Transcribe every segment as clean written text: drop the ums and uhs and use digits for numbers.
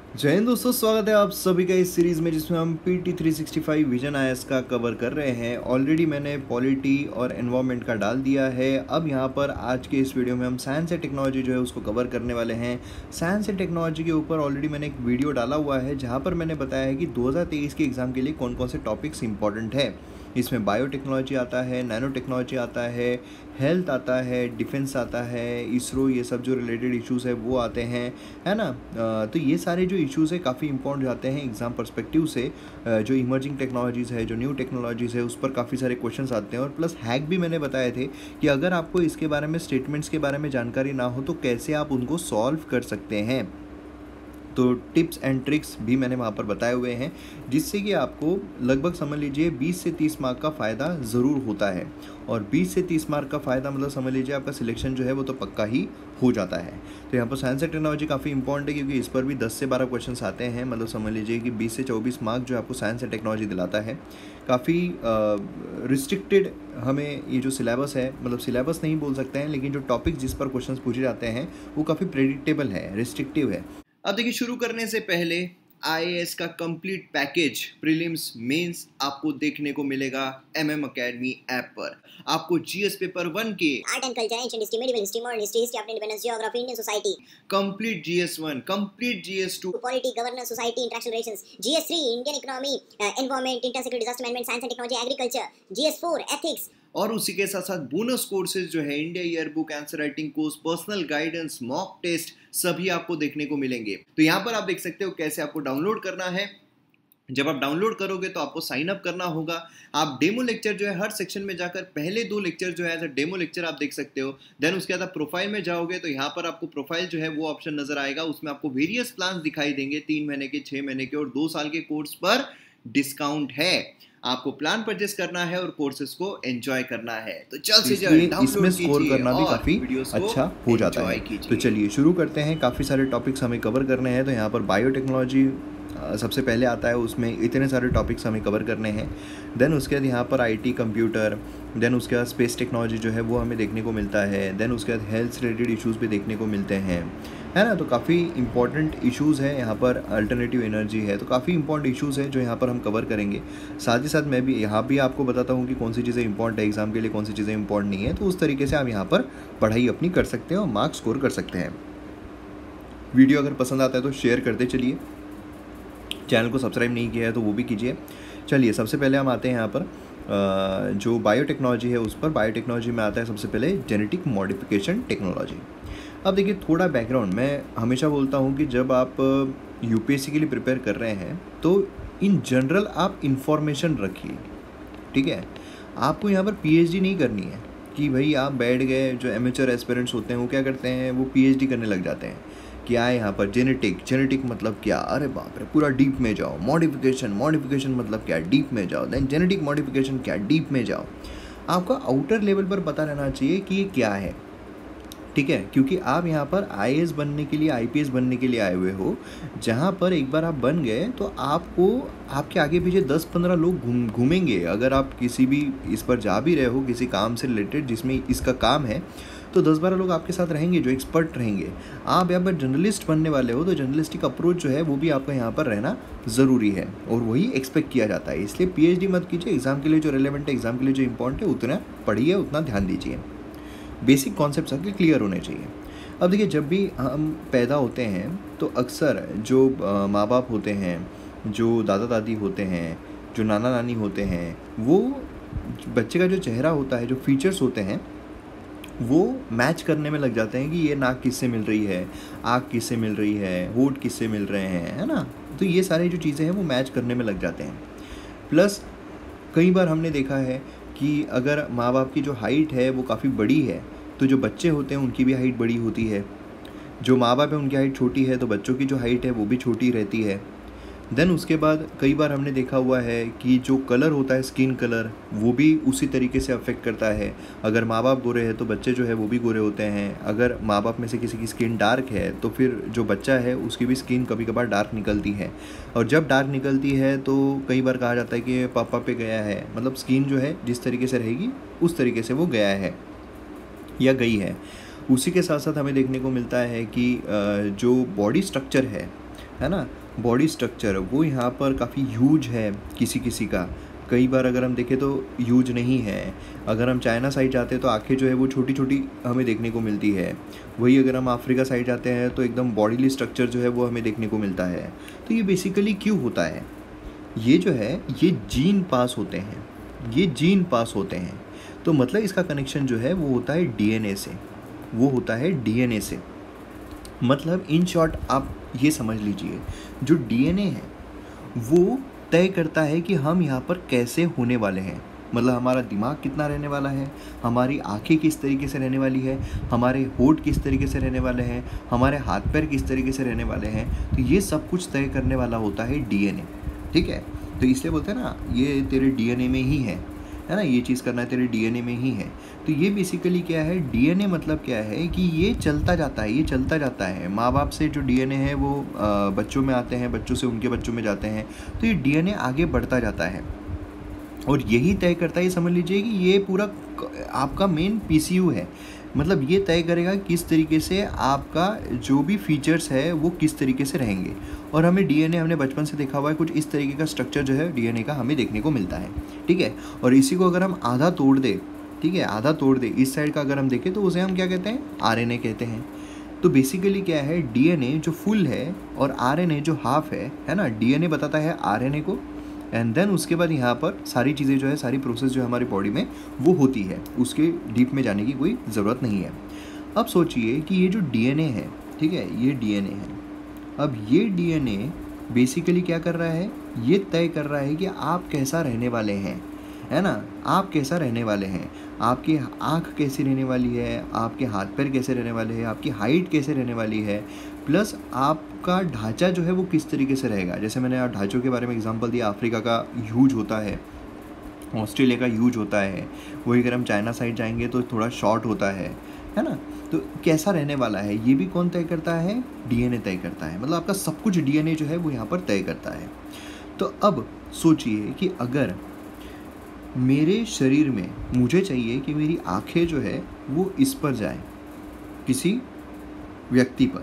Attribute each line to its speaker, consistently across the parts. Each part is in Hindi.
Speaker 1: जय हिंद दोस्तों, स्वागत है आप सभी का इस सीरीज़ में जिसमें हम PT 365 विजन आईएएस का कवर कर रहे हैं। ऑलरेडी मैंने पॉलिटी और एनवायरनमेंट का डाल दिया है। अब यहाँ पर आज के इस वीडियो में हम साइंस एंड टेक्नोलॉजी जो है उसको कवर करने वाले हैं। साइंस एंड टेक्नोलॉजी के ऊपर ऑलरेडी मैंने एक वीडियो डाला हुआ है जहाँ पर मैंने बताया है कि 2023 के एग्ज़ाम के लिए कौन कौन से टॉपिक्स इंपॉर्टेंट है। इसमें बायोटेक्नोलॉजी आता है, नैनो टेक्नोलॉजी आता है, हेल्थ आता है, डिफेंस आता है, इसरो, ये सब जो रिलेटेड इश्यूज़ है वो आते हैं, है ना। तो ये सारे जो इश्यूज़ है काफ़ी इंपॉर्टेंट जाते हैं एग्ज़ाम पर्सपेक्टिव से। जो इमर्जिंग टेक्नोलॉजीज़ है, जो न्यू टेक्नोलॉजीज़ है, उस पर काफ़ी सारे क्वेश्चंस आते हैं। और प्लस हैक भी मैंने बताए थे कि अगर आपको इसके बारे में, स्टेटमेंट्स के बारे में जानकारी ना हो तो कैसे आप उनको सॉल्व कर सकते हैं। तो टिप्स एंड ट्रिक्स भी मैंने वहाँ पर बताए हुए हैं, जिससे कि आपको लगभग समझ लीजिए 20 से 30 मार्क का फ़ायदा ज़रूर होता है। और 20 से 30 मार्क का फ़ायदा मतलब समझ लीजिए आपका सिलेक्शन जो है वो तो पक्का ही हो जाता है। तो यहाँ पर साइंस एंड टेक्नोलॉजी काफ़ी इंपॉर्टेंट है, क्योंकि इस पर भी 10 से 12 क्वेश्चन आते हैं। मतलब समझ लीजिए कि 20 से 24 मार्क जो आपको साइंस एंड टेक्नोलॉजी दिलाता है। काफ़ी रिस्ट्रिक्टेड हमें ये जो सिलेबस है, मतलब सिलेबस नहीं बोल सकते हैं, लेकिन जो टॉपिक जिस पर क्वेश्चन पूछे जाते हैं वो काफ़ी प्रेडिक्टेबल है, रिस्ट्रिक्टिव है। अब देखिए, शुरू करने से पहले आईएएस का कंप्लीट पैकेज प्रीलिम्स मेंस आपको देखने को मिलेगा एमएम अकेडमी ऐप पर। आपको जीएस पेपर 1 के
Speaker 2: art and culture, ancient history, medieval history, modern history, history of independence, geography, Indian society,
Speaker 1: complete GS 1, complete GS 2,
Speaker 2: polity, governance, society, international relations, GS 3, Indian economy, environment, inter security, disaster management, science and technology, agriculture, GS 4, ethics.
Speaker 1: और उसी के साथ साथ बोनस कोर्सेज जो है India year book, answer writing course, personal guidance, mock test, सभी आपको देखने को मिलेंगे। तो यहाँ पर आप देख सकते हो कैसे आपको डाउनलोड करना है। जब आप डाउनलोड करोगे तो आपको साइन अप करना होगा। आप डेमो लेक्चर जो है हर सेक्शन में जाकर पहले 2 लेक्चर जो है एज अ डेमो लेक्चर आप देख सकते हो। देन उसके बाद आप प्रोफाइल में जाओगे तो यहाँ पर आपको प्रोफाइल जो है वो ऑप्शन नजर आएगा। उसमें आपको वेरियस प्लान दिखाई देंगे, 3 महीने के, 6 महीने के और 2 साल के कोर्स पर डिस्काउंट है। आपको प्लान परचेस करना है और कोर्सेज को एंजॉय करना है। तो जल्द से जल्द
Speaker 3: इसमें स्कोर करना भी काफ़ी अच्छा हो जाता है। तो चलिए शुरू करते हैं। काफ़ी सारे टॉपिक्स हमें कवर करने हैं। तो यहाँ पर बायोटेक्नोलॉजी सबसे पहले आता है, उसमें इतने सारे टॉपिक्स हमें कवर करने हैं। देन उसके बाद यहाँ पर आईटी, कंप्यूटर, देन उसके बाद स्पेस टेक्नोलॉजी जो है वो हमें देखने को मिलता है। देन उसके बाद हेल्थ से रिलेटेड इश्यूज़ भी देखने को मिलते हैं, है ना। तो काफ़ी इंपॉर्टेंट इश्यूज़ हैं यहाँ पर। अल्टरनेटिव एनर्जी है, तो काफ़ी इंपॉर्टेंट इश्यूज़ हैं जो यहाँ पर हम कवर करेंगे। साथ ही साथ मैं भी यहाँ भी आपको बताता हूँ कि कौन सी चीज़ें इंपॉर्टेंट है एग्ज़ाम के लिए, कौन सी चीज़ें इंपॉर्टेंट नहीं है। तो उस तरीके से आप यहाँ पर पढ़ाई अपनी कर सकते हैं और मार्क्स स्कोर कर सकते हैं। वीडियो अगर पसंद आता है तो शेयर करते चलिए। चैनल को सब्सक्राइब नहीं किया है तो वो भी कीजिए। चलिए सबसे पहले हम आते हैं यहाँ पर जो बायोटेक्नोलॉजी है उस पर। बायोटेक्नोलॉजी में आता है सबसे पहले जेनेटिक मॉडिफिकेशन टेक्नोलॉजी। अब देखिए थोड़ा बैकग्राउंड, मैं हमेशा बोलता हूँ कि जब आप यूपीएससी के लिए प्रिपेयर कर रहे हैं तो इन जनरल आप इंफॉर्मेशन रखिए, ठीक है। आपको यहाँ पर पीएचडी नहीं करनी है कि भाई आप बैठ गए। जो एमेच्योर एस्पिरेंट्स होते हैं वो क्या करते हैं, वो पीएचडी करने लग जाते हैं। क्या है यहाँ पर जेनेटिक मतलब क्या, अरे बाप रे, पूरा डीप में जाओ। मॉडिफिकेशन मतलब क्या, डीप में जाओ। देन जेनेटिक मॉडिफिकेशन क्या, डीप में जाओ। आपका आउटर लेवल पर पता रहना चाहिए कि ये क्या है, ठीक है। क्योंकि आप यहाँ पर आईएएस बनने के लिए, आईपीएस बनने के लिए आए हुए हो, जहाँ पर एक बार आप बन गए तो आपको, आपके आगे पीछे 10-15 लोग घूमेंगे। अगर आप किसी भी इस पर जा भी रहे हो किसी काम से रिलेटेड जिसमें इसका काम है, तो 10-12 लोग आपके साथ रहेंगे जो एक्सपर्ट रहेंगे। आप यहाँ पर जर्नलिस्ट बनने वाले हो तो जर्नलिस्टिक अप्रोच जो है वो भी आपका यहाँ पर रहना ज़रूरी है और वही एक्सपेक्ट किया जाता है। इसलिए पीएचडी मत कीजिए। एग्ज़ाम के लिए जो रेलेवेंट है, एग्ज़ाम के लिए जो इंपॉर्टेंट है उतना पढ़िए, उतना ध्यान दीजिए। बेसिक कॉन्सेप्ट्स आपके क्लियर होने चाहिए। अब देखिए, जब भी हम पैदा होते हैं तो अक्सर जो माँ बाप होते हैं, जो दादा दादी होते हैं, जो नाना नानी होते हैं, वो बच्चे का जो चेहरा होता है, जो फीचर्स होते हैं, वो मैच करने में लग जाते हैं कि ये नाक किससे मिल रही है, आँख किससे मिल रही है, होठ किससे मिल रहे हैं, है ना। तो ये सारी जो चीज़ें हैं वो मैच करने में लग जाते हैं। प्लस कई बार हमने देखा है कि अगर माँ बाप की जो हाइट है वो काफ़ी बड़ी है तो जो बच्चे होते हैं उनकी भी हाइट बड़ी होती है। जो माँ बाप है उनकी हाइट छोटी है तो बच्चों की जो हाइट है वो भी छोटी रहती है। देन उसके बाद कई बार हमने देखा हुआ है कि जो कलर होता है, स्किन कलर, वो भी उसी तरीके से अफेक्ट करता है। अगर माँ बाप गोरे हैं तो बच्चे जो है वो भी गोरे होते हैं। अगर माँ बाप में से किसी की स्किन डार्क है तो फिर जो बच्चा है उसकी भी स्किन कभी कभार डार्क निकलती है। और जब डार्क निकलती है तो कई बार कहा जाता है कि पापा पे गया है, मतलब स्किन जो है जिस तरीके से रहेगी उस तरीके से वो गया है या गई है। उसी के साथ साथ हमें देखने को मिलता है कि जो बॉडी स्ट्रक्चर है ना,
Speaker 1: बॉडी स्ट्रक्चर वो यहाँ पर काफ़ी ह्यूज है किसी किसी का, कई बार अगर हम देखें तो ह्यूज नहीं है। अगर हम चाइना साइड जाते हैं तो आँखें जो है वो छोटी छोटी हमें देखने को मिलती है। वही अगर हम अफ्रीका साइड जाते हैं तो एकदम बॉडीली स्ट्रक्चर जो है वो हमें देखने को मिलता है। तो ये बेसिकली क्यों होता है? ये जो है ये जीन पास होते हैं, ये जीन पास होते हैं। तो मतलब इसका कनेक्शन जो है वो होता है डीएनए से, वो होता है डीएनए से। मतलब इन शॉर्ट आप ये समझ लीजिए, जो डीएनए है वो तय करता है कि हम यहाँ पर कैसे होने वाले हैं। मतलब हमारा दिमाग कितना रहने वाला है, हमारी आंखें किस तरीके से रहने वाली है, हमारे होंठ किस तरीके से रहने वाले हैं, हमारे हाथ पैर किस तरीके से रहने वाले हैं। तो ये सब कुछ तय करने वाला होता है डीएनए, ठीक है। तो इसलिए बोलते हैं ना ये तेरे डीएनए में ही है ना, ये चीज़ करना है तेरे डीएनए में ही है। तो ये बेसिकली क्या है, डीएनए मतलब क्या है कि ये चलता जाता है, ये चलता जाता है। माँ बाप से जो डीएनए है वो बच्चों में आते हैं, बच्चों से उनके बच्चों में जाते हैं। तो ये डीएनए आगे बढ़ता जाता है और यही तय करता है, ये समझ लीजिए कि ये पूरा आपका मेन पीसीयू है। मतलब ये तय करेगा किस तरीके से आपका जो भी फीचर्स है वो किस तरीके से रहेंगे। और हमें डीएनए हमने बचपन से देखा हुआ है, कुछ इस तरीके का स्ट्रक्चर जो है डीएनए का हमें देखने को मिलता है, ठीक है। और इसी को अगर हम आधा तोड़ दे, ठीक है, आधा तोड़ दे इस साइड का अगर हम देखें तो उसे हम क्या कहते हैं, आरएनए कहते हैं। तो बेसिकली क्या है, डीएनए जो फुल है और आरएनए जो हाफ है ना। डीएनए बताता है आरएनए को एंड देन उसके बाद यहाँ पर सारी चीज़ें जो है, सारी प्रोसेस जो है हमारी बॉडी में वो होती है, उसके डीप में जाने की कोई ज़रूरत नहीं है। अब सोचिए कि ये जो डीएनए है, ठीक है, ये डीएनए है। अब ये डीएनए बेसिकली क्या कर रहा है, ये तय कर रहा है कि आप कैसा रहने वाले हैं, है ना। आप कैसा रहने वाले हैं, आपकी आँख कैसी रहने वाली है, आपके हाथ पैर कैसे रहने वाले हैं, आपकी हाइट कैसे रहने वाली है, प्लस आपका ढांचा जो है वो किस तरीके से रहेगा। जैसे मैंने आप ढांचों के बारे में एग्जांपल दिया, अफ्रीका का ह्यूज होता है, ऑस्ट्रेलिया का ह्यूज होता है। वही अगर हम चाइना साइड जाएंगे तो थोड़ा शॉर्ट होता है ना। तो कैसा रहने वाला है ये भी कौन तय करता है, डीएनए तय करता है। मतलब आपका सब कुछ डीएनए जो है वो यहाँ पर तय करता है। तो अब सोचिए कि अगर मेरे शरीर में मुझे चाहिए कि मेरी आँखें जो है वो इस पर जाए किसी व्यक्ति पर,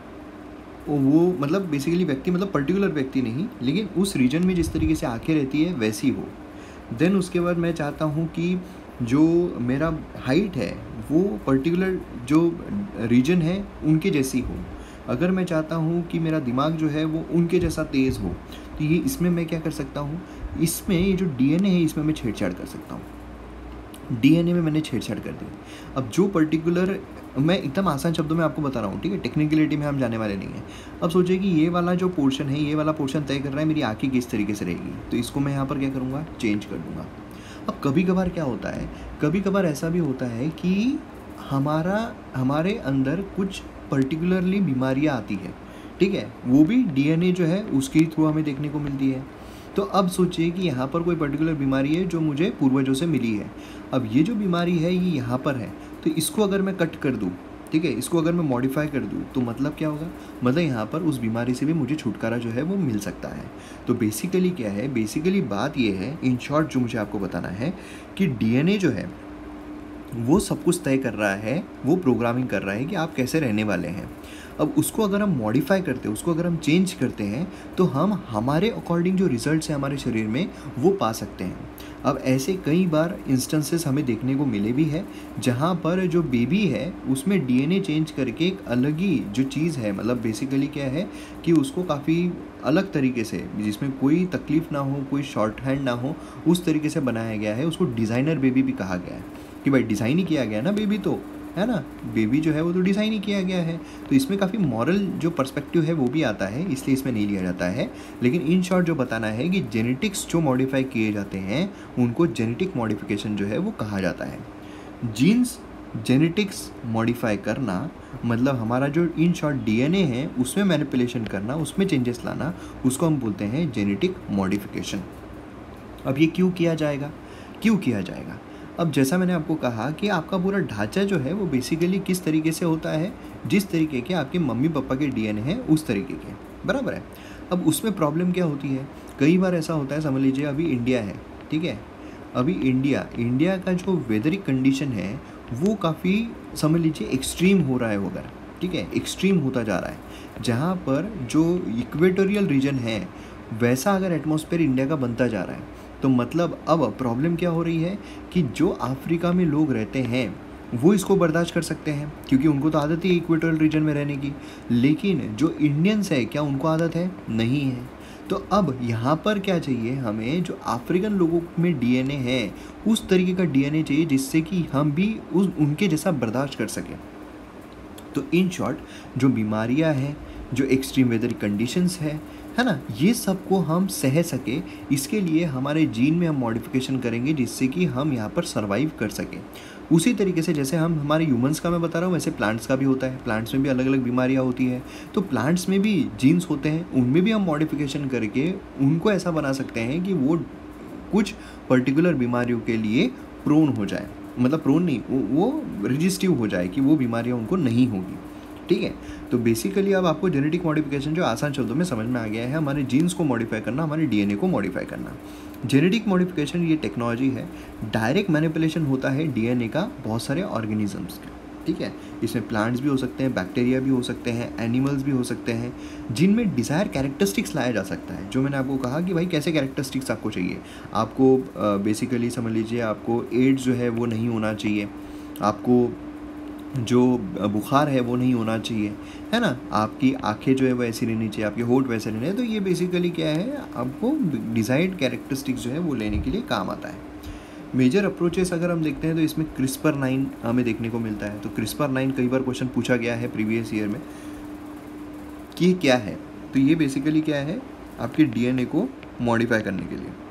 Speaker 1: वो मतलब बेसिकली व्यक्ति मतलब पर्टिकुलर व्यक्ति नहीं, लेकिन उस रीजन में जिस तरीके से आँखें रहती है वैसी हो। देन उसके बाद मैं चाहता हूँ कि जो मेरा हाइट है वो पर्टिकुलर जो रीजन है उनके जैसी हो। अगर मैं चाहता हूँ कि मेरा दिमाग जो है वो उनके जैसा तेज़ हो, तो ये इसमें मैं क्या कर सकता हूँ, इसमें ये जो डीएनए है इसमें मैं छेड़छाड़ कर सकता हूँ। डीएनए में मैंने छेड़छाड़ कर दी। अब जो पर्टिकुलर, मैं एकदम आसान शब्दों में आपको बता रहा हूँ, ठीक है, टेक्निकलिटी में हम जाने वाले नहीं हैं। अब सोचिए कि ये वाला जो पोर्शन है, ये वाला पोर्शन तय कर रहा है मेरी आँखें किस तरीके से रहेगी। तो इसको मैं यहाँ पर क्या करूँगा, चेंज कर दूँगा। अब कभी कभार क्या होता है, कभी कभार ऐसा भी होता है कि हमारे अंदर कुछ पर्टिकुलरली बीमारियाँ आती है, ठीक है, वो भी डीएनए जो है उसके थ्रू हमें देखने को मिलती है। तो अब सोचिए कि यहाँ पर कोई पर्टिकुलर बीमारी है जो मुझे पूर्वजों से मिली है। अब ये जो बीमारी है ये यहाँ पर है, तो इसको अगर मैं कट कर दूँ, ठीक है, इसको अगर मैं मॉडिफाई कर दूँ तो मतलब क्या होगा, मतलब यहाँ पर उस बीमारी से भी मुझे छुटकारा जो है वो मिल सकता है। तो बेसिकली क्या है, बेसिकली बात ये है, इन शॉर्ट जो मुझे आपको बताना है कि डीएनए जो है वो सब कुछ तय कर रहा है, वो प्रोग्रामिंग कर रहा है कि आप कैसे रहने वाले हैं। अब उसको अगर हम मॉडिफाई करते हैं, उसको अगर हम चेंज करते हैं तो हम हमारे अकॉर्डिंग जो रिजल्ट्स हैं हमारे शरीर में वो पा सकते हैं। अब ऐसे कई बार इंस्टेंसेस हमें देखने को मिले भी है जहाँ पर जो बेबी है उसमें डीएनए चेंज करके एक अलग ही जो चीज़ है, मतलब बेसिकली क्या है कि उसको काफ़ी अलग तरीके से, जिसमें कोई तकलीफ़ ना हो, कोई शॉर्ट हैंड ना हो, उस तरीके से बनाया गया है। उसको डिज़ाइनर बेबी भी कहा गया है कि भाई डिज़ाइन ही किया गया ना बेबी, तो है ना, बेबी जो है वो तो डिज़ाइन ही किया गया है। तो इसमें काफ़ी मॉरल जो पर्सपेक्टिव है वो भी आता है, इसलिए इसमें नहीं लिया जाता है। लेकिन इन शॉर्ट जो बताना है कि जेनेटिक्स जो मॉडिफाई किए जाते हैं उनको जेनेटिक मॉडिफिकेशन जो है वो कहा जाता है। जीन्स जेनेटिक्स मॉडिफाई करना मतलब हमारा जो इन शॉर्ट डीएनए है उसमें मैनिपुलेशन करना, उसमें चेंजेस लाना, उसको हम बोलते हैं जेनेटिक मॉडिफिकेशन। अब ये क्यों किया जाएगा, क्यों किया जाएगा? अब जैसा मैंने आपको कहा कि आपका पूरा ढांचा जो है वो बेसिकली किस तरीके से होता है, जिस तरीके के आपके मम्मी पापा के डीएनए हैं उस तरीके के, बराबर है। अब उसमें प्रॉब्लम क्या होती है, कई बार ऐसा होता है, समझ लीजिए अभी इंडिया है, ठीक है, अभी इंडिया का जो वेदरिक कंडीशन है वो काफ़ी समझ लीजिए एक्सट्रीम हो रहा है उधर, ठीक है, एक्सट्रीम होता जा रहा है। जहाँ पर जो इक्वेटोरियल रीजन है वैसा अगर एटमॉस्फेयर इंडिया का बनता जा रहा है, तो मतलब अब प्रॉब्लम क्या हो रही है कि जो अफ्रीका में लोग रहते हैं वो इसको बर्दाश्त कर सकते हैं क्योंकि उनको तो आदत है इक्वेटोरियल रीजन में रहने की, लेकिन जो इंडियंस है क्या उनको आदत है? नहीं है। तो अब यहाँ पर क्या चाहिए हमें, जो अफ्रीकन लोगों में डीएनए है उस तरीके का डीएनए चाहिए जिससे कि हम भी उनके जैसा बर्दाश्त कर सकें। तो इन शॉर्ट जो बीमारियां हैं, जो एक्सट्रीम वेदर कंडीशंस है ना, ये सब को हम सह सके, इसके लिए हमारे जीन में हम मॉडिफिकेशन करेंगे जिससे कि हम यहाँ पर सर्वाइव कर सकें। उसी तरीके से जैसे हम हमारे ह्यूमंस का मैं बता रहा हूँ, वैसे प्लांट्स का भी होता है। प्लांट्स में भी अलग अलग बीमारियाँ होती है, तो प्लांट्स में भी जीन्स होते हैं, उनमें भी हम मॉडिफिकेशन करके उनको ऐसा बना सकते हैं कि वो कुछ पर्टिकुलर बीमारियों के लिए प्रोन हो जाए, मतलब प्रोन नहीं, वो रजिस्टिव हो जाए कि वो बीमारियाँ उनको नहीं होगी। ठीक है, तो बेसिकली अब आपको जेनेटिक मॉडिफिकेशन जो आसान शब्दों में समझ में आ गया है, हमारे जीन्स को मॉडिफाई करना, हमारे डीएनए को मॉडिफाई करना। जेनेटिक मॉडिफिकेशन ये टेक्नोलॉजी है, डायरेक्ट मैनिपुलेशन होता है डीएनए का बहुत सारे ऑर्गेनिजम्स का। ठीक है, इसमें प्लांट्स भी हो सकते हैं, बैक्टीरिया भी हो सकते हैं, एनिमल्स भी हो सकते हैं, जिनमें डिज़ायर कैरेक्टरिस्टिक्स लाया जा सकता है। जो मैंने आपको कहा कि भाई कैसे कैरेक्टरिस्टिक्स आपको चाहिए, आपको बेसिकली समझ लीजिए आपको एड्स जो है वो नहीं होना चाहिए, आपको जो बुखार है वो नहीं होना चाहिए, है ना, आपकी आंखें जो है वो ऐसी रहनी चाहिए, आपके होंठ वैसे रहने। तो ये बेसिकली क्या है, आपको डिज़ायर्ड कैरेक्टरिस्टिक्स जो है वो लेने के लिए काम आता है। मेजर अप्रोचेस अगर हम देखते हैं तो इसमें CRISPR-9 हमें देखने को मिलता है। तो CRISPR-9 कई बार क्वेश्चन पूछा गया है प्रीवियस ईयर में कि ये क्या है। तो ये बेसिकली क्या है, आपके डीएनए को मॉडिफाई करने के लिए।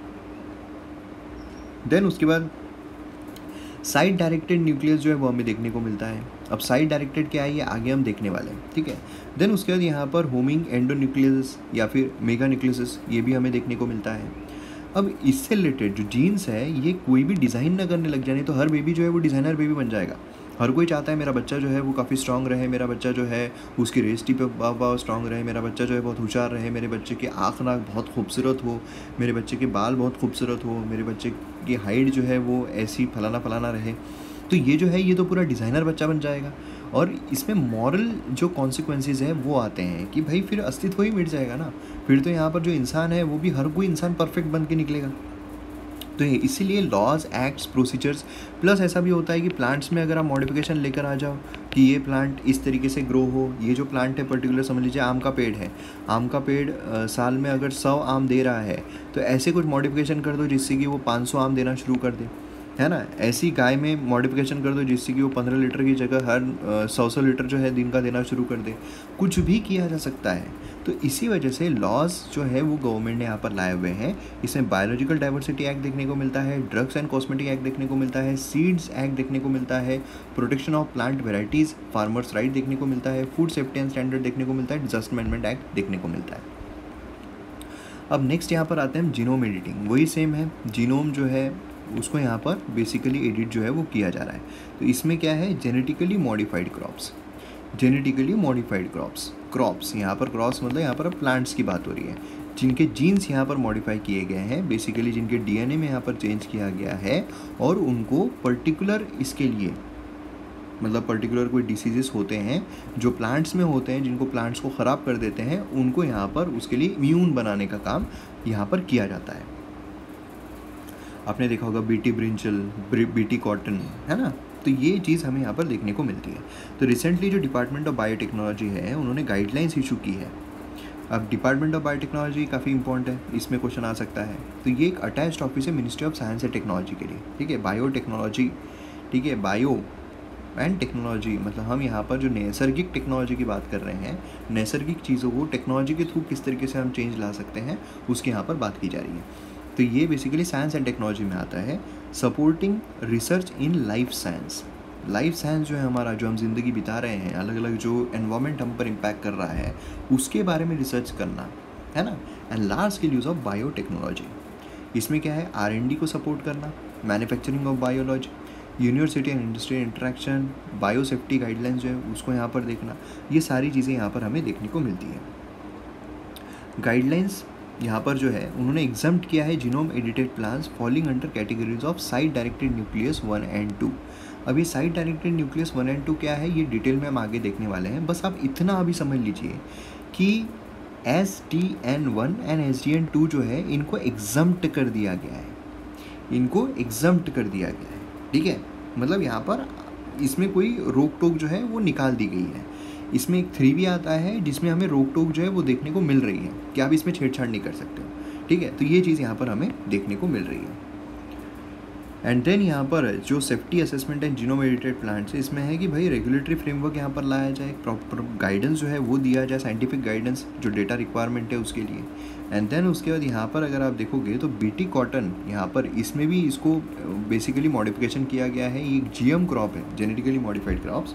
Speaker 1: देन उसके बाद साइड डायरेक्टेड न्यूक्लियस जो है वो हमें देखने को मिलता है। अब साइड डायरेक्टेड क्या है ये आगे हम देखने वाले हैं। ठीक है, देन उसके बाद यहाँ पर होमिंग एंडोन्यूक्लियस या फिर मेगा न्यूक्लियस ये भी हमें देखने को मिलता है। अब इससे रिलेटेड जो जीन्स है ये कोई भी डिज़ाइन ना करने लग जाए तो हर बेबी जो है वो डिज़ाइनर बेबी बन जाएगा। हर कोई चाहता है मेरा बच्चा जो है वो काफ़ी स्ट्रांग रहे, मेरा बच्चा जो है उसकी रेस्टी पे बहुत स्ट्रांग रहे, मेरा बच्चा जो है बहुत होशियार रहे, मेरे बच्चे की आँख नाक बहुत खूबसूरत हो, मेरे बच्चे के बाल बहुत खूबसूरत हो, मेरे बच्चे की हाइट जो है वो ऐसी फलाना फलाना रहे। तो ये जो है ये तो पूरा डिज़ाइनर बच्चा बन जाएगा। और इसमें मॉरल जो कॉन्सिक्वेंसेस है वो आते हैं कि भाई फिर अस्तित्व ही मिट जाएगा ना, फिर तो यहाँ पर जो इंसान है वो भी हर कोई इंसान परफेक्ट बन के निकलेगा। तो इसीलिए लॉज, एक्ट्स, प्रोसीजर्स, प्लस ऐसा भी होता है कि प्लांट्स में अगर आप मॉडिफिकेशन लेकर आ जाओ कि ये प्लांट इस तरीके से ग्रो हो, ये जो प्लांट है पर्टिकुलर समझ लीजिए आम का पेड़ है, आम का पेड़ साल में अगर 100 आम दे रहा है तो ऐसे कुछ मॉडिफिकेशन कर दो जिससे कि वो 500 आम देना शुरू कर दे, है ना। ऐसी गाय में मॉडिफिकेशन कर दो जिससे कि वो 15 लीटर की जगह हर 100 लीटर जो है दिन का देना शुरू कर दे। कुछ भी किया जा सकता है। तो इसी वजह से लॉज जो है वो गवर्नमेंट ने यहाँ पर लाए हुए हैं। इसमें बायोलॉजिकल डाइवर्सिटी एक्ट देखने को मिलता है, ड्रग्स एंड कॉस्मेटिक एक्ट देखने को मिलता है, सीड्स एक्ट देखने को मिलता है, protection of plant varieties, farmers right देखने को मिलता है, फूड सेफ्टी एंड स्टैंडर्ड देखने को मिलता है, डिजास्टर मैनेजमेंट एक्ट देखने को मिलता है। अब नेक्स्ट यहाँ पर आते हैं हम जीनोम एडिटिंग। वही सेम है, जीनोम जो है उसको यहाँ पर बेसिकली एडिट जो है वो किया जा रहा है। तो इसमें क्या है, genetically modified crops, genetically modified crops यहाँ पर क्रॉस मतलब यहाँ पर अब प्लांट्स की बात हो रही है, जिनके जीन्स यहाँ पर मॉडिफाई किए गए हैं, बेसिकली जिनके डीएनए में यहाँ पर चेंज किया गया है और उनको पर्टिकुलर इसके लिए मतलब पर्टिकुलर कोई डिसीजेस होते हैं जो प्लांट्स में होते हैं, जिनको प्लांट्स को ख़राब कर देते हैं, उनको यहाँ पर उसके लिए इम्यून बनाने का काम यहाँ पर किया जाता है। आपने देखा होगा बीटी ब्रिंजल, बीटी कॉटन, है ना। तो ये चीज़ हमें यहाँ पर देखने को मिलती है। तो रिसेंटली जो डिपार्टमेंट ऑफ बायोटेक्नोलॉजी है उन्होंने गाइडलाइंस इशू की है। अब डिपार्टमेंट ऑफ बायोटेक्नोलॉजी काफ़ी इंपॉर्टेंट है, इसमें क्वेश्चन आ सकता है। तो ये एक अटैच्ड ऑफिस है ministry of science and technology के लिए। ठीक है, बायोटेक्नोलॉजी, ठीक है, बायो एंड टेक्नोलॉजी मतलब हम यहाँ पर जो नैसर्गिक टेक्नोलॉजी की बात कर रहे हैं, नैसर्गिक चीज़ों को टेक्नोलॉजी के थ्रू किस तरीके से हम चेंज ला सकते हैं उसकी यहाँ पर बात की जा रही है। तो ये बेसिकली साइंस एंड टेक्नोलॉजी में आता है। Supporting research in life science, life science जो है हमारा, जो हम ज़िंदगी बिता रहे हैं, अलग अलग जो एनवायरनमेंट हम पर इम्पैक्ट कर रहा है उसके बारे में रिसर्च करना, है ना। And large scale use of biotechnology, इसमें क्या है, R&D को सपोर्ट करना, manufacturing of biology, university and industry interaction, bio safety guidelines जो है उसको यहाँ पर देखना, ये सारी चीज़ें यहाँ पर हमें देखने को मिलती है। गाइडलाइंस यहाँ पर जो है उन्होंने एग्जम्प्ट किया है genome edited plants falling under categories of side directed nucleus 1 and 2। अब ये साइट डायरेक्टेड न्यूक्लियस 1 और 2 क्या है, ये डिटेल में हम आगे देखने वाले हैं। बस आप इतना अभी समझ लीजिए कि SDN1 एंड SDN2 जो है इनको एग्जम्प्ट कर दिया गया है, इनको एग्जम्प्ट कर दिया गया है, ठीक है। मतलब यहाँ पर इसमें कोई रोक टोक जो है वो निकाल दी गई है। इसमें एक 3 भी आता है जिसमें हमें रोक टोक जो है वो देखने को मिल रही है कि आप इसमें छेड़छाड़ नहीं कर सकते हो, ठीक है। तो ये चीज़ यहाँ पर हमें देखने को मिल रही है। एंड देन यहाँ पर जो safety assessment and genome edited plants है, इसमें है कि भाई रेगुलेटरी फ्रेमवर्क यहाँ पर लाया जाए, प्रॉपर गाइडेंस जो है वो दिया जाए, साइंटिफिक गाइडेंस जो डेटा रिक्वायरमेंट है उसके लिए। एंड देन उसके बाद यहाँ पर अगर आप देखोगे तो BT कॉटन यहाँ पर इसमें भी इसको बेसिकली मॉडिफिकेशन किया गया है। ये एक GM क्रॉप है, जेनेटिकली मॉडिफाइड क्रॉप्स,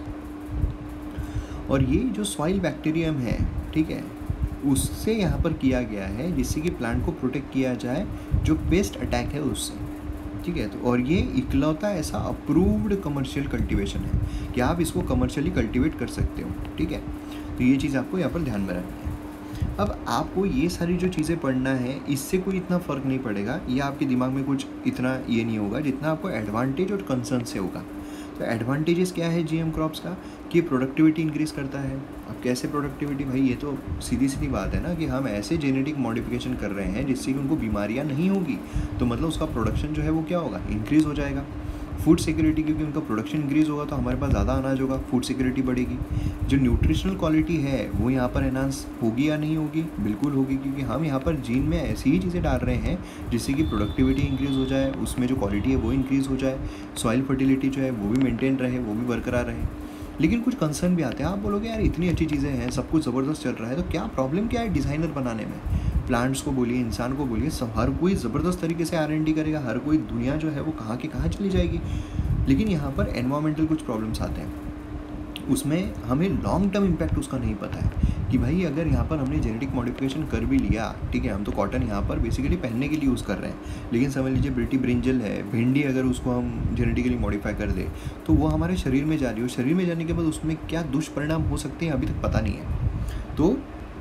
Speaker 1: और ये जो सॉइल बैक्टीरियम है, ठीक है, उससे यहाँ पर किया गया है जिससे कि प्लांट को प्रोटेक्ट किया जाए जो पेस्ट अटैक है उससे, ठीक है। तो और ये इकलौता ऐसा अप्रूव्ड कमर्शियल कल्टीवेशन है कि आप इसको कमर्शियली कल्टीवेट कर सकते हो, ठीक है। तो ये चीज़ आपको यहाँ पर ध्यान में रखनी है। अब आपको ये सारी जो चीज़ें पढ़ना है, इससे कोई इतना फ़र्क नहीं पड़ेगा, ये आपके दिमाग में कुछ इतना ये नहीं होगा जितना आपको एडवांटेज और कंसर्न से होगा। तो एडवांटेजेस क्या है GM क्रॉप्स का, कि प्रोडक्टिविटी इंक्रीज़ करता है। अब कैसे प्रोडक्टिविटी, भाई ये तो सीधी सीधी बात है ना कि हम ऐसे जेनेटिक मॉडिफिकेशन कर रहे हैं जिससे कि उनको बीमारियां नहीं होगी, तो मतलब उसका प्रोडक्शन जो है वो क्या होगा, इंक्रीज़ हो जाएगा। फूड सिक्योरिटी, क्योंकि उनका प्रोडक्शन इंक्रीज़ होगा तो हमारे पास ज़्यादा अनाज होगा, फूड सिक्योरिटी बढ़ेगी। जो न्यूट्रिशनल क्वालिटी है वो यहाँ पर एनहांस होगी या नहीं होगी, बिल्कुल होगी, क्योंकि हम यहाँ पर जीन में ऐसी ही चीज़ें डाल रहे हैं जिससे कि प्रोडक्टिविटी इंक्रीज़ हो जाए, उसमें जो क्वालिटी है वो इंक्रीज़ हो जाए, सॉइल फर्टिलिटी जो है वो भी मेंटेन रहे, वो भी बरकरार रहे। लेकिन कुछ कंसर्न भी आते हैं। आप बोलोगे यार इतनी अच्छी चीज़ें हैं, सब कुछ ज़बरदस्त चल रहा है, तो क्या प्रॉब्लम क्या है डिज़ाइनर बनाने में? प्लांट्स को बोलिए, इंसान को बोलिए, सब हर कोई ज़बरदस्त तरीके से R&D करेगा, हर कोई दुनिया जो है वो कहाँ की कहाँ चली जाएगी। लेकिन यहाँ पर एनवायरमेंटल कुछ प्रॉब्लम्स आते हैं, उसमें हमें लॉन्ग टर्म इम्पैक्ट उसका नहीं पता है कि भाई अगर यहाँ पर हमने जेनेटिक मॉडिफिकेशन कर भी लिया, ठीक है, हम तो कॉटन यहाँ पर बेसिकली पहनने के लिए यूज़ कर रहे हैं, लेकिन समझ लीजिए ब्रिटी ब्रिंजल है, भिंडी, अगर उसको हम जेनेटिकली मॉडिफाई कर दे तो वो हमारे शरीर में जा रही हो, शरीर में जाने के बाद उसमें क्या दुष्परिणाम हो सकते हैं अभी तक पता नहीं है। तो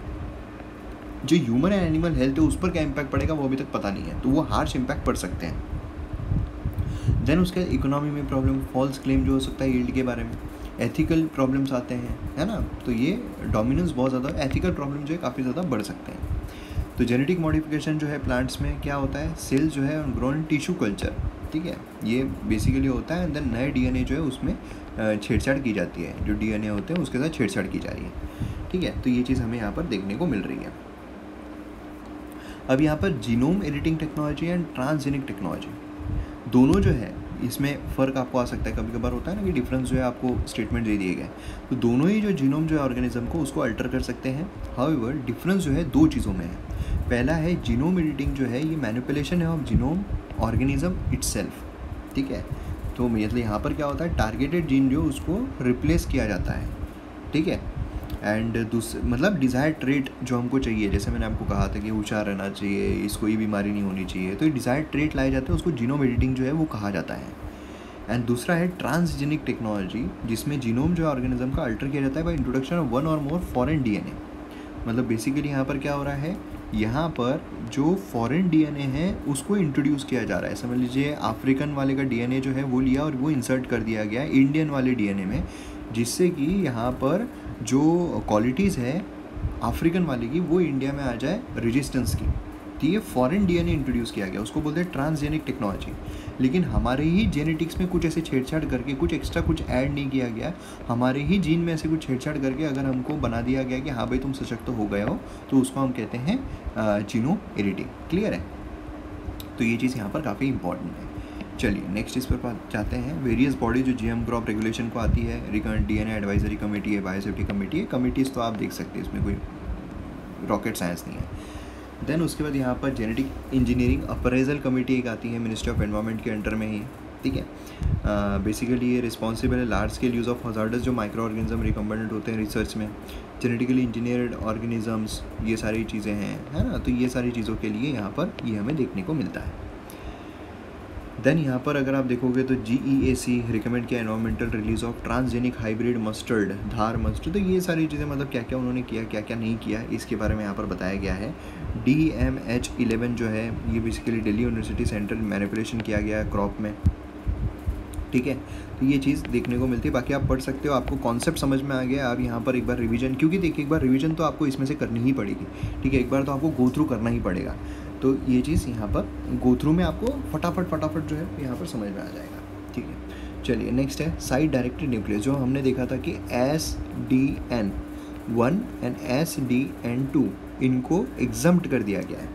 Speaker 1: जो ह्यूमन एंड एनिमल हेल्थ है उस पर क्या इम्पैक्ट पड़ेगा वो अभी तक पता नहीं है, तो वो हार्श इम्पैक्ट पड़ सकते हैं। देन उसके इकोनॉमी में प्रॉब्लम, फॉल्स क्लेम जो हो सकता है यील्ड के बारे में, एथिकल प्रॉब्लम्स आते हैं, है ना। तो ये डोमिनेंस बहुत ज़्यादा, एथिकल प्रॉब्लम जो है काफ़ी ज़्यादा बढ़ सकते हैं। तो जेनेटिक मॉडिफिकेशन जो है प्लांट्स में क्या होता है, सेल्स जो है ग्रोन टिश्यू कल्चर, ठीक है, ये बेसिकली होता है। देन नए DNA जो है उसमें छेड़छाड़ की जाती है, जो DNA होते हैं उसके साथ छेड़छाड़ की जा रही है, ठीक है। तो ये चीज़ हमें यहाँ पर देखने को मिल रही है। अब यहाँ पर genome editing technology and transgenic technology, दोनों जो है इसमें फ़र्क आपको आ सकता है। कभी कभार होता है ना कि डिफरेंस जो है आपको स्टेटमेंट दे दिए गए, तो दोनों ही जो जीनोम जो है ऑर्गेनिज्म को उसको अल्टर कर सकते हैं। हाउएवर डिफरेंस जो है 2 चीज़ों में है। पहला है जीनोम एडिटिंग जो है ये मैनिपुलेशन है ऑफ जीनोम ऑर्गेनिज्म इटसेल्फ, ठीक है। तो मतलब यहाँ पर क्या होता है, टारगेटेड जीन जो उसको रिप्लेस किया जाता है, ठीक है। एंड मतलब डिज़ायर्ड ट्रेट जो हमको चाहिए, जैसे मैंने आपको कहा था कि होशियार रहना चाहिए, इसको ये बीमारी नहीं होनी चाहिए, तो ये डिज़ायर्ड ट्रेट लाए जाते हैं, उसको जीनोम एडिटिंग जो है वो कहा जाता है। एंड दूसरा है ट्रांसजेनिक टेक्नोलॉजी, जिसमें जीनोम जो है ऑर्गेनिज्म का अल्टर किया जाता है बाय इंट्रोडक्शन ऑफ 1 और मोर फॉरेन DNA। मतलब बेसिकली यहाँ पर क्या हो रहा है, यहाँ पर जो फॉरेन DNA है उसको इंट्रोड्यूस किया जा रहा है। समझ लीजिए अफ्रीकन वाले का DNA जो है वो लिया और वो इंसर्ट कर दिया गया इंडियन वाले DNA में, जिससे कि यहाँ पर जो क्वालिटीज़ है अफ्रीकन वाले की वो इंडिया में आ जाए रेजिस्टेंस की। तो ये फॉरेन DNA इंट्रोड्यूस किया गया, उसको बोलते हैं ट्रांसजेनिक टेक्नोलॉजी। लेकिन हमारे ही जेनेटिक्स में कुछ ऐसे छेड़छाड़ करके, कुछ एक्स्ट्रा कुछ ऐड नहीं किया गया, हमारे ही जीन में ऐसे कुछ छेड़छाड़ करके अगर हमको बना दिया गया कि हाँ भाई तुम सशक्त हो गए हो, तो उसको हम कहते हैं जीनोम एडिटिंग। क्लियर है? तो ये चीज़ यहाँ पर काफ़ी इंपॉर्टेंट है। चलिए नेक्स्ट इस पर जाते हैं। वेरियस बॉडी जो GM क्रॉप रेगुलेशन को आती है, रिकरेंट DNA एडवाइजरी कमेटी है, बायोसेफ्टी कमेटी है, कमिटीज़ तो आप देख सकते हैं, इसमें कोई रॉकेट साइंस नहीं है। देन उसके बाद यहाँ पर जेनेटिक इंजीनियरिंग अप्रेजल कमेटी एक आती है मिनिस्ट्री ऑफ एनवायरनमेंट के अंडर में ही, ठीक है। बेसिकली ये रिस्पॉन्सिबल है large scale use of hazardous जो माइक्रो ऑर्गेनिज्म रिकम्बेंडेंट होते हैं रिसर्च में, जेनेटिकली इंजीनियर्ड ऑर्गेनिजम्स, ये सारी चीज़ें हैं, है ना। तो ये सारी चीज़ों के लिए यहाँ पर ये हमें देखने को मिलता है। देन यहाँ पर अगर आप देखोगे तो GEAC रिकमेंड किया environmental release of transgenic hybrid mustard, Dhar mustard. तो ये सारी चीज़ें मतलब क्या क्या उन्होंने किया, क्या क्या नहीं किया, इसके बारे में यहाँ पर बताया गया है। DMH11 जो है ये basically Delhi university central manipulation किया गया है क्रॉप में, ठीक है। तो ये चीज़ देखने को मिलती है। बाकी आप पढ़ सकते हो, आपको कॉन्सेप्ट समझ में आ गया। आप यहाँ पर एक बार रिवीजन, क्योंकि देखिए एक बार रिवीजन तो आपको इसमें से करनी ही पड़ेगी, ठीक है। एक बार तो आपको गो थ्रू करना ही पड़ेगा। तो ये चीज़ यहाँ पर गो थ्रू में आपको फटाफट जो है यहाँ पर समझ में आ जाएगा, ठीक है। चलिए नेक्स्ट है साइड डायरेक्टेड न्यूक्लियस, जो हमने देखा था कि SDN1 एंड SDN2 इनको एग्जम्प्ट कर दिया गया है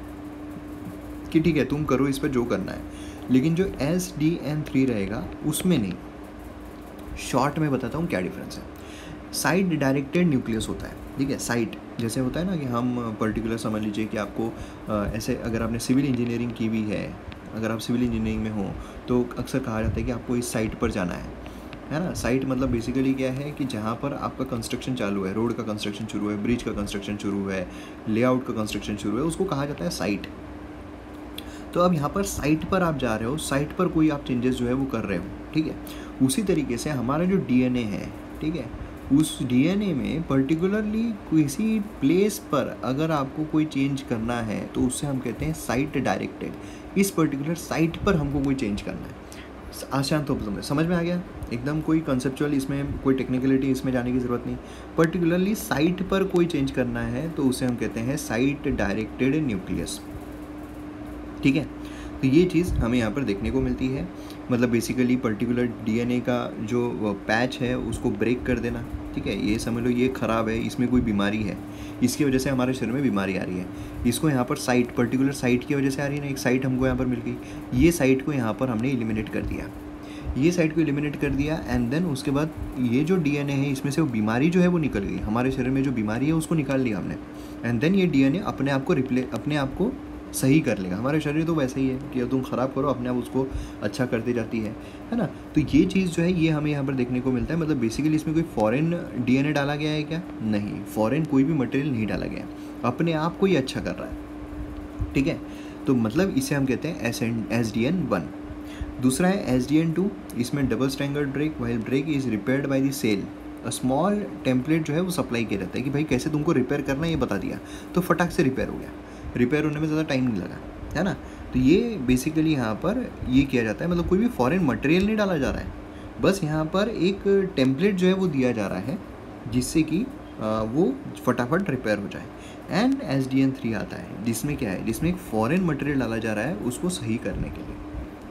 Speaker 1: कि ठीक है तुम करो इस पर जो करना है, लेकिन जो SDN3 रहेगा उसमें नहीं। शॉर्ट में बताता हूँ क्या डिफरेंस है। साइड डायरेक्टेड न्यूक्लियस होता है, ठीक है। साइड जैसे होता है ना कि हम पर्टिकुलर समझ लीजिए कि आपको ऐसे अगर आपने सिविल इंजीनियरिंग की भी है, अगर आप सिविल इंजीनियरिंग में हो तो अक्सर कहा जाता है कि आपको इस साइट पर जाना है ना। साइट मतलब बेसिकली क्या है कि जहाँ पर आपका कंस्ट्रक्शन चालू है, रोड का कंस्ट्रक्शन शुरू है, ब्रिज का कंस्ट्रक्शन शुरू है, लेआउट का कंस्ट्रक्शन शुरू है, उसको कहा जाता है साइट। तो अब यहाँ पर साइट पर आप जा रहे हो, साइट पर कोई आप चेंजेस जो है वो कर रहे हो, ठीक है। उसी तरीके से हमारा जो DNA है, ठीक है, उस DNA में पर्टिकुलरली किसी प्लेस पर अगर आपको कोई चेंज करना है तो उससे हम कहते हैं साइट डायरेक्टेड। इस पर्टिकुलर साइट पर हमको कोई चेंज करना है। आसान तो समझ में आ गया एकदम, कोई कंसेप्चुअल इसमें कोई टेक्निकलिटी इसमें जाने की ज़रूरत नहीं। पर्टिकुलरली साइट पर कोई चेंज करना है तो उसे हम कहते हैं साइट डायरेक्टेड न्यूक्लियस, ठीक है। तो ये चीज़ हमें यहाँ पर देखने को मिलती है। मतलब बेसिकली पर्टिकुलर DNA का जो पैच है उसको ब्रेक कर देना, ठीक है। ये समझ लो ये ख़राब है, इसमें कोई बीमारी है, इसकी वजह से हमारे शरीर में बीमारी आ रही है। इसको यहाँ पर साइट, पर्टिकुलर साइट की वजह से आ रही है ना, एक साइट हमको यहाँ पर मिल गई, ये साइट को यहाँ पर हमने एलिमिनेट कर दिया, ये साइट को एलिमिनेट कर दिया। एंड देन उसके बाद ये जो DNA है इसमें से वो बीमारी जो है वो निकल गई, हमारे शरीर में जो बीमारी है उसको निकाल लिया हमने। एंड देन ये DNA अपने आप को सही कर लेगा। हमारे शरीर तो वैसे ही है कि तुम ख़राब करो अपने आप उसको अच्छा करती जाती है ना। तो ये चीज़ जो है ये हमें यहाँ पर देखने को मिलता है। मतलब बेसिकली इसमें कोई फॉरेन DNA डाला गया है क्या? नहीं, फॉरेन कोई भी मटेरियल नहीं डाला गया, अपने आप को ही अच्छा कर रहा है, ठीक है। तो मतलब इसे हम कहते हैं SDN1। दूसरा है SDN2, इसमें double stranded break, while break is repaired by the cell. A small template जो है वो सप्लाई किया जाता है कि भाई कैसे तुमको रिपेयर करना है, ये बता दिया तो फटाक से रिपेयर हो गया। रिपेयर होने में ज़्यादा टाइम नहीं लगा, है ना। तो ये बेसिकली यहाँ पर ये किया जाता है। मतलब कोई भी फॉरेन मटेरियल नहीं डाला जा रहा है, बस यहाँ पर एक टेम्पलेट जो है वो दिया जा रहा है जिससे कि वो फटाफट रिपेयर हो जाए। एंड SDN3 आता है जिसमें क्या है, जिसमें एक फॉरेन मटेरियल डाला जा रहा है उसको सही करने के लिए,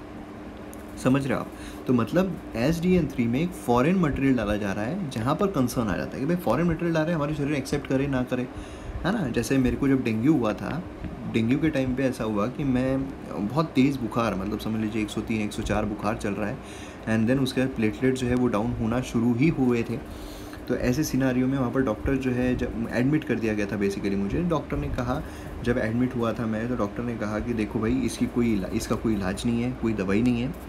Speaker 1: समझ रहे हो आप। तो मतलब SDN3 में एक फॉरेन मटेरियल डाला जा रहा है जहाँ पर कंसर्न आ जाता है कि भाई फॉरेन मटेरियल डाल रहे हैं, हमारे शरीर एक्सेप्ट करे ना करे, है ना। जैसे मेरे को जब डेंगू हुआ था, डेंगू के टाइम पे ऐसा हुआ कि मैं बहुत तेज़ बुखार, मतलब समझ लीजिए 103 104 बुखार चल रहा है। एंड देन उसके बाद प्लेटलेट जो है वो डाउन होना शुरू ही हुए थे। तो ऐसे सिनारियो में वहाँ पर डॉक्टर जो है, जब एडमिट कर दिया गया था बेसिकली मुझे, डॉक्टर ने कहा, जब एडमिट हुआ था मैं, तो डॉक्टर ने कहा कि देखो भाई इसका कोई इलाज नहीं है, कोई दवाई नहीं है,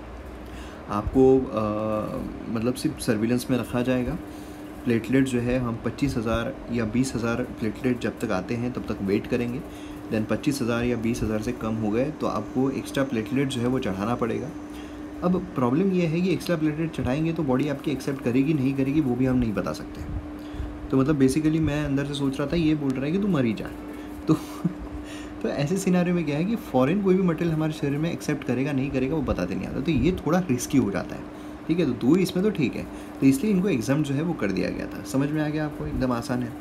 Speaker 1: आपको मतलब सिर्फ सर्विलेंस में रखा जाएगा। प्लेटलेट जो है हम 25,000 या 20,000 प्लेटलेट जब तक आते हैं तब तक वेट करेंगे। देन 25,000 या 20,000 से कम हो गए तो आपको एक्स्ट्रा प्लेटलेट जो है वो चढ़ाना पड़ेगा। अब प्रॉब्लम ये है कि एक्स्ट्रा प्लेटलेट चढ़ाएंगे तो बॉडी आपकी एक्सेप्ट करेगी नहीं करेगी वो भी हम नहीं बता सकते। तो मतलब बेसिकली मैं अंदर से सोच रहा था ये बोल रहा है कि तू मरी जा। तो ऐसे सिनारियो में क्या है कि फॉरेन कोई भी मटेरियल हमारे शरीर में एक्सेप्ट करेगा नहीं करेगा वो बताते नहीं आता, तो ये थोड़ा रिस्की हो जाता है, ठीक है। तो दो इसमें तो ठीक है, तो इसलिए इनको एग्जाम जो है वो कर दिया गया था। समझ में आ गया आपको, एकदम आसान है।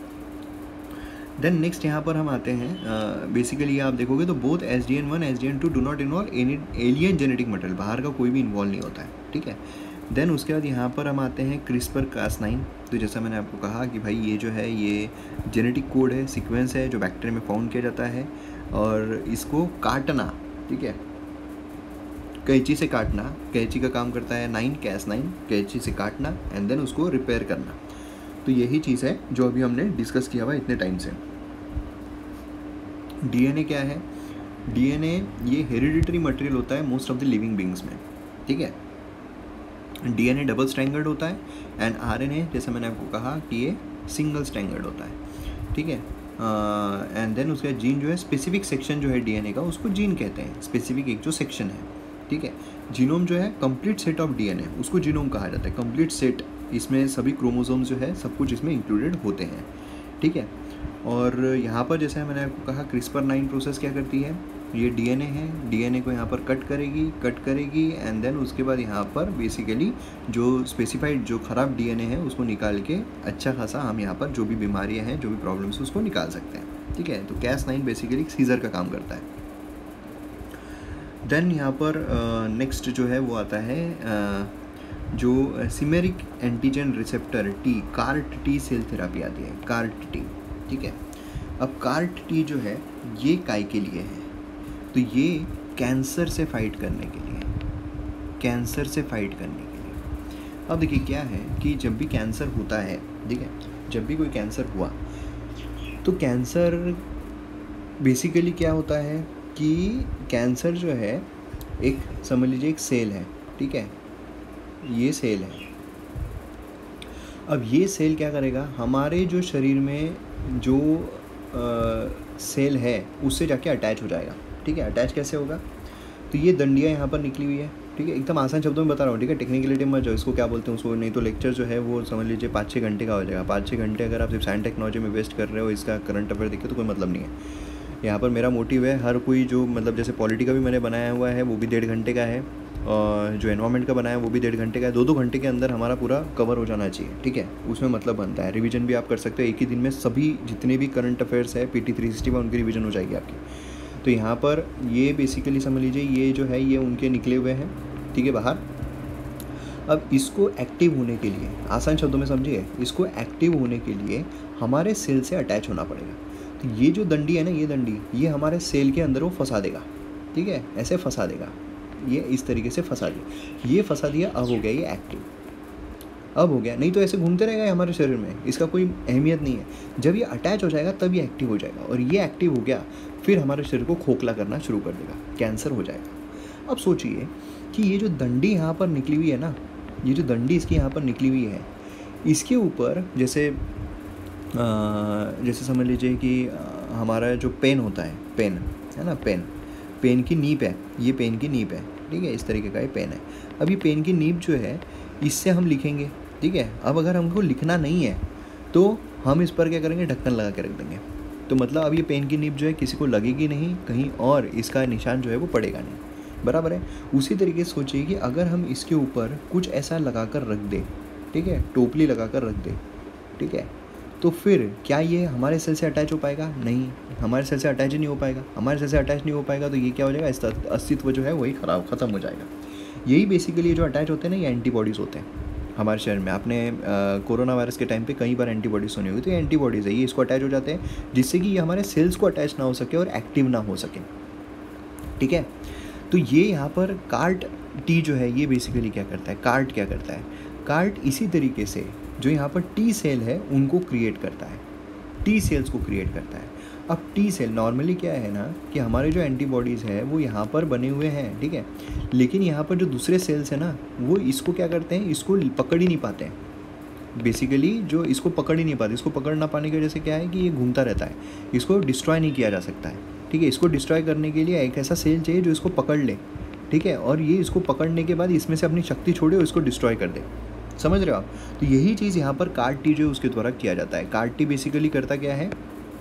Speaker 1: देन नेक्स्ट यहाँ पर हम आते हैं, बेसिकली आप देखोगे तो both SDN1 SDN2 do not involve any alien genetic material, बाहर का कोई भी इन्वॉल्व नहीं होता है, ठीक है। देन उसके बाद यहाँ पर हम आते हैं CRISPR-Cas9। तो जैसा मैंने आपको कहा कि भाई ये जो है ये जेनेटिक कोड है, सीक्वेंस है जो बैक्टीरिया में फाउंड किया जाता है, और इसको काटना, ठीक है, कैंची से काटना, कैंची का काम करता है 9Cas9, कैंची से काटना एंड देन उसको रिपेयर करना। तो यही चीज़ है जो अभी हमने डिस्कस किया हुआ इतने टाइम से। DNA क्या है? DNA ये हेरिडिटरी मटेरियल होता है most of the living beings में, ठीक है। DNA डबल स्ट्रैंगल्ड होता है एंड RNA जैसे मैंने आपको कहा कि ये सिंगल स्ट्रैंगल्ड होता है, ठीक है। एंड देन उसका जीन जो है, स्पेसिफिक सेक्शन जो है DNA का उसको जीन कहते हैं, स्पेसिफिक एक जो सेक्शन है, ठीक है। जीनोम जो है कंप्लीट सेट ऑफ DNA, उसको जीनोम कहा जाता है, कंप्लीट सेट। इसमें सभी क्रोमोसोम जो है सब कुछ इसमें इंक्लूडेड होते हैं, ठीक है। और यहाँ पर जैसे मैंने आपको कहा CRISPR-9 प्रोसेस क्या करती है, ये डीएनए है, डीएनए को यहाँ पर कट करेगी एंड देन उसके बाद यहाँ पर बेसिकली जो स्पेसिफाइड जो ख़राब डीएनए है उसको निकाल के अच्छा खासा हम यहाँ पर जो भी बीमारियाँ हैं, जो भी प्रॉब्लम्स है उसको निकाल सकते हैं। ठीक है, तो Cas9 बेसिकली सीजर का काम करता है। देन यहाँ पर नेक्स्ट जो है वो आता है जो chimeric antigen receptor T, CAR-T cell therapy आती है, CAR-T। ठीक है, अब CAR-T जो है ये काय के लिए है, तो ये कैंसर से फाइट करने के लिए, कैंसर से फाइट करने के लिए। अब देखिए क्या है कि जब भी कैंसर होता है, ठीक है, जब भी कोई कैंसर हुआ तो कैंसर बेसिकली क्या होता है कि कैंसर जो है एक समझ लीजिए एक सेल है। ठीक है, ये सेल है। अब ये सेल क्या करेगा, हमारे जो शरीर में जो सेल है उससे जाके अटैच हो जाएगा। ठीक है, अटैच कैसे होगा, तो ये डंडियाँ यहाँ पर निकली हुई है। ठीक है, एकदम आसान शब्दों में बता रहा हूँ। ठीक है, टेक्निकलिटी मत जाओ, इसको क्या बोलते हैं उसको, नहीं तो लेक्चर जो है वो समझ लीजिए 5-6 घंटे का हो जाएगा। 5-6 घंटे अगर आप सिर्फ साइंस टेक्नोलॉजी में वेस्ट कर रहे हो, इसका करंट अफेयर देखिए तो कोई मतलब नहीं है। यहाँ पर मेरा मोटिव है हर कोई जो मतलब जैसे पॉलिटी का भी मैंने बनाया हुआ है वो भी 1.5 घंटे का है, और जो एनवायरनमेंट का बनाया है वो भी 1.5 घंटे का है। 2-2 घंटे के अंदर हमारा पूरा कवर हो जाना चाहिए। ठीक है, उसमें मतलब बनता है। रिवीजन भी आप कर सकते हो, एक ही दिन में सभी जितने भी करंट अफेयर्स है PT 360 में उनकी रिवीजन हो जाएगी आपकी। तो यहाँ पर ये बेसिकली समझ लीजिए ये जो है ये उनके निकले हुए हैं। ठीक है, बाहर। अब इसको एक्टिव होने के लिए, आसान शब्दों में समझिए, इसको एक्टिव होने के लिए हमारे सेल से अटैच होना पड़ेगा। तो ये जो डंडी है ना, ये डंडी ये हमारे सेल के अंदर वो फंसा देगा। ठीक है, ऐसे फंसा देगा, ये इस तरीके से फंसा दिया, ये फंसा दिया, अब हो गया ये एक्टिव, अब हो गया। नहीं तो ऐसे घूमते रहेगा हमारे शरीर में, इसका कोई अहमियत नहीं है। जब ये अटैच हो जाएगा तब ये एक्टिव हो जाएगा, और ये एक्टिव हो गया फिर हमारे शरीर को खोखला करना शुरू कर देगा, कैंसर हो जाएगा। अब सोचिए कि ये जो डंडी यहाँ पर निकली हुई है ना, ये जो डंडी इसकी यहाँ पर निकली हुई है, इसके ऊपर जैसे समझ लीजिए कि हमारा जो पेन होता है, पेन है ना, पेन की नीब है, ये पेन की नीब है। ठीक है, इस तरीके का ये पेन है। अब ये पेन की नीब जो है इससे हम लिखेंगे। ठीक है, अब अगर हमको लिखना नहीं है तो हम इस पर क्या करेंगे, ढक्कन लगा के रख देंगे। तो मतलब अब ये पेन की नीब जो है किसी को लगेगी नहीं कहीं, और इसका निशान जो है वो पड़ेगा नहीं, बराबर है। उसी तरीके से सोचिए कि अगर हम इसके ऊपर कुछ ऐसा लगा कर रख दें, ठीक है, टोपली लगा कर रख दें, ठीक है, तो फिर क्या ये हमारे सेल से अटैच हो पाएगा? नहीं, हमारे सेल से अटैच ही नहीं हो पाएगा। हमारे सेल से अटैच नहीं हो पाएगा तो ये क्या हो जाएगा, इसका अस्तित्व जो है वही ख़त्म हो जाएगा। यही बेसिकली जो अटैच होते हैं ना, ये एंटीबॉडीज़ होते हैं हमारे शरीर में। आपने कोरोना वायरस के टाइम पे कई बार एंटीबॉडीज सुनी होगी, तो ये एंटीबॉडीज़ है, ये इसको अटैच हो जाते हैं जिससे कि ये हमारे सेल्स को अटैच ना हो सके और एक्टिव ना हो सके। ठीक है, तो ये यहाँ पर CAR-T जो है ये बेसिकली क्या करता है, CAR-T क्या करता है, CAR-T इसी तरीके से जो यहाँ पर T सेल है उनको क्रिएट करता है, T सेल्स को क्रिएट करता है। अब T सेल नॉर्मली क्या है ना कि हमारे जो एंटीबॉडीज़ है वो यहाँ पर बने हुए हैं, ठीक है, लेकिन यहाँ पर जो दूसरे सेल्स है ना वो इसको क्या करते हैं, इसको पकड़ ही नहीं पाते हैं। बेसिकली जो इसको पकड़ ही नहीं पाते, इसको पकड़ ना पाने की वजह से क्या है कि ये घूमता रहता है, इसको डिस्ट्रॉय नहीं किया जा सकता है। ठीक है, इसको डिस्ट्रॉय करने के लिए एक ऐसा सेल चाहिए जो इसको पकड़ ले, ठीक है, और ये इसको पकड़ने के बाद इसमें से अपनी शक्ति छोड़े और इसको डिस्ट्रॉय कर दे। समझ रहे हो आप? तो यही चीज़ यहाँ पर CAR-T जो उसके द्वारा किया जाता है। CAR-T बेसिकली करता क्या है,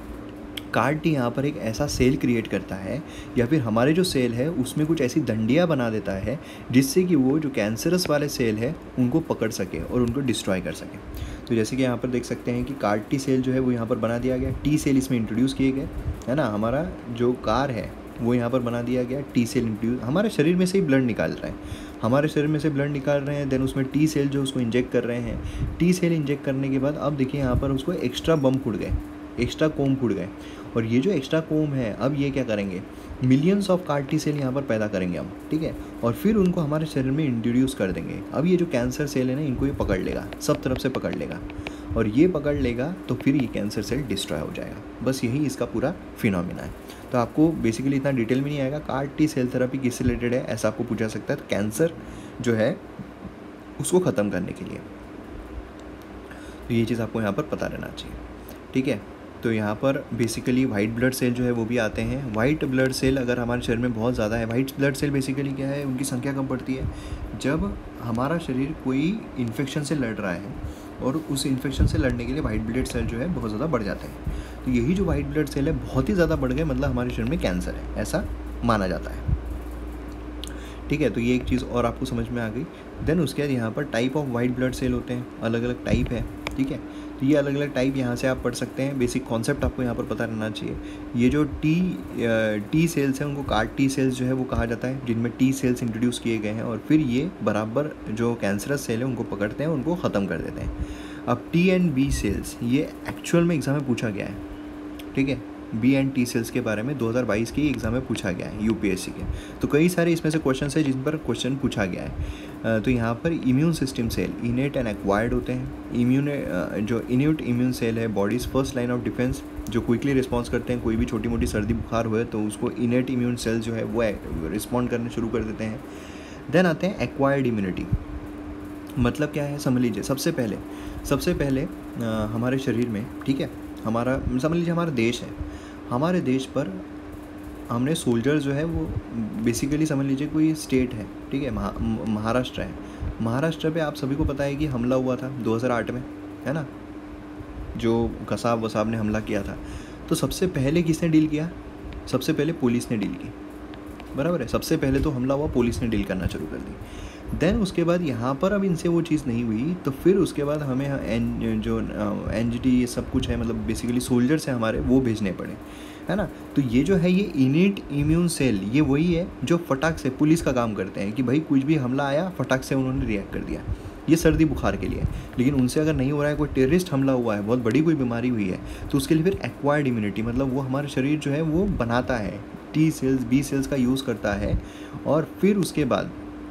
Speaker 1: CAR-T यहाँ पर एक ऐसा सेल क्रिएट करता है या फिर हमारे जो सेल है उसमें कुछ ऐसी डंडियाँ बना देता है जिससे कि वो जो कैंसरस वाले सेल है उनको पकड़ सके और उनको डिस्ट्रॉय कर सके। तो जैसे कि यहाँ पर देख सकते हैं कि CAR-T सेल जो है वो यहाँ पर बना दिया गया, T सेल इसमें इंट्रोड्यूस किए गए, है ना। हमारा जो कार है वो यहाँ पर बना दिया गया, T सेल इंट्रोड्यूस, हमारे शरीर में से ही ब्लड निकाल रहे हैं, हमारे शरीर में से ब्लड निकाल रहे हैं, देन उसमें T सेल जो उसको इंजेक्ट कर रहे हैं। T सेल इंजेक्ट करने के बाद अब देखिए यहाँ पर उसको एक्स्ट्रा बम फूट गए, एक्स्ट्रा कोम फूट गए, और ये जो एक्स्ट्रा कोम है अब ये क्या करेंगे, मिलियंस ऑफ CAR-T सेल यहाँ पर पैदा करेंगे हम, ठीक है, और फिर उनको हमारे शरीर में इंट्रोड्यूस कर देंगे। अब ये जो कैंसर सेल है ना इनको ये पकड़ लेगा, सब तरफ से पकड़ लेगा, और ये पकड़ लेगा तो फिर ये कैंसर सेल डिस्ट्रॉय हो जाएगा। बस यही इसका पूरा फिनोमिना है। तो आपको बेसिकली इतना डिटेल में नहीं आएगा। CAR-T सेल थेरेपी किससे रिलेटेड है ऐसा आपको पूछा सकता है, तो कैंसर जो है उसको ख़त्म करने के लिए। तो ये चीज़ आपको यहाँ पर पता रहना चाहिए, ठीक है। तो यहाँ पर बेसिकली वाइट ब्लड सेल जो है वो भी आते हैं। वाइट ब्लड सेल अगर हमारे शरीर में बहुत ज़्यादा है, वाइट ब्लड सेल बेसिकली क्या है, उनकी संख्या कम पड़ती है जब हमारा शरीर कोई इन्फेक्शन से लड़ रहा है और उस इन्फेक्शन से लड़ने के लिए वाइट ब्लड सेल जो है बहुत ज़्यादा बढ़ जाते हैं। तो यही जो वाइट ब्लड सेल है बहुत ही ज़्यादा बढ़ गए, मतलब हमारे शरीर में कैंसर है, ऐसा माना जाता है। ठीक है, तो ये एक चीज़ और आपको समझ में आ गई। देन उसके बाद यहाँ पर type of white blood cell होते हैं, अलग अलग टाइप है। ठीक है, तो ये अलग अलग टाइप यहाँ से आप पढ़ सकते हैं। बेसिक कॉन्सेप्ट आपको यहाँ पर पता रहना चाहिए। ये जो टी सेल्स हैं उनको कार्ड टी सेल्स जो है वो कहा जाता है, जिनमें टी सेल्स इंट्रोड्यूस किए गए हैं, और फिर ये बराबर जो कैंसरस सेल है उनको पकड़ते हैं, उनको ख़त्म कर देते हैं। अब टी एंड बी सेल्स, ये एक्चुअल में एग्ज़ाम में पूछा गया है। ठीक है, बी एंड टी सेल्स के बारे में 2022 के एग्ज़ाम में पूछा गया है यूपीएससी के। तो कई सारे इसमें से क्वेश्चन है जिन पर क्वेश्चन पूछा गया है। तो यहाँ पर immune system cell innate and acquired होते हैं। जो इन्यूट इम्यून सेल है body's first line of defence, जो क्विकली रिस्पॉन्स करते हैं। कोई भी छोटी मोटी सर्दी बुखार हुए तो उसको इनेट इम्यून सेल जो है वो रिस्पॉन्ड करने शुरू कर देते हैं। देन आते हैं एक्वायर्ड इम्यूनिटी। मतलब क्या है समझ लीजिए। सबसे पहले हमारे शरीर में, ठीक है, हमारा समझ लीजिए हमारा देश है, हमारे देश पर हमने सोल्जर जो है वो बेसिकली समझ लीजिए कोई स्टेट है। ठीक है, महाराष्ट्र है। महाराष्ट्र पे आप सभी को पता है कि हमला हुआ था 2008 में, है ना, जो कसाब वसाब ने हमला किया था। तो सबसे पहले किसने डील किया? सबसे पहले पुलिस ने डील की, बराबर है। सबसे पहले तो हमला हुआ, पुलिस ने डील करना शुरू कर दी। देन उसके बाद यहाँ पर अब इनसे वो चीज़ नहीं हुई, तो फिर उसके बाद हमें जो एनजीटी ये सब कुछ है, मतलब बेसिकली सोल्जर्स हैं हमारे, वो भेजने पड़े, है ना। तो ये जो है ये इनेट इम्यून सेल, ये वही है जो फटाक से पुलिस का काम करते हैं कि भाई कुछ भी हमला आया फटाक से उन्होंने रिएक्ट कर दिया। ये सर्दी बुखार के लिए। लेकिन उनसे अगर नहीं हो रहा है, कोई टेररिस्ट हमला हुआ है, बहुत बड़ी कोई बीमारी हुई है, तो उसके लिए फिर एक्वायर्ड इम्यूनिटी, मतलब वो हमारा शरीर जो है वो बनाता है, टी सेल्स बी सेल्स का यूज़ करता है। और फिर उसके बाद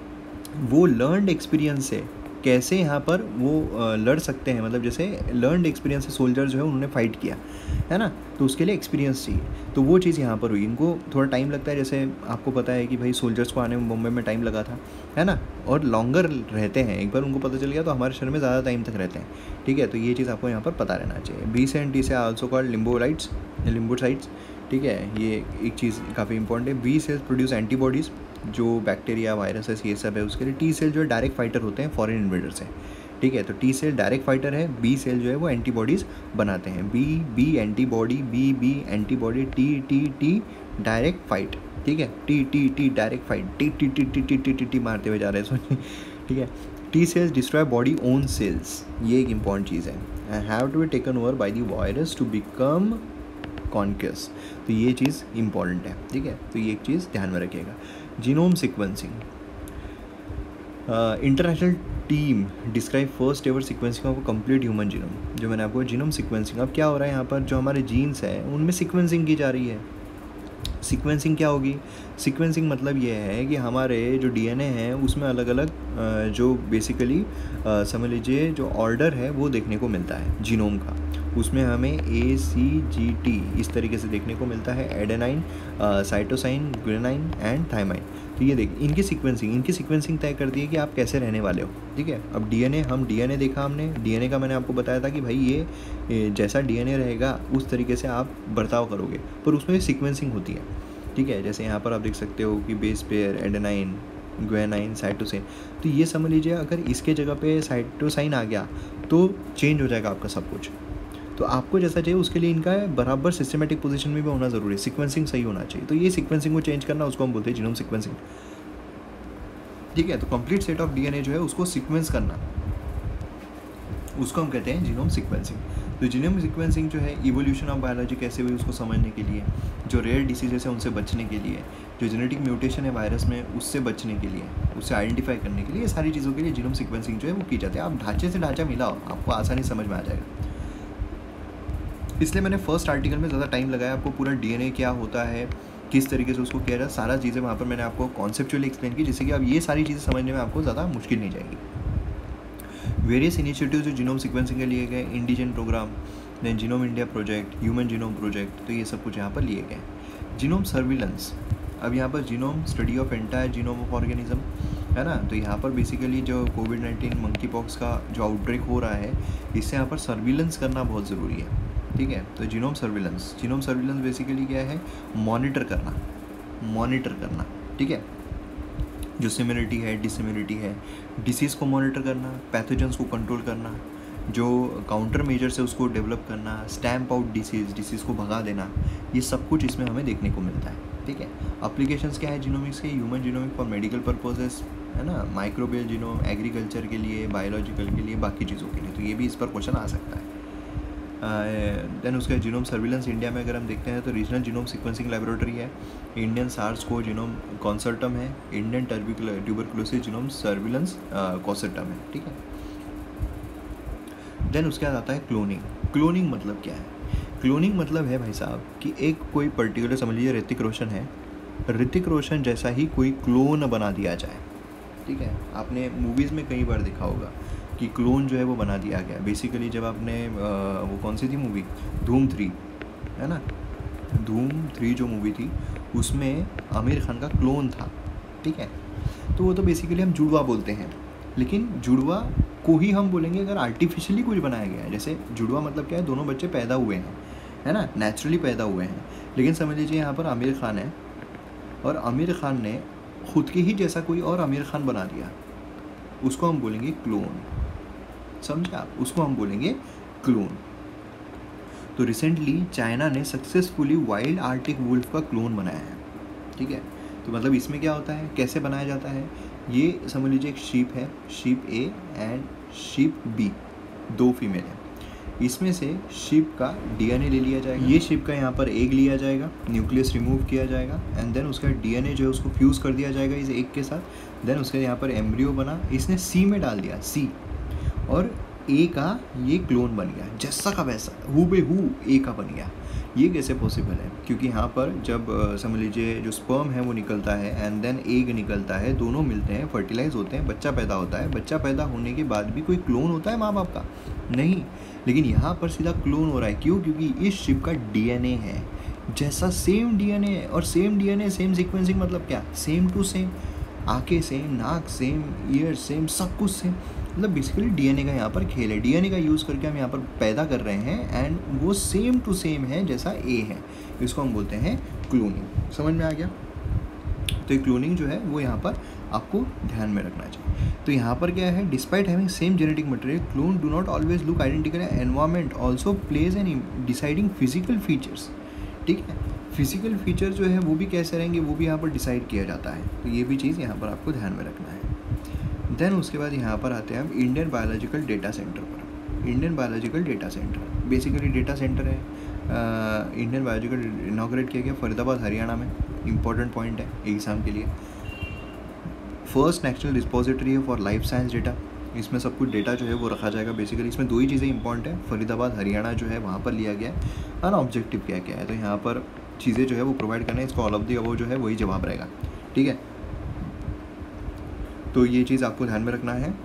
Speaker 1: वो लर्नड एक्सपीरियंस से कैसे यहाँ पर वो लड़ सकते हैं, मतलब जैसे लर्नड एक्सपीरियंस से सोल्जर जो है उन्होंने फाइट किया, है ना, तो उसके लिए एक्सपीरियंस चाहिए। तो वो चीज़ यहाँ पर हुई। इनको थोड़ा टाइम लगता है, जैसे आपको पता है कि भाई सोल्जर्स को आने में बॉम्बे में टाइम लगा था, है ना, और लॉन्गर रहते हैं। एक बार उनको पता चल गया तो हमारे शरीर में ज़्यादा टाइम तक रहते हैं। ठीक है, तो ये चीज़ आपको यहाँ पर पता रहना चाहिए। बी से एंड टी से आल्सो कॉल्ड लिम्बोसाइट्स। ठीक है, ये एक चीज़ काफ़ी इंपॉर्टेंट है। बी सेल्स प्रोड्यूस एंटीबॉडीज़, जो बैक्टीरिया वायरसेस ये सब है उसके लिए। टी सेल जो है डायरेक्ट फाइटर होते हैं फॉरेन इन्वेडर से। ठीक है, तो टी सेल डायरेक्ट फाइटर है, बी सेल जो है वो एंटीबॉडीज़ बनाते हैं। B antibody, B antibody, T direct fight. ठीक है, टी डायरेक्ट फाइट, टी मारते हुए जा रहे हैं सोचिए। ठीक है, T cells destroy body own cells, ये एक इंपॉर्टेंट चीज़ है। And have to be taken over by the virus to become conscious, तो ये चीज़ इंपॉर्टेंट है। ठीक है, तो ये एक चीज़ ध्यान में रखिएगा। Genome sequencing, international team describe first ever sequencing of complete human genome. जो मैंने आपको जीनोम सीक्वेंसिंग, अब क्या हो रहा है यहाँ पर, जो हमारे जीन्स हैं उनमें सीक्वेंसिंग की जा रही है। सीक्वेंसिंग क्या होगी? सीक्वेंसिंग मतलब ये है कि हमारे जो डीएनए हैं उसमें अलग अलग जो बेसिकली समझ लीजिए जो ऑर्डर है वो देखने को मिलता है जीनोम का। उसमें हमें ACGT इस तरीके से देखने को मिलता है, adenine, cytosine, guanine and thymine. तो ये देखिए इनकी सीक्वेंसिंग तय करती है कि आप कैसे रहने वाले हो। ठीक है, अब डीएनए देखा हमने, डीएनए का मैंने आपको बताया था कि भाई ये जैसा डीएनए रहेगा उस तरीके से आप बर्ताव करोगे, पर उसमें सीक्वेंसिंग होती है। ठीक है, जैसे यहाँ पर आप देख सकते हो कि base pair, adenine, guanine, cytosine. तो ये समझ लीजिए अगर इसके जगह पे साइटोसाइन आ गया तो चेंज हो जाएगा आपका सब कुछ। तो आपको जैसा चाहिए उसके लिए इनका बराबर सिस्टमेटिक पोजीशन में भी होना ज़रूरी है, सीक्वेंसिंग सही होना चाहिए। तो ये सीक्वेंसिंग को चेंज करना उसको हम बोलते हैं जीनोम सीक्वेंसिंग। ठीक है, तो कंप्लीट सेट ऑफ डीएनए जो है उसको सीक्वेंस करना, उसको हम कहते हैं जीनोम सीक्वेंसिंग। तो जीनोम सीक्वेंसिंग जो है इवोल्यूशन ऑफ बायोलॉजी कैसे हुई उसको समझने के लिए, जो रेयर डिसीजेस है उनसे बचने के लिए, जो जेनेटिक म्यूटेशन है वायरस में उससे बचने के लिए, उससे आइडेंटिफाई करने के लिए, ये सारी चीज़ों के लिए जीनोम सीक्वेंसिंग जो है वो की जाती है। आप ढांचे से ढांचा मिलाओ, आपको आसानी समझ में आ जाएगा। इसलिए मैंने फर्स्ट आर्टिकल में ज़्यादा टाइम लगाया, आपको पूरा डीएनए क्या होता है, किस तरीके से उसको किया जाए, सारा चीज़ें वहाँ पर मैंने आपको कॉन्सेप्चुअली एक्सप्लेन की, जिससे कि अब ये सारी चीज़ें समझने में आपको ज़्यादा मुश्किल नहीं जाएगी। वेरियस इनिशिएटिव्स जो जीनोम सीक्वेंसिंग के लिए गए, IndiGen program, then genome India project, human genome project, तो ये सब कुछ यहाँ पर लिए गए। जीनोम सर्विलेंस, अब यहाँ पर genome study of entire genome of organism, है ना। तो यहाँ पर बेसिकली जो कोविड-19 मंकी पॉक्स का जो आउटब्रेक हो रहा है, इससे यहाँ पर सर्विलेंस करना बहुत ज़रूरी है। ठीक है, तो जीनोम सर्विलेंस बेसिकली क्या है, मॉनिटर करना। ठीक है, जो सिमिलरिटी है, डिसिमिलरिटी है, डिसीज़ को मॉनिटर करना, पैथोजेंस को कंट्रोल करना, जो काउंटर मेजर्स है उसको डेवलप करना, स्टैम्प आउट डिसीज़ को भगा देना, ये सब कुछ इसमें हमें देखने को मिलता है। ठीक है, एप्लीकेशंस क्या है जीनोमिक्स के? Human genomic for medical purposes, है ना, माइक्रोबियल जीनोम एग्रीकल्चर के लिए, बायोलॉजिकल के लिए, बाकी चीज़ों के लिए, तो ये भी इस पर क्वेश्चन आ सकता है। देन उसका जीनोम सर्विलेंस इंडिया में अगर हम देखते हैं तो रीजनल जीनोम सीक्वेंसिंग लेबोरेटरी है, Indian SARS CoV genome consortium है, Indian tuberculosis genome surveillance consortium है। ठीक है, देन उसके बाद आता है क्लोनिंग। क्लोनिंग मतलब क्या है? क्लोनिंग मतलब है भाई साहब कि एक कोई पर्टिकुलर, समझ लीजिए ऋतिक रोशन है, ऋतिक रोशन जैसा ही कोई क्लोन बना दिया जाए। ठीक है, आपने मूवीज़ में कई बार देखा होगा कि क्लोन जो है वो बना दिया गया। बेसिकली जब आपने वो कौन सी थी मूवी, धूम 3, है ना, धूम 3 जो मूवी थी उसमें आमिर खान का क्लोन था। ठीक है, तो वो तो बेसिकली हम जुड़वा बोलते हैं, लेकिन जुड़वा को ही हम बोलेंगे अगर आर्टिफिशियली कुछ बनाया गया है। जैसे जुड़वा मतलब क्या है, दोनों बच्चे पैदा हुए हैं, है ना, नेचुरली पैदा हुए हैं, लेकिन समझ लीजिए यहाँ पर आमिर खान है और आमिर खान ने खुद के ही जैसा कोई और आमिर खान बना दिया, उसको हम बोलेंगे क्लोन। समझे आप? उसको हम बोलेंगे क्लोन। तो रिसेंटली चाइना ने सक्सेसफुली वाइल्ड आर्टिक वुल्फ का क्लोन बनाया है। ठीक है, तो मतलब इसमें क्या होता है, कैसे बनाया जाता है, ये समझ लीजिए एक शीप है, sheep A and sheep B, 2 female है, इसमें से शीप का डीएनए ले लिया जाएगा, ये शीप का यहाँ पर एग लिया जाएगा, न्यूक्लियस रिमूव किया जाएगा एंड देन उसका डीएनए जो है उसको फ्यूज़ कर दिया जाएगा इस एग के साथ। देन उसके यहाँ पर एम्ब्रियो बना, इसने सी में डाल दिया, सी, और ए का ये क्लोन बन गया, जैसा का वैसा हूबहू ए का बन गया। ये कैसे पॉसिबल है? क्योंकि यहाँ पर जब समझ लीजिए जो स्पर्म है वो निकलता है एंड देन एग निकलता है, दोनों मिलते हैं, फर्टिलाइज होते हैं, बच्चा पैदा होता है। बच्चा पैदा होने के बाद भी कोई क्लोन होता है माँ बाप का? नहीं, लेकिन यहाँ पर सीधा क्लोन हो रहा है। क्यों? क्योंकि इस शिप का डीएनए है जैसा, सेम डीएनए है, और सेम डीएनए सेम सीक्वेंसिंग मतलब क्या, सेम टू सेम, आंखें सेम, नाक सेम, ईयर सेम, सब कुछ सेम। मतलब बेसिकली डीएनए का यहाँ पर खेल है, डीएनए का यूज़ करके हम यहाँ पर पैदा कर रहे हैं एंड वो सेम टू सेम है जैसा ए है, इसको हम बोलते हैं क्लोनिंग। समझ में आ गया? तो ये क्लोनिंग जो है वो यहाँ पर आपको ध्यान में रखना चाहिए। तो यहाँ पर क्या है, despite having same genetic material, clone do not always look identical, environment also plays an deciding physical features. ठीक है, फिजिकल फीचर जो है वो भी कैसे रहेंगे वो भी यहाँ पर डिसाइड किया जाता है, तो ये भी चीज़ यहाँ पर आपको ध्यान में रखना है। देन उसके बाद यहाँ पर आते हैं हम इंडियन बायोलॉजिकल डेटा सेंटर पर। Indian biological data centre basically data centre है, इंडियन बायोलॉजिकल इनॉग्रेट किया गया फरीदाबाद हरियाणा में। इंपॉर्टेंट पॉइंट है एग्ज़ाम के लिए। फर्स्ट नेशनल रिपोजिटरी है फॉर लाइफ साइंस डेटा, इसमें सब कुछ डेटा जो है वो रखा जाएगा। बेसिकली इसमें 2 ही चीज़ें इंपॉर्टेंट है, फरीदाबाद हरियाणा जो है वहाँ पर लिया गया है, और ऑब्जेक्टिव क्या क्या है, तो यहाँ पर चीज़ें जो है वो प्रोवाइड करना है, इसको ऑल ऑफ दी अबव जो है वही जवाब रहेगा। ठीक है, तो ये चीज़ आपको ध्यान में रखना है।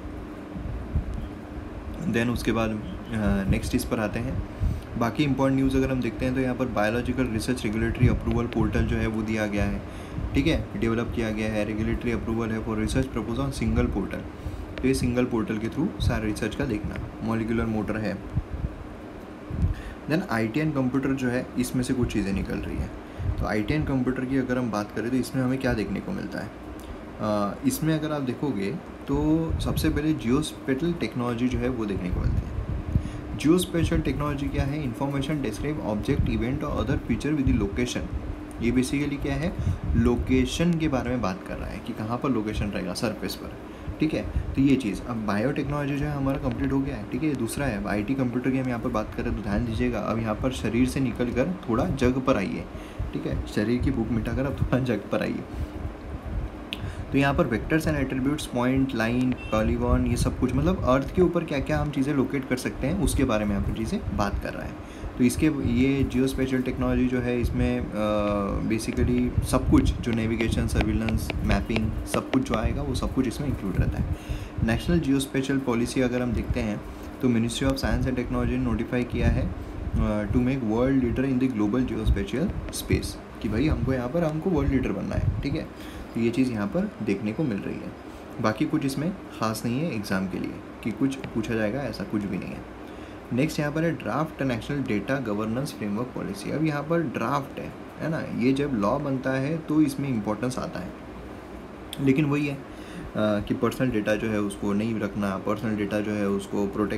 Speaker 1: देन उसके बाद नेक्स्ट इस पर आते हैं। बाकी इंपॉर्टेंट न्यूज़ अगर हम देखते हैं तो यहाँ पर biological research regulatory approval portal जो है वो दिया गया है। ठीक है, डेवलप किया गया है, रेगुलेटरी अप्रूवल है for research propose on single portal. तो ये सिंगल पोर्टल के थ्रू सारे रिसर्च का देखना। मॉलिक्यूलर मोटर है। देन IT एंड कंप्यूटर जो है इसमें से कुछ चीज़ें निकल रही है। तो IT एंड कंप्यूटर की अगर हम बात करें तो इसमें हमें क्या देखने को मिलता है, इसमें अगर आप देखोगे तो सबसे पहले जियोस्पेशल टेक्नोलॉजी जो है वो देखने को मिलती है। जियोस्पेशल टेक्नोलॉजी क्या है, इंफॉर्मेशन डिस्क्राइब ऑब्जेक्ट इवेंट और other feature with the location. ये बेसिकली क्या है, लोकेशन के बारे में बात कर रहा है कि कहाँ पर लोकेशन रहेगा सरफेस पर। ठीक है, तो ये चीज़। अब बायोटेक्नोलॉजी जो है हमारा कंप्लीट हो गया है। ठीक है, दूसरा है IT कंप्यूटर की हम यहाँ पर बात करें तो ध्यान दीजिएगा, अब यहाँ पर शरीर से निकल कर थोड़ा जग पर आइए। ठीक है, शरीर की भूख मिटाकर अब थोड़ा जग पर आइए। तो यहाँ पर vectors and attributes, point, line, polygon, ये सब कुछ मतलब अर्थ के ऊपर क्या क्या हम चीज़ें लोकेट कर सकते हैं उसके बारे में यहाँ पर चीज़ें बात कर रहा है। तो इसके ये जियोस्पेशल टेक्नोलॉजी जो है इसमें बेसिकली सब कुछ जो नेविगेशन, सर्विलेंस, मैपिंग, सब कुछ जो आएगा वो सब कुछ इसमें इंक्लूड रहता है। नेशनल जियोस्पेशल पॉलिसी अगर हम देखते हैं तो ministry of science and technology ने नोटिफाई किया है to make world leader in the global geospatial space, कि भाई हमको वर्ल्ड लीडर बनना है। ठीक है, तो ये चीज़ यहाँ पर देखने को मिल रही है। बाकी कुछ इसमें ख़ास नहीं है एग्ज़ाम के लिए कि कुछ पूछा जाएगा, ऐसा कुछ भी नहीं है। नेक्स्ट यहाँ पर है draft national data governance framework policy. अब यहाँ पर ड्राफ्ट है ना, ये जब लॉ बनता है तो इसमें इम्पोर्टेंस आता है, लेकिन वही है कि पर्सनल डेटा जो है उसको नहीं रखना, पर्सनल डेटा जो है उसको प्रोटेक्ट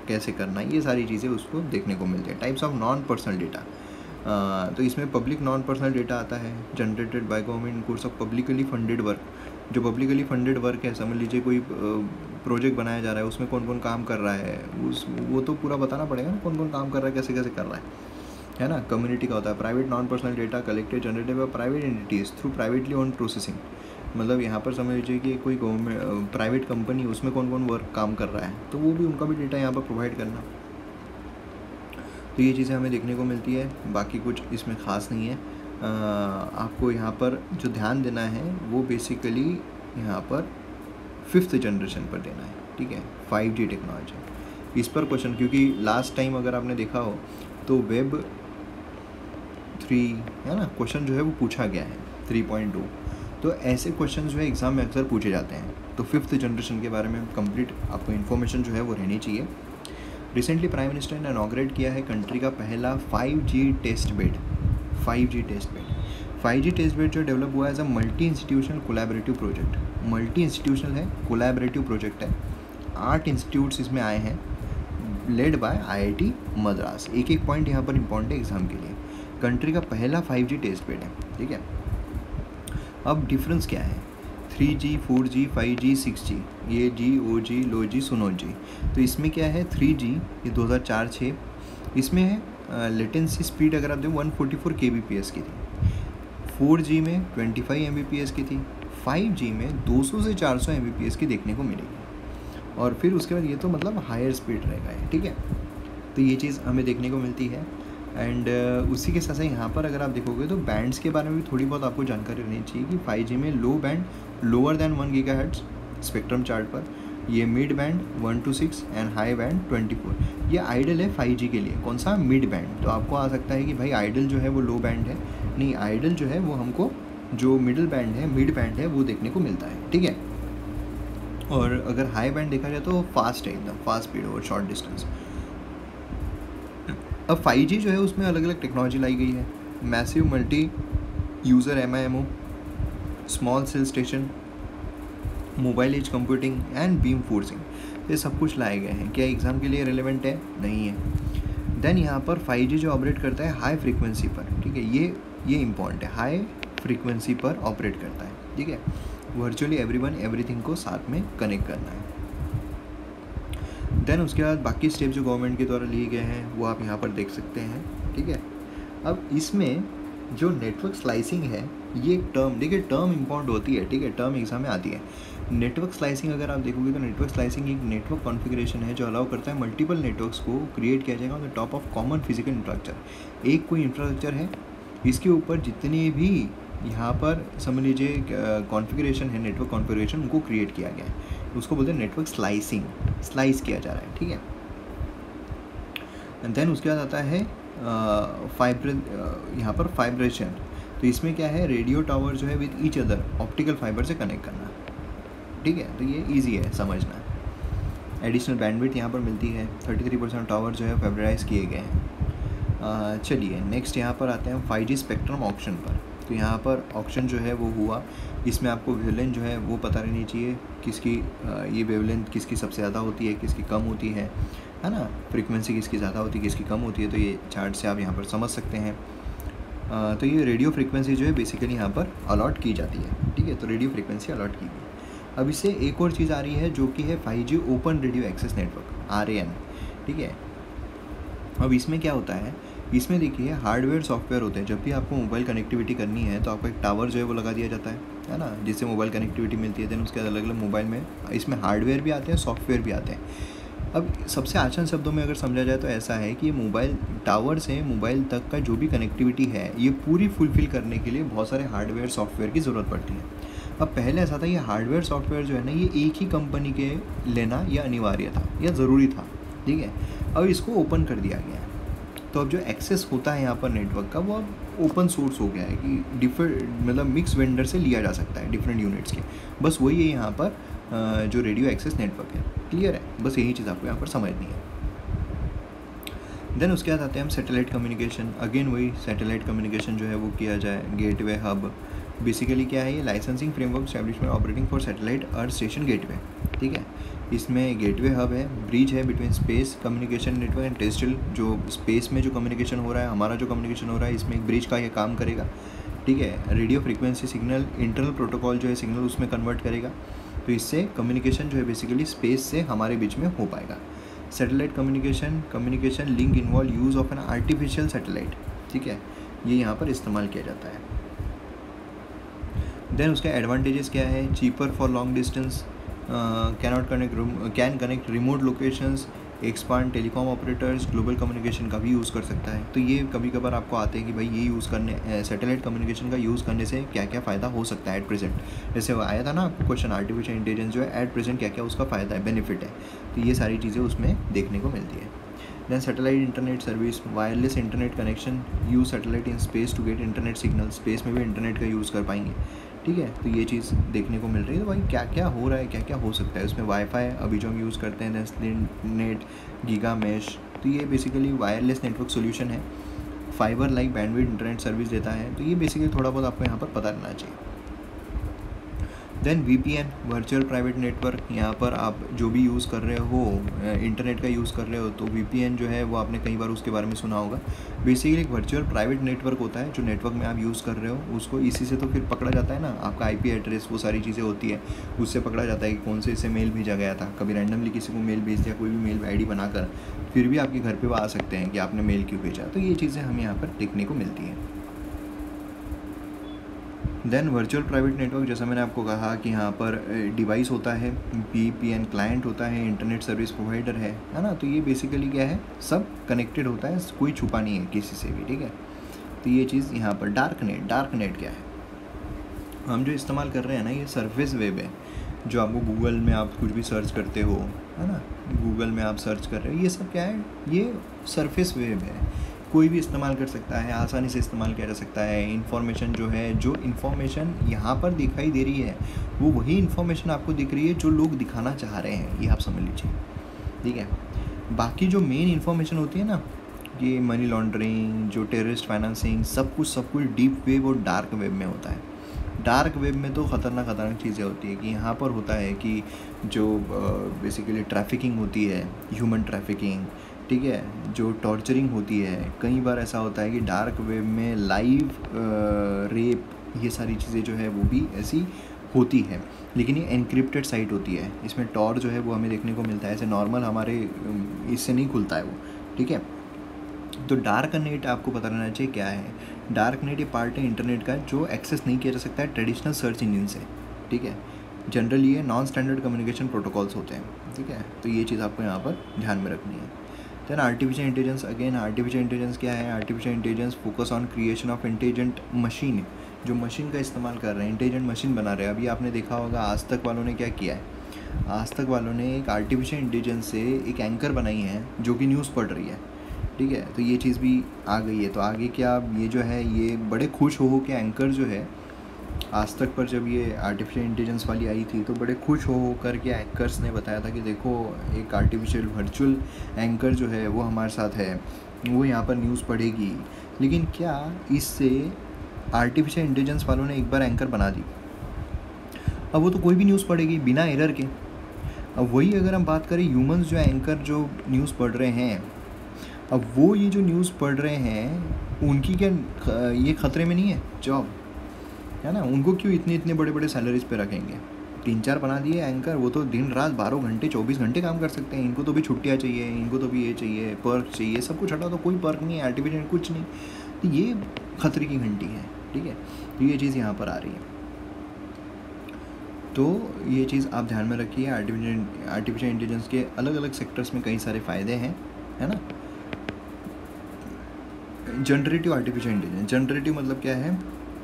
Speaker 1: कैसे करना है, ये सारी चीज़ें उसको देखने को मिलती है। Types of non personal data, तो इसमें पब्लिक नॉन पर्सनल डेटा आता है, generated by government in course of publicly funded work. जो पब्लिकली फंडेड वर्क है, समझ लीजिए कोई प्रोजेक्ट बनाया जा रहा है, उसमें कौन कौन काम कर रहा है, वो तो पूरा बताना पड़ेगा ना, कौन कौन काम कर रहा है, कैसे कैसे कर रहा है ना। कम्युनिटी का होता है private non personal data collected generated by private entities through privately owned processing. मतलब यहाँ पर समझ लीजिए कि कोई गवर्नमेंट प्राइवेट कंपनी, उसमें कौन कौन वर्क काम कर रहा है, तो वो भी उनका भी डेटा यहाँ पर प्रोवाइड करना। तो ये चीज़ें हमें देखने को मिलती है, बाकी कुछ इसमें ख़ास नहीं है। आपको यहाँ पर जो ध्यान देना है वो बेसिकली यहाँ पर 5th जनरेशन पर देना है, ठीक है, 5G टेक्नोलॉजी। इस पर क्वेश्चन, क्योंकि लास्ट टाइम अगर आपने देखा हो तो वेब 3 है ना, क्वेश्चन जो है वो पूछा गया है 3.2। तो ऐसे क्वेश्चन जो है एग्ज़ाम में अक्सर पूछे जाते हैं। तो 5th जनरेशन के बारे में कंप्लीट आपको इन्फॉर्मेशन जो है वो रहनी चाहिए। रिसेंटली प्राइम मिनिस्टर ने इनॉग्रेट किया है कंट्री का पहला 5G test bed. 5G test bed 5G test bed जो डेवलप हुआ है as a multi institutional collaborative project. Multi institutional है, कोलैबोरेटिव प्रोजेक्ट है। 8 इंस्टीट्यूट्स इसमें आए हैं, लेड बाय IIT मद्रास। एक एक पॉइंट यहाँ पर इंपॉर्टेंट है एग्जाम के लिए। कंट्री का पहला 5G टेस्ट बेड है, ठीक है। अब डिफरेंस क्या है, 3G 4G 5G 6G, ये G OG लो जी सुनो जी। तो इसमें क्या है, 3G ये 2004-06, इसमें है लेटेंसी स्पीड अगर आप दें 144 kbps की थी, 4G में 25 Mbps की थी, 5G में 200 से 400 Mbps की देखने को मिलेगी। और फिर उसके बाद ये तो मतलब हायर स्पीड रहेगा, ठीक है। तो ये चीज़ हमें देखने को मिलती है। एंड उसी के साथ साथ यहाँ पर अगर आप देखोगे तो बैंड्स के बारे में भी थोड़ी बहुत आपको जानकारी रहनी चाहिए कि 5G में low band lower than 1 GHz spectrum chart पर, ये mid band 1 to 6 and high band 24। ये आइडल है 5G के लिए। कौन सा, मिड बैंड। तो आपको आ सकता है कि भाई आइडल जो है वो लो बैंड है, नहीं, आइडल जो है वो हमको जो मिडल बैंड है, मिड बैंड है, वो देखने को मिलता है, ठीक है। और अगर हाई बैंड देखा जाए तो फास्ट है, एकदम फास्ट स्पीड और शॉर्ट डिस्टेंस। अब 5G जो है उसमें अलग अलग टेक्नोलॉजी लाई गई है, massive multi user MIMO, small cell station, mobile edge computing and beam forcing, ये सब कुछ लाए गए हैं। क्या एग्ज़ाम के लिए रिलेवेंट है? नहीं है। देन यहाँ पर 5G जो ऑपरेट करता है हाई फ्रीक्वेंसी पर, ठीक है, ये इंपॉर्टेंट है, हाई फ्रीक्वेंसी पर ऑपरेट करता है, ठीक है। वर्चुअली एवरीवन एवरीथिंग को साथ में कनेक्ट करना है। देन उसके बाद बाकी स्टेप जो गवर्नमेंट के द्वारा लिए गए हैं वो आप यहाँ पर देख सकते हैं, ठीक है। अब इसमें जो नेटवर्क स्लाइसिंग है, ये एक टर्म, देखिए टर्म इंपॉर्टेंट होती है, ठीक है, टर्म एग्जाम में आती है। नेटवर्क स्लाइसिंग अगर आप देखोगे तो नेटवर्क स्लाइसिंग एक नेटवर्क कॉन्फ़िगरेशन है जो अलाउ करता है मल्टीपल नेटवर्क्स को क्रिएट किया जाएगा on the top of common physical infrastructure. एक कोई इंफ्रास्ट्रक्चर है, इसके ऊपर जितने भी यहाँ पर समझ लीजिए कॉन्फ़िगरेशन है, नेटवर्क कॉन्फ़िगरेशन, उनको क्रिएट किया गया है, उसको बोलते हैं नेटवर्क स्लाइसिंग, स्लाइस किया जा रहा है, ठीक है। एंड देन उसके बाद आता है यहाँ पर फाइब्रेशन। तो इसमें क्या है, रेडियो टावर जो है with each other optical fibre से कनेक्ट करना, ठीक है। तो ये इजी है समझना। एडिशनल बैंडविड्थ यहाँ पर मिलती है, 33% टावर जो है फाइबराइज किए गए हैं। चलिए नेक्स्ट यहाँ पर आते हैं 5G स्पेक्ट्रम ऑक्शन पर। तो यहाँ पर ऑक्शन जो है वो हुआ, इसमें आपको वेवलेंथ जो है वो पता रहनी चाहिए, किसकी ये वेवलेंथ किसकी सबसे ज़्यादा होती है, किसकी कम होती है ना, फ्रीक्वेंसी किसकी ज़्यादा होती है, किसकी कम होती है। तो ये चार्ट से आप यहाँ पर समझ सकते हैं। तो ये रेडियो फ्रीक्वेंसी जो है बेसिकली यहाँ पर अलॉट की जाती है, ठीक है। तो रेडियो फ्रीक्वेंसी अलॉट की गई। अब इससे एक और चीज़ आ रही है जो कि है 5G open radio access network, RAN, ठीक है। अब इसमें क्या होता है, इसमें देखिए हार्डवेयर सॉफ्टवेयर होते हैं। जब भी आपको मोबाइल कनेक्टिविटी करनी है तो आपको एक टावर जो है वो लगा दिया जाता है ना, जिससे मोबाइल कनेक्टिविटी मिलती है। देन उसके अलग अलग मोबाइल में इसमें हार्डवेयर भी आते हैं, सॉफ्टवेयर भी आते हैं। अब सबसे आसान शब्दों में अगर समझा जाए तो ऐसा है कि ये मोबाइल टावर से मोबाइल तक का जो भी कनेक्टिविटी है, ये पूरी फुलफ़िल करने के लिए बहुत सारे हार्डवेयर सॉफ्टवेयर की ज़रूरत पड़ती है। अब पहले ऐसा था, ये हार्डवेयर सॉफ्टवेयर जो है ना, ये एक ही कंपनी के लेना या अनिवार्य था या ज़रूरी था, ठीक है। अब इसको ओपन कर दिया गया है, तो अब जो एक्सेस होता है यहाँ पर नेटवर्क का, वो अब ओपन सोर्स हो गया है कि डिफरेंट मतलब मिक्स वेंडर से लिया जा सकता है डिफरेंट यूनिट्स के। बस वही है यहाँ पर जो रेडियो एक्सेस नेटवर्क है, क्लियर है। बस यही चीज़ आपको यहाँ पर समझनी है। देन उसके बाद आते हैं हम सैटेलाइट कम्युनिकेशन। अगेन वही सैटेलाइट कम्युनिकेशन जो है वो किया जाए, गेटवे हब। बेसिकली क्या है, ये licensing framework establishment operating for satellite earth station gateway, ठीक है। इसमें गेटवे हब है, ब्रिज है between space communication network and terrestrial. जो स्पेस में जो कम्युनिकेशन हो रहा है, हमारा जो कम्युनिकेशन हो रहा है, इसमें एक ब्रिज का ये काम करेगा, ठीक है। Radio frequency signal internal protocol जो है सिग्नल उसमें कन्वर्ट करेगा, तो इससे कम्युनिकेशन जो है बेसिकली स्पेस से हमारे बीच में हो पाएगा। Satellite communication link involve use of an artificial satellite, ठीक है, ये यहाँ पर इस्तेमाल किया जाता है। देन उसके एडवांटेजेस क्या है, cheaper for long distance, can connect remote locations, expand telecom operators, global communication का भी यूज़ कर सकता है। तो ये कभी कभार आपको आते हैं कि भाई ये यूज़ करने, सैटेलाइट कम्युनिकेशन का यूज़ करने से क्या क्या फ़ायदा हो सकता है एट प्रेजेंट। जैसे वो आया था ना आपको क्वेश्चन, आर्टिफिशियल इंटेलिजेंस जो है एट प्रेजेंट क्या क्या उसका फ़ायदा है, बेनिफिट है, तो ये सारी चीज़ें उसमें देखने को मिलती है। Then satellite internet service, wireless internet connection, use satellite in space to get internet signal, space में भी इंटरनेट का यूज़ कर पाएंगे, ठीक है। तो ये चीज़ देखने को मिल रही है। तो भाई क्या क्या हो रहा है, क्या क्या हो सकता है उसमें। वाईफाई अभी जो हम यूज़ करते हैं, नेट, गीगा मैश, तो ये बेसिकली वायरलेस नेटवर्क सोल्यूशन है। Fibre like bandwidth internet service देता है, तो ये बेसिकली थोड़ा बहुत आपको यहाँ पर पता रहना चाहिए। Then VPN virtual private network, यहाँ पर आप जो भी यूज़ कर रहे हो, इंटरनेट का यूज़ कर रहे हो, तो VPN जो है वो आपने कई बार उसके बारे में सुना होगा। बेसिकली एक वर्चुअल प्राइवेट नेटवर्क होता है, जो नेटवर्क में आप यूज़ कर रहे हो उसको इसी से तो फिर पकड़ा जाता है ना, आपका IP एड्रेस, वो सारी चीज़ें होती है, उससे पकड़ा जाता है कि कौन से इसे मेल भेजा गया था। कभी रैंडमली किसी को मेल भेज दिया, कोई भी मेल ID बनाकर, फिर भी आपके घर पर वो आ सकते हैं कि आपने मेल क्यों भेजा। तो ये चीज़ें हमें यहाँ पर देखने को मिलती हैं। देन वर्चुअल प्राइवेट नेटवर्क, जैसा मैंने आपको कहा कि यहाँ पर डिवाइस होता है, VPN क्लाइंट होता है, इंटरनेट सर्विस प्रोवाइडर है ना। तो ये बेसिकली क्या है, सब कनेक्टेड होता है, कोई छुपा नहीं है किसी से भी, ठीक है। तो ये चीज़ यहाँ पर डार्क नेट क्या है, हम जो इस्तेमाल कर रहे हैं ना, ये सरफेस वेब है, जो आपको गूगल में आप कुछ भी सर्च करते हो, है ना, गूगल में आप सर्च कर रहे हो, ये सब क्या है, ये सरफेस वेब है, कोई भी इस्तेमाल कर सकता है, आसानी से इस्तेमाल किया जा सकता है। इन्फॉर्मेशन जो है, जो इन्फॉर्मेशन यहाँ पर दिखाई दे रही है, वो वही इन्फॉर्मेशन आपको दिख रही है जो लोग दिखाना चाह रहे हैं, ये आप समझ लीजिए, ठीक है। बाकी जो मेन इन्फॉर्मेशन होती है ना, ये मनी लॉन्ड्रिंग, जो टेररिस्ट फाइनेंसिंग, सब कुछ डीप वेब और डार्क वेब में होता है। डार्क वेब में तो ख़तरनाक चीज़ें होती है कि यहाँ पर होता है कि जो बेसिकली ट्रैफिकिंग होती है, ह्यूमन ट्रैफिकिंग, ठीक है, जो टॉर्चरिंग होती है। कई बार ऐसा होता है कि डार्क वेब में लाइव रेप, ये सारी चीज़ें जो है वो भी ऐसी होती है, लेकिन ये एनक्रिप्टेड साइट होती है, इसमें टॉर जो है वो हमें देखने को मिलता है, ऐसे नॉर्मल हमारे इससे नहीं खुलता है वो, ठीक है। तो डार्क नेट आपको पता रहना चाहिए क्या है। डार्क नेट ये पार्ट है इंटरनेट का जो एक्सेस नहीं किया जा सकता है ट्रेडिशनल सर्च इंजन से, ठीक है। जनरली ये नॉन स्टैंडर्ड कम्युनिकेशन प्रोटोकॉल्स होते हैं, ठीक है। तो ये चीज़ आपको यहाँ पर ध्यान में रखनी है। Then artificial intelligence, again artificial intelligence क्या है, artificial intelligence focus on creation of intelligent machine, जो मशीन का इस्तेमाल कर रहे हैं, इंटेलिजेंट मशीन बना रहे हैं। अभी आपने देखा होगा आज तक वालों ने क्या किया है, आज तक वालों ने एक आर्टिफिशियल इंटेलिजेंस से एक एंकर बनाई है जो कि न्यूज़ पढ़ रही है, ठीक है। तो ये चीज़ भी आ गई है। तो आगे क्या, ये जो है ये बड़े खुश हो के एंकर जो है, आज तक पर जब ये आर्टिफिशियल इंटेलिजेंस वाली आई थी तो बड़े खुश हो कर के एंकर्स ने बताया था कि देखो एक आर्टिफिशियल वर्चुअल एंकर जो है वो हमारे साथ है, वो यहाँ पर न्यूज़ पढ़ेगी। लेकिन क्या इससे आर्टिफिशियल इंटेलिजेंस वालों ने एक बार एंकर बना दी, अब वो तो कोई भी न्यूज़ पढ़ेगी बिना एरर के। अब वही अगर हम बात करें ह्यूमंस जो एंकर जो न्यूज़ पढ़ रहे हैं, अब वो ये जो न्यूज़ पढ़ रहे हैं उनकी क्या ये ख़तरे में नहीं है जॉब, है ना। उनको क्यों इतने बड़े बड़े सैलरीज पे रखेंगे, 3-4 बना दिए एंकर, वो तो दिन रात 12 घंटे 24 घंटे काम कर सकते हैं। इनको तो भी छुट्टियाँ चाहिए, इनको तो भी ये चाहिए, पर्क चाहिए, सब कुछ हटा तो कोई पर्क नहीं है, आर्टिफिशियल कुछ नहीं। तो ये खतरे की घंटी है, ठीक है। तो ये चीज़ यहाँ पर आ रही है, तो ये चीज़ आप ध्यान में रखिए। आर्टिफिशियल इंटेलिजेंस के अलग अलग सेक्टर्स में कई सारे फ़ायदे हैं, है ना। जनरेटिव आर्टिफिशियल इंटेलिजेंस, जनरेटिव मतलब क्या है,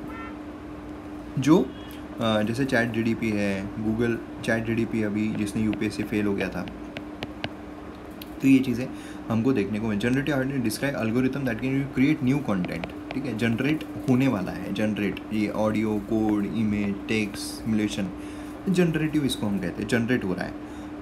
Speaker 1: जो जैसे चैट GDP है, गूगल चैट GDP अभी जिसने UPSC फेल हो गया था, तो ये चीज़ें हमको देखने को मिले। Generative artificial describe algorithm that can create new content, ठीक है। जनरेट होने वाला है, जनरेट ये audio, code, image, text, simulation, generative इसको हम कहते हैं, जनरेट हो रहा है।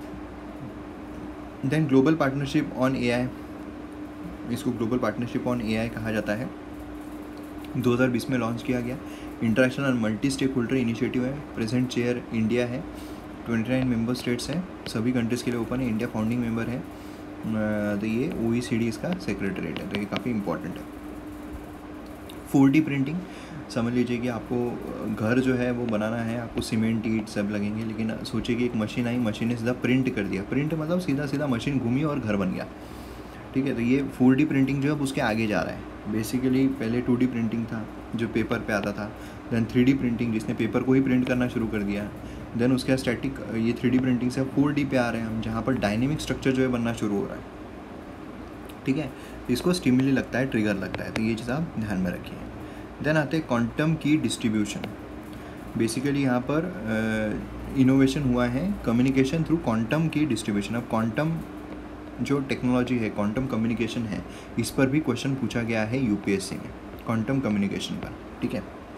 Speaker 1: Then global partnership on AI, इसको ग्लोबल पार्टनरशिप ऑन AI कहा जाता है, 2020 में लॉन्च किया गया। International multi stakeholder initiative है, प्रेजेंट चेयर इंडिया है, 29 मेंबर स्टेट्स हैं, सभी कंट्रीज़ के लिए ओपन है, इंडिया फाउंडिंग मेंबर है। तो ये OECD इसका सेक्रेटरीट है, तो ये काफ़ी इंपॉर्टेंट है। 4D प्रिंटिंग, समझ लीजिए कि आपको घर जो है वो बनाना है, आपको सीमेंट ईंट सब लगेंगे, लेकिन सोचिए कि एक मशीन आई, मशीन ने सीधा प्रिंट कर दिया। प्रिंट मतलब सीधा सीधा मशीन घूमी और घर बन गया, ठीक है। तो ये 4D प्रिंटिंग जो है उसके आगे जा रहा है। बेसिकली पहले 2D प्रिंटिंग था जो पेपर पे आता था, देन 3D प्रिंटिंग जिसने पेपर को ही प्रिंट करना शुरू कर दिया, देन उसके बाद स्टैटिक, ये 3D प्रिंटिंग से 4D पे आ रहे हैं हम, जहाँ पर डायनेमिक स्ट्रक्चर जो है बनना शुरू हो रहा है, ठीक है। इसको स्टिमुली लगता है, ट्रिगर लगता है, तो ये चीज़ आप ध्यान में रखिए। देन आते हैं क्वांटम की डिस्ट्रीब्यूशन। बेसिकली यहाँ पर इनोवेशन हुआ है communication through quantum key distribution. अब क्वांटम जो टेक्नोलॉजी है, क्वांटम कम्युनिकेशन है, इस पर भी क्वेश्चन पूछा गया है UPSC में, क्वांटम कम्युनिकेशन पर, ठीक है।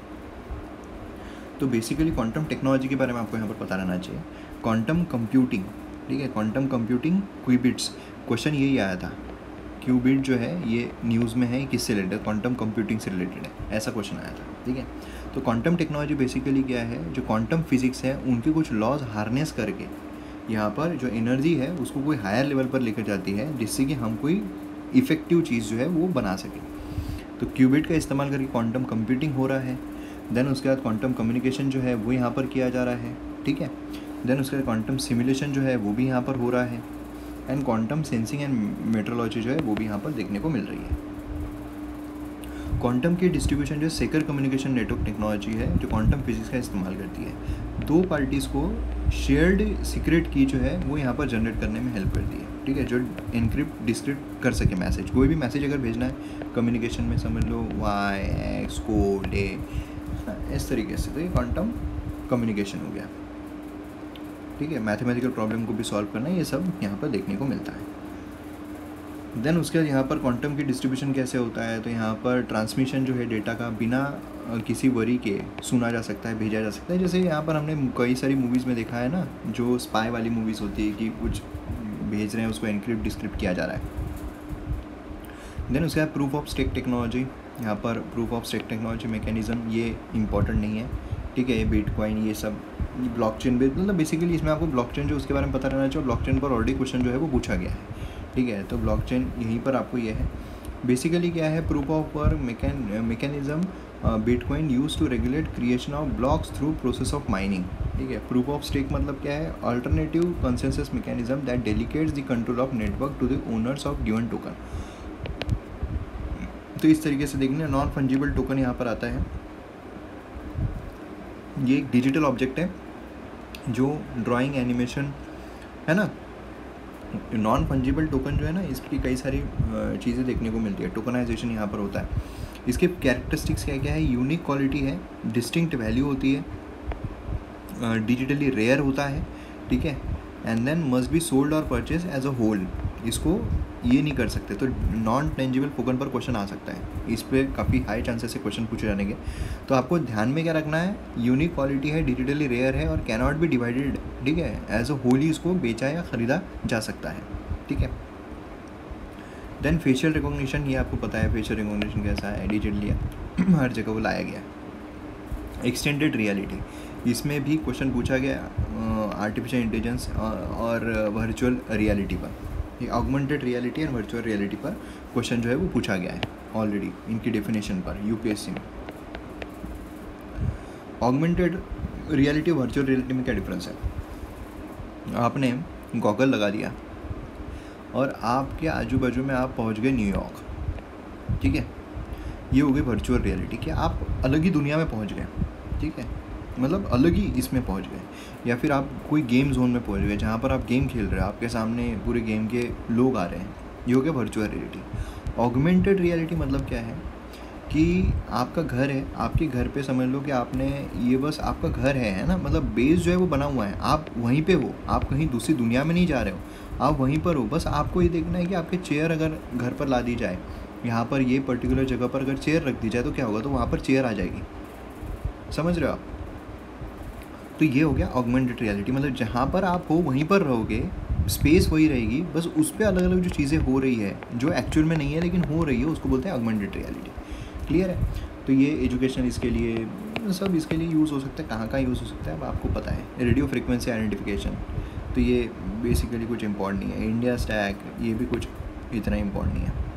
Speaker 1: तो बेसिकली क्वांटम टेक्नोलॉजी के बारे में आपको यहाँ पर पता रहना चाहिए। क्वांटम कंप्यूटिंग, ठीक है, क्वांटम कंप्यूटिंग क्यूबिट्स, क्वेश्चन यही आया था। क्यूबिट जो है ये न्यूज़ में है, किससे रिलेटेड, क्वांटम कंप्यूटिंग से रिलेटेड है, ऐसा क्वेश्चन आया था, ठीक है। तो क्वांटम टेक्नोलॉजी बेसिकली क्या है, जो क्वांटम फिजिक्स है उनके कुछ लॉज हार्नेस करके यहाँ पर जो एनर्जी है उसको कोई हायर लेवल पर लेकर जाती है, जिससे कि हम कोई इफ़ेक्टिव चीज़ जो है वो बना सकें। तो क्यूबिट का इस्तेमाल करके क्वांटम कंप्यूटिंग हो रहा है। देन उसके बाद क्वांटम कम्युनिकेशन जो है वो यहाँ पर किया जा रहा है, ठीक है। देन उसके बाद क्वांटम सिमुलेशन जो है वो भी यहाँ पर हो रहा है, and quantum sensing and metrology जो है वो भी यहाँ पर देखने को मिल रही है। क्वांटम की डिस्ट्रीब्यूशन जो सेक्योर कम्युनिकेशन नेटवर्क टेक्नोलॉजी है, जो क्वांटम फिजिक्स का इस्तेमाल करती है। दो पार्टीज़ को शेयर्ड सीक्रेट की जो है वो यहाँ पर जनरेट करने में हेल्प करती है, ठीक है, जो इनक्रिप्ट डिस्क्रिप्ट कर सके मैसेज। कोई भी मैसेज अगर भेजना है कम्युनिकेशन में, समझ लो YX कोड A, इस तरीके से, तो ये क्वांटम कम्युनिकेशन हो गया, ठीक है। मैथमेटिकल प्रॉब्लम को भी सॉल्व करना, ये सब यहाँ पर देखने को मिलता है। देन उसके बाद यहाँ पर क्वांटम की डिस्ट्रीब्यूशन कैसे होता है, तो यहाँ पर ट्रांसमिशन जो है डेटा का बिना किसी वरी के सुना जा सकता है, भेजा जा सकता है। जैसे यहाँ पर हमने कई सारी मूवीज़ में देखा है ना, जो स्पाई वाली मूवीज़ होती है कि कुछ भेज रहे हैं उसको एनक्रिप्ट डिस्क्रिप्ट किया जा रहा है। देन उसके बाद प्रूफ ऑफ स्टेक टेक्नोलॉजी, यहाँ पर proof of stake technology mechanism ये इंपॉर्टेंट नहीं है, ठीक है। ये बिटकॉइन ये सब ब्लॉकचेन भी, मतलब बेसिकली इसमें आपको ब्लॉकचेन जो उसके बारे में पता रहना चाहिए। ब्लॉकचेन पर ऑलरेडी क्वेश्चन जो है वो पूछा गया है, ठीक है। तो ब्लॉकचेन यहीं पर आपको ये है। बेसिकली क्या है, proof of work mechanism bitcoin use to regulate creation of blocks through process of mining, ठीक है। प्रूफ ऑफ स्टेक मतलब क्या है, alternative consensus mechanism that delegates the control of network to the owners of given token. तो इस तरीके से देखने, नॉन फंजिबल टोकन यहाँ पर आता है। ये एक डिजिटल ऑब्जेक्ट है जो ड्राइंग एनिमेशन है ना। नॉन फंजिबल टोकन जो है ना, इसकी कई सारी चीज़ें देखने को मिलती है। टोकनाइजेशन यहाँ पर होता है। इसके कैरेक्टरिस्टिक्स क्या क्या है, यूनिक क्वालिटी है, डिस्टिंक्ट वैल्यू होती है, डिजिटली रेयर होता है, ठीक है, and then must be sold और परचेज एज अ होल। इसको ये नहीं कर सकते, तो नॉन टेंजिबल टोकन पर क्वेश्चन आ सकता है। इस पर काफ़ी हाई चांसेस से क्वेश्चन पूछे जाने के। तो आपको ध्यान में क्या रखना है, यूनिक क्वालिटी है, डिजिटली रेयर है और कैन नॉट बी डिवाइडेड, ठीक है। एज अ होल ही इसको बेचा या ख़रीदा जा सकता है, ठीक है। देन फेशियल रिकॉग्निशन, ये आपको पता है फेशियल रिकॉग्निशन कैसा है, डिजिटली हर जगह वो लाया गया। एक्सटेंडेड रियलिटी, इसमें भी क्वेश्चन पूछा गया आर्टिफिशियल इंटेलिजेंस और वर्चुअल रियलिटी पर। ये augmented reality and virtual reality पर क्वेश्चन जो है वो पूछा गया है ऑलरेडी, इनकी डेफिनेशन पर UPSC में। ऑगमेंटेड रियलिटी वर्चुअल रियलिटी में क्या डिफरेंस है, आपने गॉगल लगा दिया और आपके आजू बाजू में आप पहुंच गए न्यूयॉर्क, ठीक है, ये हो गई वर्चुअल रियलिटी कि आप अलग ही दुनिया में पहुंच गए, ठीक है, मतलब अलग ही इसमें पहुंच गए। या फिर आप कोई गेम जोन में पहुंच गए जहाँ पर आप गेम खेल रहे हो, आपके सामने पूरे गेम के लोग आ रहे हैं, ये हो गया वर्चुअल रियलिटी। ऑगमेंटेड रियलिटी मतलब क्या है कि आपका घर है, आपके घर पे समझ लो कि आपने ये बस आपका घर है ना, मतलब बेस जो है वो बना हुआ है, आप वहीं पे हो, आप कहीं दूसरी दुनिया में नहीं जा रहे हो, आप वहीं पर हो। बस आपको ये देखना है कि आपके चेयर अगर घर पर ला दी जाए, यहाँ पर ये पर्टिकुलर जगह पर अगर चेयर रख दी जाए तो क्या होगा, तो वहाँ पर चेयर आ जाएगी, समझ रहे हो आप। तो ये हो गया ऑगमेंटेड रियलिटी, मतलब जहाँ पर आप हो वहीं पर रहोगे, स्पेस वही रहेगी, बस उस पर अलग अलग जो चीज़ें हो रही है जो एक्चुअल में नहीं है लेकिन हो रही है, उसको बोलते हैं ऑगमेंटेड रियलिटी। क्लियर है। तो ये एजुकेशन इसके लिए सब इसके लिए यूज़ हो सकता है। कहाँ यूज़ हो सकता है अब आपको पता है। रेडियो फ्रिक्वेंसी आइडेंटिफिकेशन, तो ये बेसिकली कुछ इम्पोर्टेंट नहीं है। इंडिया स्टैक, ये भी कुछ इतना इम्पोर्टेंट नहीं है।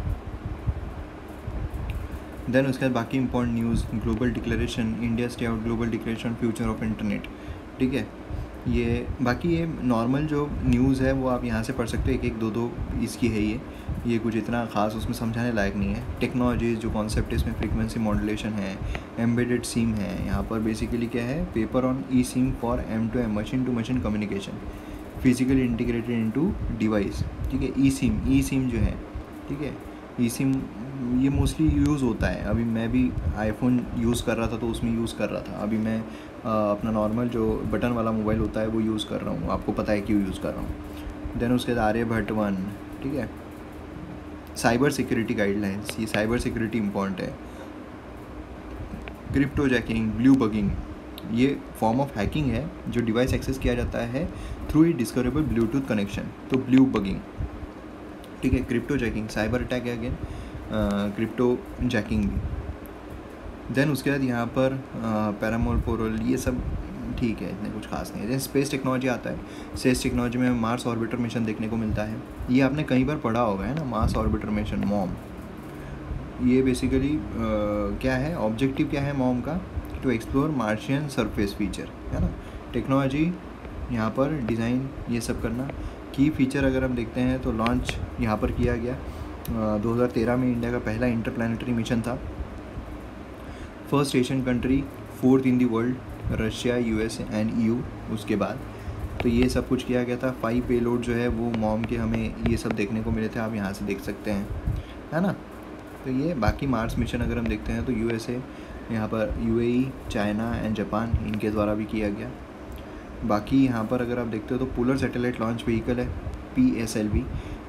Speaker 1: देन उसके बाद बाकी important news, global declaration, India stay out global declaration, future of internet, ठीक है। ये बाकी ये नॉर्मल जो न्यूज़ है वो आप यहाँ से पढ़ सकते हो, एक एक दो दो इसकी है ये कुछ इतना ख़ास उसमें समझाने लायक नहीं है। टेक्नोलॉजीज़ जो कॉन्सेप्ट है इसमें फ्रीक्वेंसी मॉड्यूलेशन है, एम्बेडेड सिम है, यहाँ पर बेसिकली क्या है, paper on e SIM for M2M machine to machine communication, physically integrated into device, ठीक है। ई सिम जो है, ठीक है, ई सिम ये मोस्टली यूज़ होता है। अभी मैं भी आईफोन यूज़ कर रहा था तो उसमें यूज़ कर रहा था। अभी मैं अपना नॉर्मल जो बटन वाला मोबाइल होता है वो यूज़ कर रहा हूँ, आपको पता है क्यों यूज़ कर रहा हूँ। देन उसके बाद आर्यभट्ट 1, ठीक है। साइबर सिक्योरिटी गाइडलाइंस, ये साइबर सिक्योरिटी इम्पॉर्टेंट है। क्रिप्टो जैकिंग, ब्लू बगिंग, ये फॉर्म ऑफ हैकिंग है जो डिवाइस एक्सेस किया जाता है through a discoverable Bluetooth connection, तो ब्लू बगिंग, ठीक है। क्रिप्टो जैकिंग साइबर अटैक है अगेन, क्रिप्टो जैकिंग भी। देन उसके बाद यहाँ पर पैरामोरपोरल, ये सब ठीक है, इतने कुछ खास नहीं है। जैसे स्पेस टेक्नोलॉजी आता है, स्पेस टेक्नोलॉजी में मार्स ऑर्बिटर मिशन देखने को मिलता है। ये आपने कई बार पढ़ा होगा, है ना, मार्स ऑर्बिटर मिशन, मॉम। ये बेसिकली क्या है, ऑब्जेक्टिव क्या है मॉम का, to explore Martian surface feature, है ना। टेक्नोलॉजी यहाँ पर डिज़ाइन ये सब करना। की फीचर अगर हम देखते हैं तो लॉन्च यहाँ पर किया गया 2013 में, इंडिया का पहला इंटरप्लैनेटरी मिशन था। First Asian country, 4th in the world, Russia, US and EU उसके बाद। तो ये सब कुछ किया गया था। 5 पेलोड जो है वो मॉम के हमें ये सब देखने को मिले थे, आप यहाँ से देख सकते हैं, है ना। तो ये बाकी मार्स मिशन अगर हम देखते हैं तो USA, यहाँ पर UAE, चाइना एंड जापान, इनके द्वारा भी किया गया। बाकी यहाँ पर अगर आप देखते हो तो पोलर सैटेलाइट लॉन्च व्हीकल है PSLV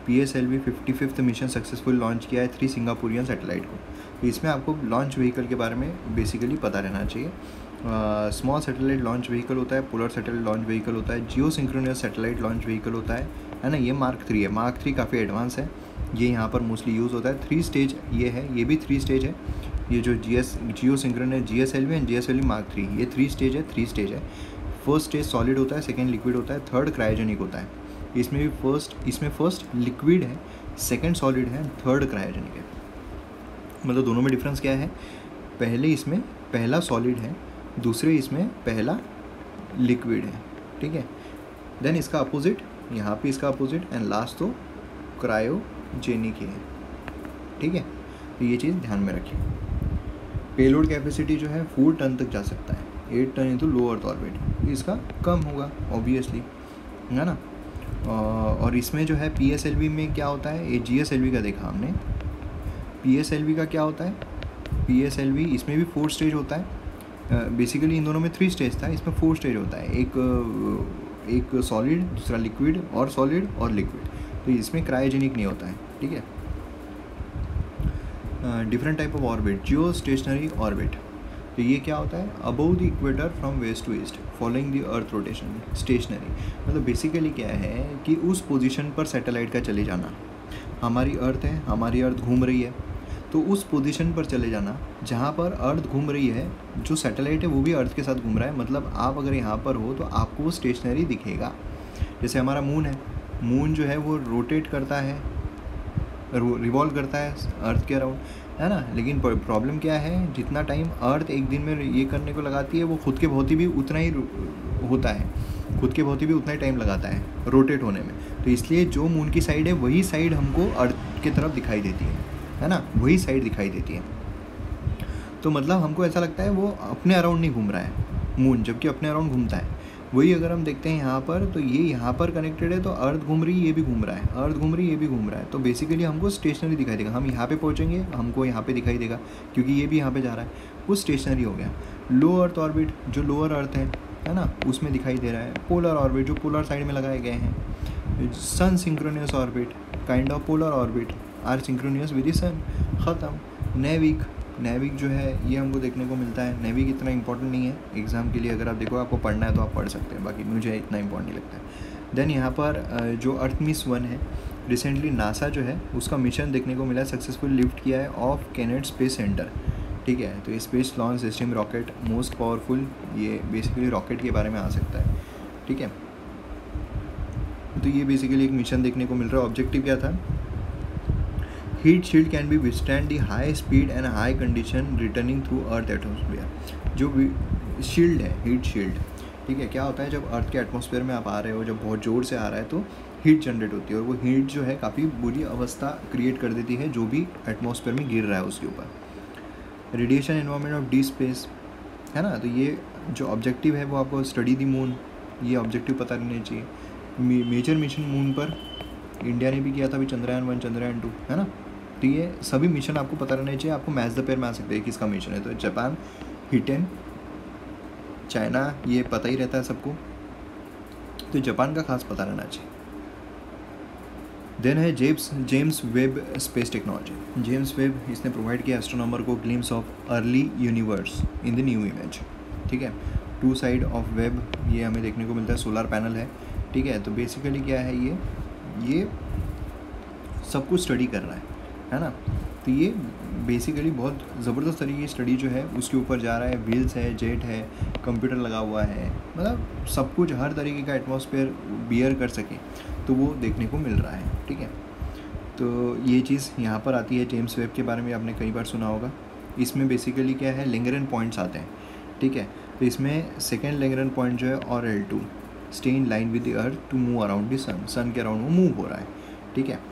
Speaker 1: 55th mission successful launch किया है 3 सिंगापुरियन सैटेलाइट को। तो इसमें आपको लॉन्च व्हीकल के बारे में बेसिकली पता रहना चाहिए। स्मॉल सैटेलाइट लॉन्च व्हीकल होता है, पोलर सैटेलाइट लॉन्च व्हीकल होता है, geosynchronous satellite launch vehicle होता है ना। ये Mark 3 है, Mark 3 काफ़ी एडवांस है, ये यहाँ पर मोस्टली यूज़ होता है। 3 स्टेज ये है, ये भी 3 स्टेज है। ये जो geosynchronous GSLV and GSLV Mark 3, ये 3 स्टेज है। फर्स्ट स्टेज सॉलिड होता है, सेकेंड लिक्विड होता है, थर्ड क्रायोजेनिक होता है। इसमें भी फर्स्ट लिक्विड है, सेकेंड सॉलिड है, थर्ड क्रायोजेनिक है। मतलब दोनों में डिफरेंस क्या है, पहले इसमें पहला सॉलिड है, दूसरे इसमें पहला लिक्विड है, ठीक है। देन इसका अपोजिट, यहाँ पे इसका अपोजिट, एंड लास्ट तो क्रायोजेनिक ही है, ठीक है। तो ये चीज़ ध्यान में रखिए। पेलोड कैपेसिटी जो है 4 टन तक जा सकता है, 8 ton into low earth orbit, इसका कम होगा ऑब्वियसली, है ना। और इसमें जो है PSLV में क्या होता है, ये GSLV का देखा हमने, PSLV का क्या होता है, PSLV इसमें भी 4 स्टेज होता है। बेसिकली इन दोनों में 3 स्टेज था, इसमें 4 स्टेज होता है, एक सॉलिड, दूसरा लिक्विड, और सॉलिड और लिक्विड। तो इसमें क्रायोजेनिक नहीं होता है, ठीक है। Different type of orbit, geostationary orbit, तो ये क्या होता है, above the equator from west to east following the earth rotation. Stationary मतलब बेसिकली क्या है कि उस पोजीशन पर सैटेलाइट का चले जाना। हमारी अर्थ है, हमारी अर्थ घूम रही है, तो उस पोजीशन पर चले जाना जहाँ पर अर्थ घूम रही है, जो सैटेलाइट है वो भी अर्थ के साथ घूम रहा है। मतलब आप अगर यहाँ पर हो तो आपको वो स्टेशनरी दिखेगा। जैसे हमारा मून है, मून जो है वो रोटेट करता है, रिवॉल्व करता है अर्थ के अराउंड, है ना। लेकिन प्रॉब्लम क्या है, जितना टाइम अर्थ एक दिन में ये करने को लगाती है, वो खुद के बहुत ही भी उतना ही होता है, खुद के बहुत ही भी उतना ही टाइम लगाता है रोटेट होने में। तो इसलिए जो मून की साइड है वही साइड हमको अर्थ की तरफ दिखाई देती है ना, वही साइड दिखाई देती है। तो मतलब हमको ऐसा लगता है वो अपने अराउंड नहीं घूम रहा है मून, जबकि अपने अराउंड घूमता है। वही अगर हम देखते हैं यहाँ पर, तो ये यहाँ पर कनेक्टेड है, तो अर्थ घूम रही है, ये भी घूम रहा है, अर्थ घूम रही है, ये भी घूम रहा है। तो बेसिकली हमको स्टेशनरी दिखाई देगा। हम यहाँ पे पहुँचेंगे, हमको यहाँ पे दिखाई देगा, क्योंकि ये भी यहाँ पे जा रहा है, वो स्टेशनरी हो गया। लो अर्थ ऑर्बिट, जो लोअर अर्थ है ना, उसमें दिखाई दे रहा है। पोलर ऑर्बिट, जो पोलर साइड में लगाए गए हैं। Sun synchronous orbit, kind of polar orbit are synchronous with the sun, ख़त्म। नेविक जो है ये हमको देखने को मिलता है। नेविक इतना इंपॉर्टेंट नहीं है एग्ज़ाम के लिए, अगर आप देखो आपको पढ़ना है तो आप पढ़ सकते हैं, बाकी मुझे इतना इंपॉर्टेंट नहीं लगता है। देन यहाँ पर जो अर्थमिस 1 है, रिसेंटली नासा जो है उसका मिशन देखने को मिला, सक्सेसफुल लिफ्ट किया है ऑफ केनेडी स्पेस सेंटर, ठीक है। तो space launch system rocket most powerful, ये बेसिकली रॉकेट के बारे में आ सकता है, ठीक है। तो ये बेसिकली एक मिशन देखने को मिल रहा है। ऑब्जेक्टिव क्या था, heat shield can be withstand the high speed and high condition returning through earth atmosphere. जो शील्ड है, हीट शील्ड, ठीक है, क्या होता है जब अर्थ के एटमॉस्फेयर में आप आ रहे हो, जब बहुत ज़ोर से आ रहा है तो हीट जनरेट होती है, और वो हीट जो है काफ़ी बुरी अवस्था क्रिएट कर देती है जो भी एटमॉस्फेयर में गिर रहा है उसके ऊपर। Radiation environment of deep space, है ना। तो ये जो ऑब्जेक्टिव है वो आपको स्टडी दी मून, ये ऑब्जेक्टिव पता रहना चाहिए। मेजर मिशन मून पर इंडिया ने भी किया था अभी, चंद्रयान 1 चंद्रयान 2, है ना। तो ये सभी मिशन आपको पता रहना चाहिए। आपको मैच द पेयर में आ सकते हैं किसका मिशन है। तो जापान, हिटेन, चाइना, ये पता ही रहता है सबको, तो जापान का खास पता रहना चाहिए। देन है James Webb space technology. James Webb इसने प्रोवाइड किया एस्ट्रोनॉमर को glimpse of early universe in the new image, ठीक है। 2 साइड ऑफ वेब ये हमें देखने को मिलता है, सोलर पैनल है, ठीक है। तो बेसिकली क्या है, ये सब कुछ स्टडी कर रहा है ना। तो ये बेसिकली बहुत ज़बरदस्त तरीके की स्टडी जो है उसके ऊपर जा रहा है। व्हील्स है, जेट है, कंप्यूटर लगा हुआ है, मतलब सब कुछ हर तरीके का एटमॉस्फेयर बियर कर सके तो वो देखने को मिल रहा है, ठीक है। तो ये चीज़ यहाँ पर आती है। जेम्स वेब के बारे में आपने कई बार सुना होगा। इसमें बेसिकली क्या है, लैग्रेंज पॉइंट्स आते हैं, ठीक है। तो इसमें सेकेंड लैग्रेंज पॉइंट जो है और L2 stay in line with the earth to move around the sun के अराउंड वो मूव हो रहा है, ठीक है।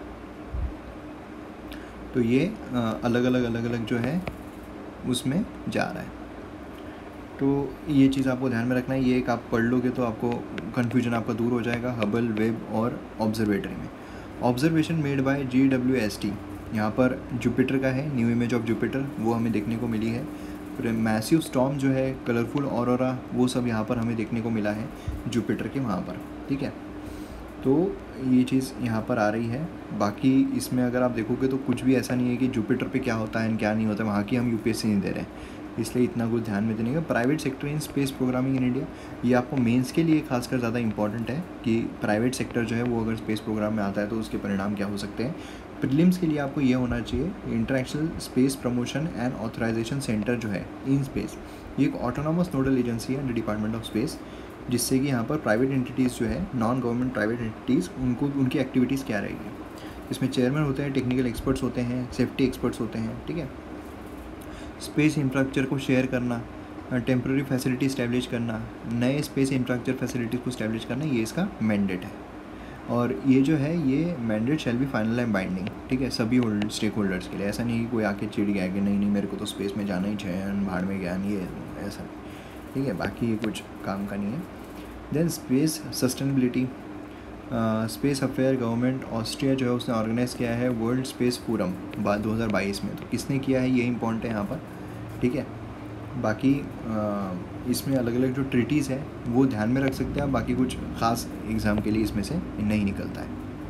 Speaker 1: तो ये अलग अलग जो है उसमें जा रहा है। तो ये चीज़ आपको ध्यान में रखना है। ये एक आप पढ़ लोगे तो आपको कन्फ्यूजन आपका दूर हो जाएगा। हबल, वेब और ऑब्जर्वेटरी में ऑब्जर्वेशन मेड बाय GWST, यहाँ पर जुपिटर का है, न्यू इमेज ऑफ जुपिटर वो हमें देखने को मिली है। फिर मैसिव स्टॉर्म जो है, कलरफुल ऑरोरा, वो सब यहाँ पर हमें देखने को मिला है जुपिटर के वहाँ पर, ठीक है। तो ये चीज़ यहाँ पर आ रही है। बाकी इसमें अगर आप देखोगे तो कुछ भी ऐसा नहीं है कि जुपिटर पे क्या होता है क्या नहीं होता है, वहाँ की हम UPSC नहीं दे रहे हैं, इसलिए इतना कुछ ध्यान में देने का। Private sector in space programming in India, ये आपको मेंस के लिए खासकर ज़्यादा इंपॉर्टेंट है कि प्राइवेट सेक्टर जो है वो अगर स्पेस प्रोग्राम में आता है तो उसके परिणाम क्या हो सकते हैं। प्रीलिम्स के लिए आपको ये होना चाहिए, international space promotion and authorisation centre जो है इन स्पेस, ये एक ऑटोनॉमस नोडल एजेंसी है अंडर डिपार्टमेंट ऑफ स्पेस, जिससे कि यहाँ पर प्राइवेट एंटिटीज़ जो है, नॉन गवर्नमेंट प्राइवेट एंटिटीज़, उनको उनकी एक्टिविटीज़ क्या रहेगी। इसमें चेयरमैन होते हैं, टेक्निकल एक्सपर्ट्स होते हैं, सेफ्टी एक्सपर्ट्स होते हैं, ठीक है। स्पेस इंफ्रास्ट्रक्चर को शेयर करना, टेम्प्रेरी फैसिलिटी इस्टेब्लिश करना, नए स्पेस इंफ्रास्ट्रक्चर फैसिलिटीज़ को इस्टेब्लिश करना, ये इसका मैंडेट है। और ये जो है ये mandate shall be final and binding, ठीक है, सभी स्टेक होल्डर्स के लिए। ऐसा नहीं कि कोई आके चिढ़ गया कि नहीं मेरे को तो स्पेस में जाना ही चाहिए, भाड़ में गया नहीं है, ऐसा, ठीक है। बाकी ये कुछ काम का नहीं है। Then space sustainability, space affair government Austria जो है उसने ऑर्गेनाइज़ किया है वर्ल्ड स्पेस फोरम 2022 में। तो किसने किया है ये इंपॉर्टेंट है यहाँ पर, ठीक है। बाकी इसमें अलग अलग जो ट्रीटीज़ है वो ध्यान में रख सकते हैं आप, बाकी कुछ ख़ास एग्ज़ाम के लिए इसमें से नहीं निकलता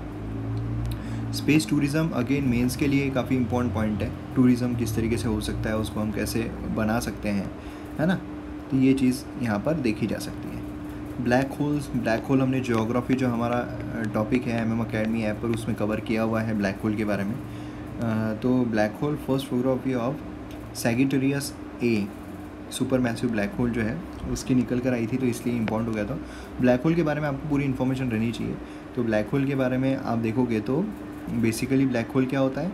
Speaker 1: है। स्पेस टूरिज़्म अगेन मेंस के लिए काफ़ी इंपॉर्टेंट पॉइंट है। टूरिज़्म किस तरीके से हो सकता है, उसको हम कैसे बना सकते हैं, है ना। तो ये चीज़ यहाँ पर देखी जा सकती है। ब्लैक होल्स, ब्लैक होल हमने ज्योग्राफी जो हमारा टॉपिक है MM अकेडमी ऐप पर उसमें कवर किया हुआ है ब्लैक होल के बारे में। तो black hole first photography of Sagittarius A supermassive black hole जो है उसकी निकल कर आई थी, तो इसलिए इम्पॉर्टेंट हो गया था। ब्लैक होल के बारे में आपको पूरी इन्फॉर्मेशन रहनी चाहिए। तो ब्लैक होल के बारे में आप देखोगे तो बेसिकली ब्लैक होल क्या होता है,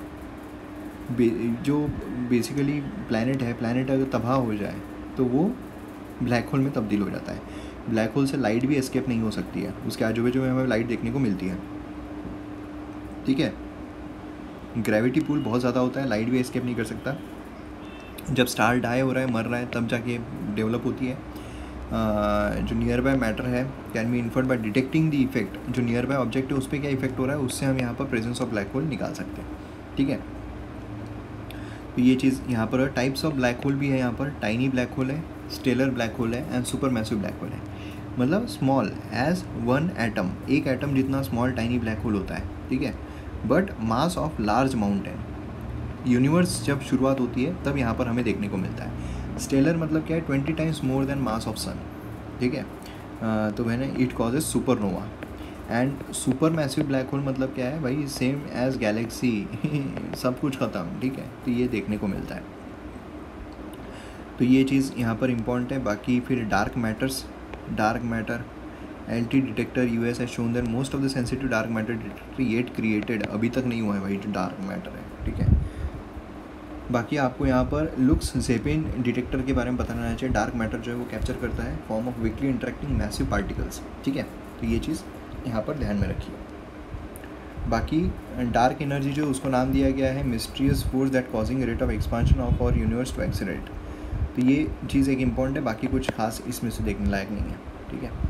Speaker 1: जो बेसिकली प्लैनेट है, प्लैनेट अगर तबाह हो जाए तो वो ब्लैक होल में तब्दील हो जाता है। ब्लैक होल से लाइट भी एस्केप नहीं हो सकती है, उसके आजू बाजू में हमें लाइट देखने को मिलती है, ठीक है। ग्रेविटी पुल बहुत ज़्यादा होता है, लाइट भी एस्केप नहीं कर सकता। जब स्टार डाई हो रहा है, मर रहा है, तब जाके डेवलप होती है। जो नियर बाय मैटर है can be inferred by detecting the effect, जो नियर बाय ऑब्जेक्ट है उस पर क्या इफेक्ट हो रहा है, उससे हम यहाँ पर प्रेजेंस ऑफ ब्लैक होल निकाल सकते हैं, ठीक है। तो ये चीज़ यहाँ पर टाइप्स ऑफ ब्लैक होल भी है, यहाँ पर टाइनी ब्लैक होल है, स्टेलर ब्लैक होल है and supermassive black hole है। मतलब स्मॉल एज 1 एटम, एक एटम जितना स्मॉल टाइनी ब्लैक होल होता है, ठीक है, but mass of large mountain. Universe जब शुरुआत होती है तब यहाँ पर हमें देखने को मिलता है। स्टेलर मतलब क्या है, 20 times more than mass of sun, ठीक है। तो वह it causes supernova. And supermassive black hole मतलब क्या है भाई, सेम एज गैलेक्सी सब कुछ ख़त्म, ठीक है। तो ये देखने को मिलता है। तो ये चीज़ यहाँ पर इम्पॉर्टेंट है। बाकी फिर dark matter LT detector US है shown that most of the sensitive dark matter detector yet created, अभी तक नहीं हुआ है भाई जो डार्क मैटर है, ठीक है। बाकी आपको यहाँ पर लुक्स ज़ेपेन डिटेक्टर के बारे में पता रहना चाहिए। डार्क मैटर जो है वो कैप्चर करता है form of weakly interacting massive particles, ठीक है। तो ये चीज़ यहाँ पर ध्यान में रखिए। बाकी डार्क एनर्जी जो उसको नाम दिया गया है mysterious force that causing rate of expansion of our universe to accelerate. तो ये चीज़ एक इम्पॉर्टेंट है, बाकी कुछ खास इसमें से देखने लायक नहीं है, ठीक है।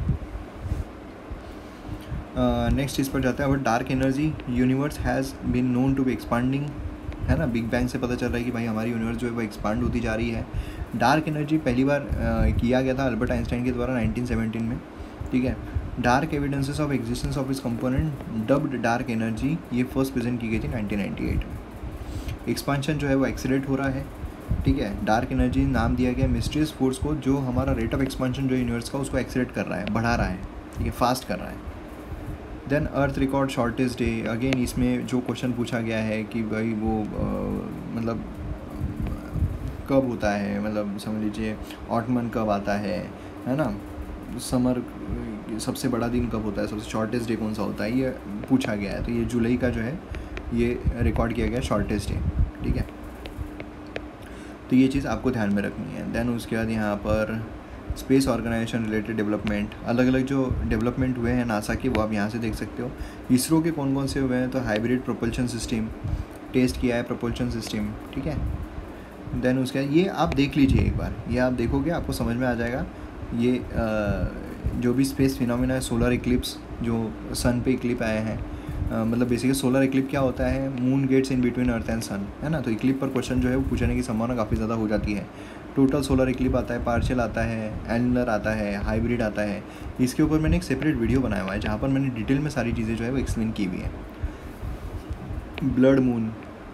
Speaker 1: नेक्स्ट चीज़ पर जाते हैं। और dark energy universe has been known to be expanding, है ना। बिग बैंग से पता चल रहा है कि भाई हमारी यूनिवर्स जो है वो एक्सपांड होती जा रही है। डार्क एनर्जी पहली बार किया गया था अल्बर्ट आइंस्टाइन के द्वारा 1917 में, ठीक है। Dark evidences of existence of इस कंपोनेंट डब्ड डार्क एनर्जी, ये फर्स्ट प्रेजेंट की गई थी 1998 में। एक्सपांशन जो है वो एक्सीलरेट हो रहा है, ठीक है। डार्क एनर्जी नाम दिया गया मिस्टीरियस फोर्स को जो हमारा रेट ऑफ एक्सपांशन जो यूनिवर्स का उसको एक्सीलरेट कर रहा है, बढ़ा रहा है, ठीक है, फास्ट कर रहा है। Then earth record shortest day, again इसमें जो क्वेश्चन पूछा गया है कि भाई वो मतलब कब होता है, मतलब समझ लीजिए ऑटमन कब आता है ना, समर सबसे बड़ा दिन कब होता है, सबसे शॉर्टेस्ट डे कौन सा होता है, ये पूछा गया है। तो ये जुलाई का जो है ये रिकॉर्ड किया गया शॉर्टेस्ट डे, ठीक है। तो ये चीज़ आपको ध्यान में रखनी है। देन उसके बाद यहाँ पर स्पेस ऑर्गेनाइजेशन रिलेटेड डेवलपमेंट, अलग अलग जो डेवलपमेंट हुए हैं नासा के वो आप यहाँ से देख सकते हो। इसरो के कौन कौन से हुए हैं, तो हाइब्रिड प्रोपल्शन सिस्टम टेस्ट किया है, प्रोपल्शन सिस्टम, ठीक है। देन उसके ये आप देख लीजिए एक बार, ये आप देखोगे आपको समझ में आ जाएगा। ये जो भी स्पेस फिनोमिना है, सोलर इक्लिप्स जो सन पे इक्लिप आए हैं, मतलब बेसिकली सोलर इक्लिप क्या होता है, moon gets in between earth and sun, है ना। तो इक्लिप पर क्वेश्चन जो है वो पूछने की संभावना काफ़ी ज़्यादा हो जाती है। टोटल सोलर इक्लिप आता है, पार्शियल आता है, एनुलर आता है, हाइब्रिड आता है। इसके ऊपर मैंने एक सेपरेट वीडियो बनाया हुआ है जहाँ पर मैंने डिटेल में सारी चीज़ें जो है वो एक्सप्लेन की हुई है। Blood moon,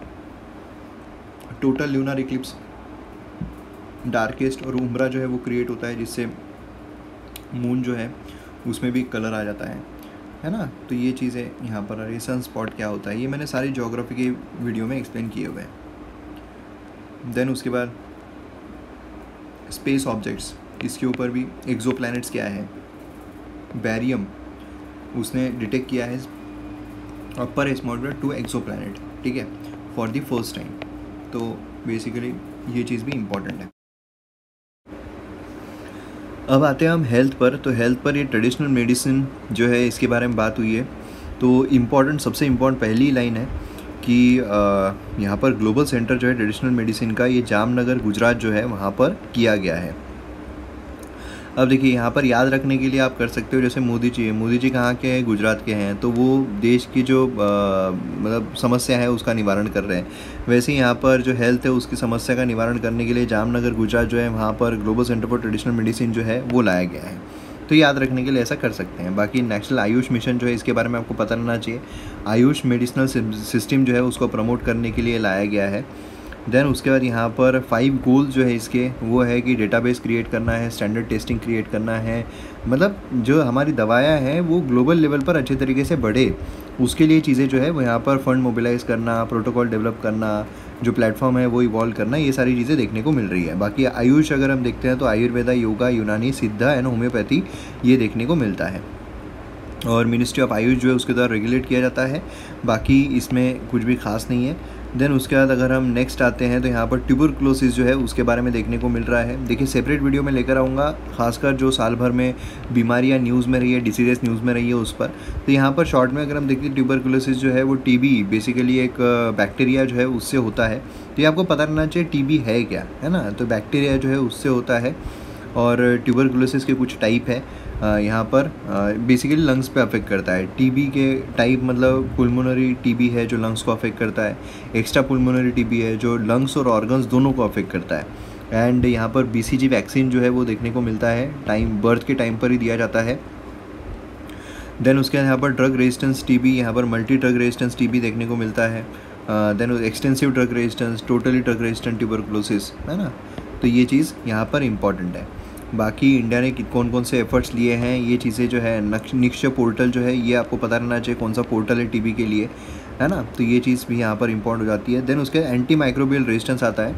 Speaker 1: total lunar eclipse, darkest और उम्ब्रा जो है वो क्रिएट होता है जिससे मून जो है उसमें भी कलर आ जाता है ना। तो ये चीज़ें यहाँ पर, ये सन स्पॉट क्या होता है, ये मैंने सारी ज्योग्राफी की वीडियो में एक्सप्लेन किए हुए हैं। देन उसके बाद स्पेस ऑब्जेक्ट्स, इसके ऊपर भी एक्सोप्लैनेट्स क्या है, बैरियम उसने डिटेक्ट किया है अपर एटमॉस्फेयर टू एक्सोप्लैनेट, ठीक है, फॉर द फर्स्ट टाइम। तो बेसिकली ये चीज़ भी इम्पॉर्टेंट है। अब आते हैं हम हेल्थ पर। तो हेल्थ पर ये ट्रेडिशनल मेडिसिन जो है इसके बारे में बात हुई है। तो इम्पॉर्टेंट, सबसे इम्पॉर्टेंट पहली लाइन है कि यहाँ पर ग्लोबल सेंटर जो है ट्रेडिशनल मेडिसिन का, ये जामनगर गुजरात जो है वहाँ पर किया गया है। अब देखिए यहाँ पर याद रखने के लिए आप कर सकते हो, जैसे मोदी जी कहाँ के हैं, गुजरात के हैं, तो वो देश की जो मतलब समस्या है उसका निवारण कर रहे हैं। वैसे ही यहाँ पर जो हेल्थ है उसकी समस्या का निवारण करने के लिए जामनगर गुजरात जो है वहाँ पर global centre for traditional medicine जो है वो लाया गया है। तो याद रखने के लिए ऐसा कर सकते हैं। बाकी नेशनल आयुष मिशन जो है इसके बारे में आपको पता रहना चाहिए। आयुष मेडिसिनल सिस्टम जो है उसको प्रमोट करने के लिए लाया गया है। देन उसके बाद यहाँ पर 5 गोल्स जो है इसके, वो है कि डेटाबेस क्रिएट करना है, स्टैंडर्ड टेस्टिंग क्रिएट करना है, मतलब जो हमारी दवाएं हैं वो ग्लोबल लेवल पर अच्छे तरीके से बढ़े, उसके लिए चीज़ें जो है वो यहाँ पर फंड मोबिलाइज़ करना, प्रोटोकॉल डेवलप करना, जो प्लेटफॉर्म है वो इवॉल्व करना, ये सारी चीज़ें देखने को मिल रही है। बाकी आयुष अगर हम देखते हैं तो आयुर्वेदा, योगा, यूनानी, सिद्धा एंड होम्योपैथी ये देखने को मिलता है और मिनिस्ट्री ऑफ आयुष जो है उसके द्वारा रेगुलेट किया जाता है। बाकी इसमें कुछ भी खास नहीं है। देन उसके बाद अगर हम नेक्स्ट आते हैं तो यहाँ पर ट्यूबरक्लोसिस जो है उसके बारे में देखने को मिल रहा है। देखिए सेपरेट वीडियो में लेकर आऊँगा, खासकर जो साल भर में बीमारियाँ न्यूज़ में रही है, डिसीजेस न्यूज़ में रही है उस पर। तो यहाँ पर शॉर्ट में अगर हम देखते हैं ट्यूबरक्लोसिस जो है वो टीबी बेसिकली एक बैक्टीरिया जो है उससे होता है। तो ये आपको पता रहना चाहिए टीबी है क्या, है ना। तो बैक्टीरिया जो है उससे होता है और ट्यूबरक्लोसिस के कुछ टाइप है। यहाँ पर बेसिकली लंग्स पे अफेक्ट करता है। टीबी के टाइप मतलब पुल्मोनरी टीबी है जो लंग्स को अफेक्ट करता है, एक्स्ट्रा पुल्मोनरी टीबी है जो लंग्स और ऑर्गन्स दोनों को अफेक्ट करता है। एंड यहाँ पर बीसीजी वैक्सीन जो है वो देखने को मिलता है, टाइम बर्थ के टाइम पर ही दिया जाता है। देन उसके बाद यहाँ पर ड्रग रेजिस्टेंस टीबी, यहाँ पर मल्टी ड्रग रेजिस्टेंस टीबी देखने को मिलता है। Then extensive drug resistance, totally drug resistant tuberculosis, है ना। तो ये चीज़ यहाँ पर इम्पॉर्टेंट है। बाकी इंडिया ने कौन कौन से एफर्ट्स लिए हैं, ये चीज़ें जो है निक्ष पोर्टल जो है ये आपको पता रहना चाहिए कौन सा पोर्टल है टीबी के लिए, है ना। तो ये चीज़ भी यहाँ पर इम्पॉर्टेंट हो जाती है। देन उसके एंटी माइक्रोबियल रेजिस्टेंस आता है।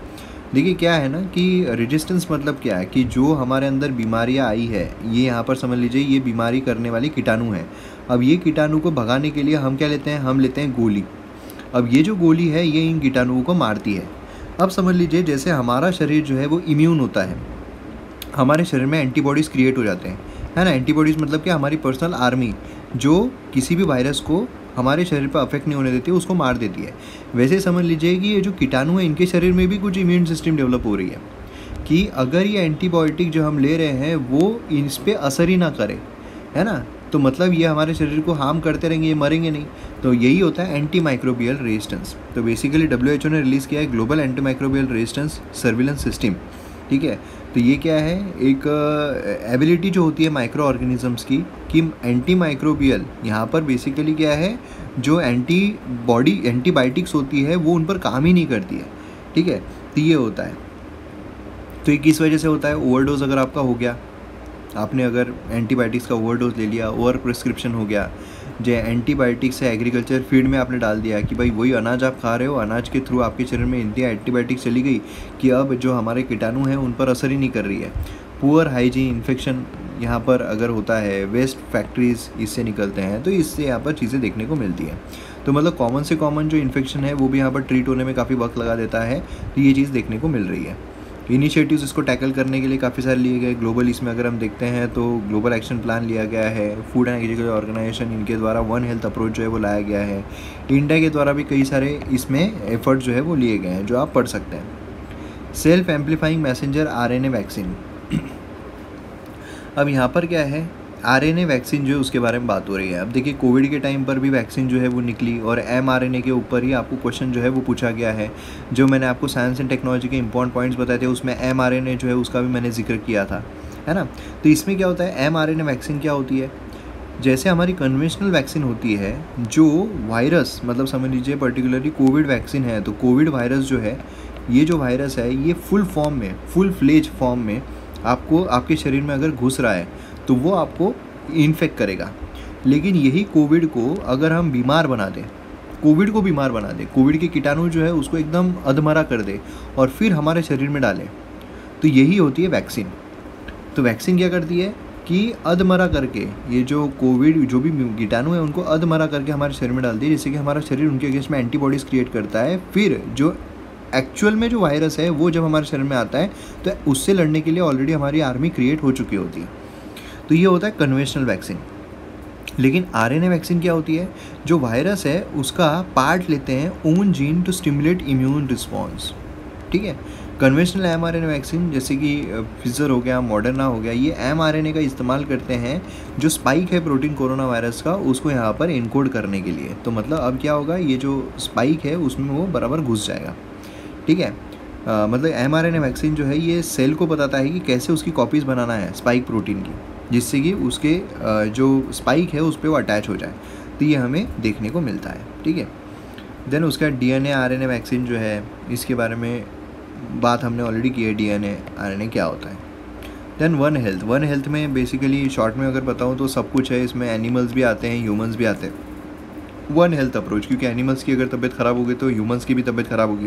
Speaker 1: देखिए क्या है ना कि रेजिस्टेंस मतलब क्या है कि जो हमारे अंदर बीमारियां आई है, ये यहाँ पर समझ लीजिए ये बीमारी करने वाली कीटाणु है। अब ये कीटाणु को भगाने के लिए हम क्या लेते हैं, हम लेते हैं गोली। अब ये जो गोली है ये इन कीटाणुओं को मारती है। अब समझ लीजिए जैसे हमारा शरीर जो है वो इम्यून होता है, हमारे शरीर में एंटीबॉडीज़ क्रिएट हो जाते हैं, है ना। एंटीबॉडीज़ मतलब क्या, हमारी पर्सनल आर्मी जो किसी भी वायरस को हमारे शरीर पर अफेक्ट नहीं होने देती है, उसको मार देती है। वैसे समझ लीजिए कि ये जो कीटाणु है इनके शरीर में भी कुछ इम्यून सिस्टम डेवलप हो रही है कि अगर ये एंटीबायोटिक जो हम ले रहे हैं वो इस पर असर ही ना करे, है ना, तो मतलब ये हमारे शरीर को हार्म करते रहेंगे, ये मरेंगे नहीं। तो यही होता है एंटी माइक्रोबियल रेजिस्टेंस। तो बेसिकली WHO ने रिलीज़ किया है global anti microbial resistance surveillance system, ठीक है। तो ये क्या है, एक एबिलिटी जो होती है माइक्रो ऑर्गेनिजम्स की कि एंटी माइक्रोबियल यहाँ पर बेसिकली क्या है, जो एंटीबायोटिक्स होती है वो उन पर काम ही नहीं करती है, ठीक है। तो ये होता है। तो ये किस वजह से होता है, ओवरडोज अगर आपका हो गया, आपने अगर एंटीबायोटिक्स का ओवरडोज ले लिया, ओवर प्रिस्क्रिप्शन हो गया, जो एंटीबायोटिक्स है एग्रीकल्चर फीड में आपने डाल दिया कि भाई वही अनाज आप खा रहे हो, अनाज के थ्रू आपके शरीर में इतनी एंटीबायोटिक्स चली गई कि अब जो हमारे कीटाणु हैं उन पर असर ही नहीं कर रही है। पुअर हाइजीन, इन्फेक्शन यहाँ पर अगर होता है, वेस्ट फैक्ट्रीज इससे निकलते हैं, तो इससे यहाँ पर चीज़ें देखने को मिलती हैं। तो मतलब कॉमन से कॉमन जो इन्फेक्शन है वो भी यहाँ पर ट्रीट होने में काफ़ी वक्त लगा देता है। तो ये चीज़ देखने को मिल रही है। इनिशिएटिव्स इसको टैकल करने के लिए काफ़ी सारे लिए गए ग्लोबल। इसमें अगर हम देखते हैं तो ग्लोबल एक्शन प्लान लिया गया है, फूड एंड एग्रीकल्चर ऑर्गेनाइजेशन इनके द्वारा वन हेल्थ अप्रोच जो है वो लाया गया है, इंडिया के द्वारा भी कई सारे इसमें एफर्ट जो है वो लिए गए हैं जो आप पढ़ सकते हैं। Self amplifying messenger RNA vaccine. अब यहाँ पर क्या है, RNA वैक्सीन जो है उसके बारे में बात हो रही है। अब देखिए कोविड के टाइम पर भी वैक्सीन जो है वो निकली और mRNA के ऊपर ही आपको क्वेश्चन जो है वो पूछा गया है। जो मैंने आपको साइंस एंड टेक्नोलॉजी के इंपॉर्टेंट पॉइंट्स बताए थे उसमें mRNA जो है उसका भी मैंने जिक्र किया था, है ना। तो इसमें क्या होता है, mRNA वैक्सीन क्या होती है, जैसे हमारी कन्वेंशनल वैक्सीन होती है, जो वायरस मतलब समझ लीजिए पर्टिकुलरली कोविड वैक्सीन है, तो कोविड वायरस जो है, ये जो वायरस है ये फुल फॉर्म में, फुल फ्लेज फॉर्म में आपको आपके शरीर में अगर घुस रहा है तो वो आपको इन्फेक्ट करेगा। लेकिन यही कोविड को अगर हम बीमार बना दें, कोविड को बीमार बना दें, कोविड के कीटाणु जो है उसको एकदम अधमरा कर दे और फिर हमारे शरीर में डालें, तो यही होती है वैक्सीन। तो वैक्सीन क्या करती है कि अधमरा करके ये जो कोविड जो भी कीटाणु है उनको अधमरा करके हमारे शरीर में डालती है, जिससे कि हमारा शरीर उनके अगेंस्ट में एंटीबॉडीज़ क्रिएट करता है। फिर जो एक्चुअल में जो वायरस है वो जब हमारे शरीर में आता है तो उससे लड़ने के लिए ऑलरेडी हमारी आर्मी क्रिएट हो चुकी होती है। तो ये होता है कन्वेंशनल वैक्सीन। लेकिन RNA वैक्सीन क्या होती है, जो वायरस है उसका पार्ट लेते हैं own gene to stimulate immune response, ठीक है। कन्वेंशनल mRNA वैक्सीन जैसे कि फिजर हो गया, मॉडर्ना हो गया, ये mRNA का इस्तेमाल करते हैं जो स्पाइक है प्रोटीन कोरोना वायरस का, उसको यहाँ पर इनकोड करने के लिए। तो मतलब अब क्या होगा, ये जो स्पाइक है उसमें वो बराबर घुस जाएगा, ठीक है। मतलब mRNA वैक्सीन जो है ये सेल को बताता है कि कैसे उसकी कॉपीज़ बनाना है स्पाइक प्रोटीन की, जिससे कि उसके जो स्पाइक है उस पर वो अटैच हो जाए। तो ये हमें देखने को मिलता है, ठीक है। देन उसका DNA RNA वैक्सीन जो है, इसके बारे में बात हमने ऑलरेडी की है, DNA RNA क्या होता है। देन वन हेल्थ में बेसिकली शॉर्ट में अगर बताऊँ तो सब कुछ है, इसमें एनिमल्स भी आते हैं, ह्यूमंस भी आते हैं। वन हेल्थ अप्रोच, क्योंकि एनिमल्स की अगर तबीयत ख़राब होगी तो ह्यूमंस की भी तबीयत ख़राब होगी,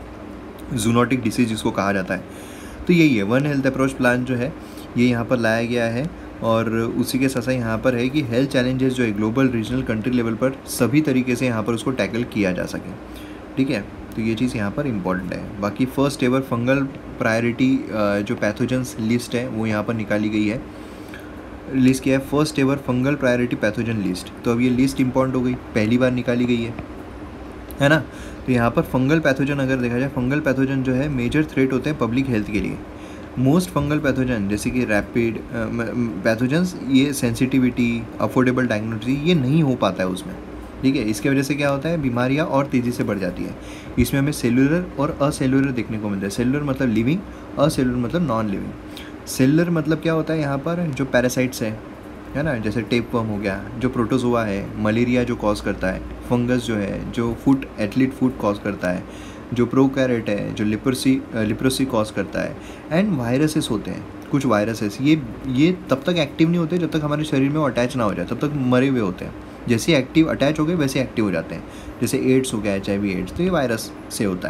Speaker 1: जूनोटिक डिसीज़ जिसको कहा जाता है। तो यही है वन हेल्थ अप्रोच प्लान जो है ये यहाँ पर लाया गया है। और उसी के साथ साथ यहाँ पर है कि हेल्थ चैलेंजेस जो है ग्लोबल रीजनल कंट्री लेवल पर सभी तरीके से यहाँ पर उसको टैकल किया जा सके, ठीक है। तो ये चीज़ यहाँ पर इम्पॉर्टेंट है। बाकी फर्स्ट एवर फंगल प्रायोरिटी जो पैथोजेंस लिस्ट है वो यहाँ पर निकाली गई है, रिलीज़ किया है first ever fungal priority pathogen list. तो अब ये लिस्ट इम्पॉर्टेंट हो गई, पहली बार निकाली गई है ना। तो यहाँ पर फंगल पैथोजन अगर देखा जाए, फंगल पैथोजन जो है मेजर थ्रेट होते हैं पब्लिक हेल्थ के लिए। मोस्ट फंगल पैथोजन जैसे कि रैपिड पैथोजन्स, ये सेंसिटिविटी, अफोर्डेबल डायग्नोसिस ये नहीं हो पाता है उसमें, ठीक है। इसके वजह से क्या होता है, बीमारियाँ और तेज़ी से बढ़ जाती है। इसमें हमें सेलुलर और असेलुलर देखने को मिलता है। सेलुलर मतलब लिविंग, असेलुलर मतलब नॉन लिविंग। सेलुलर मतलब क्या होता है, यहाँ पर जो पैरासाइट्स है ना, जैसे टेपवर्म हो गया, जो प्रोटोजोआ है, मलेरिया जो कॉज करता है, फंगस जो है जो फुट एथलीट फुट कॉज करता है, जो प्रोकैरियोट है जो लिप्रोसी कॉज करता है, एंड वायरसेस होते हैं कुछ वायरसेस, ये तब तक एक्टिव नहीं होते जब तक हमारे शरीर में वो अटैच ना हो जाए, तब तक मरे हुए होते हैं। जैसे एक्टिव अटैच हो गए वैसे एक्टिव हो जाते हैं, जैसे एड्स हो गया, HIV एड्स, तो ये वायरस से होता है।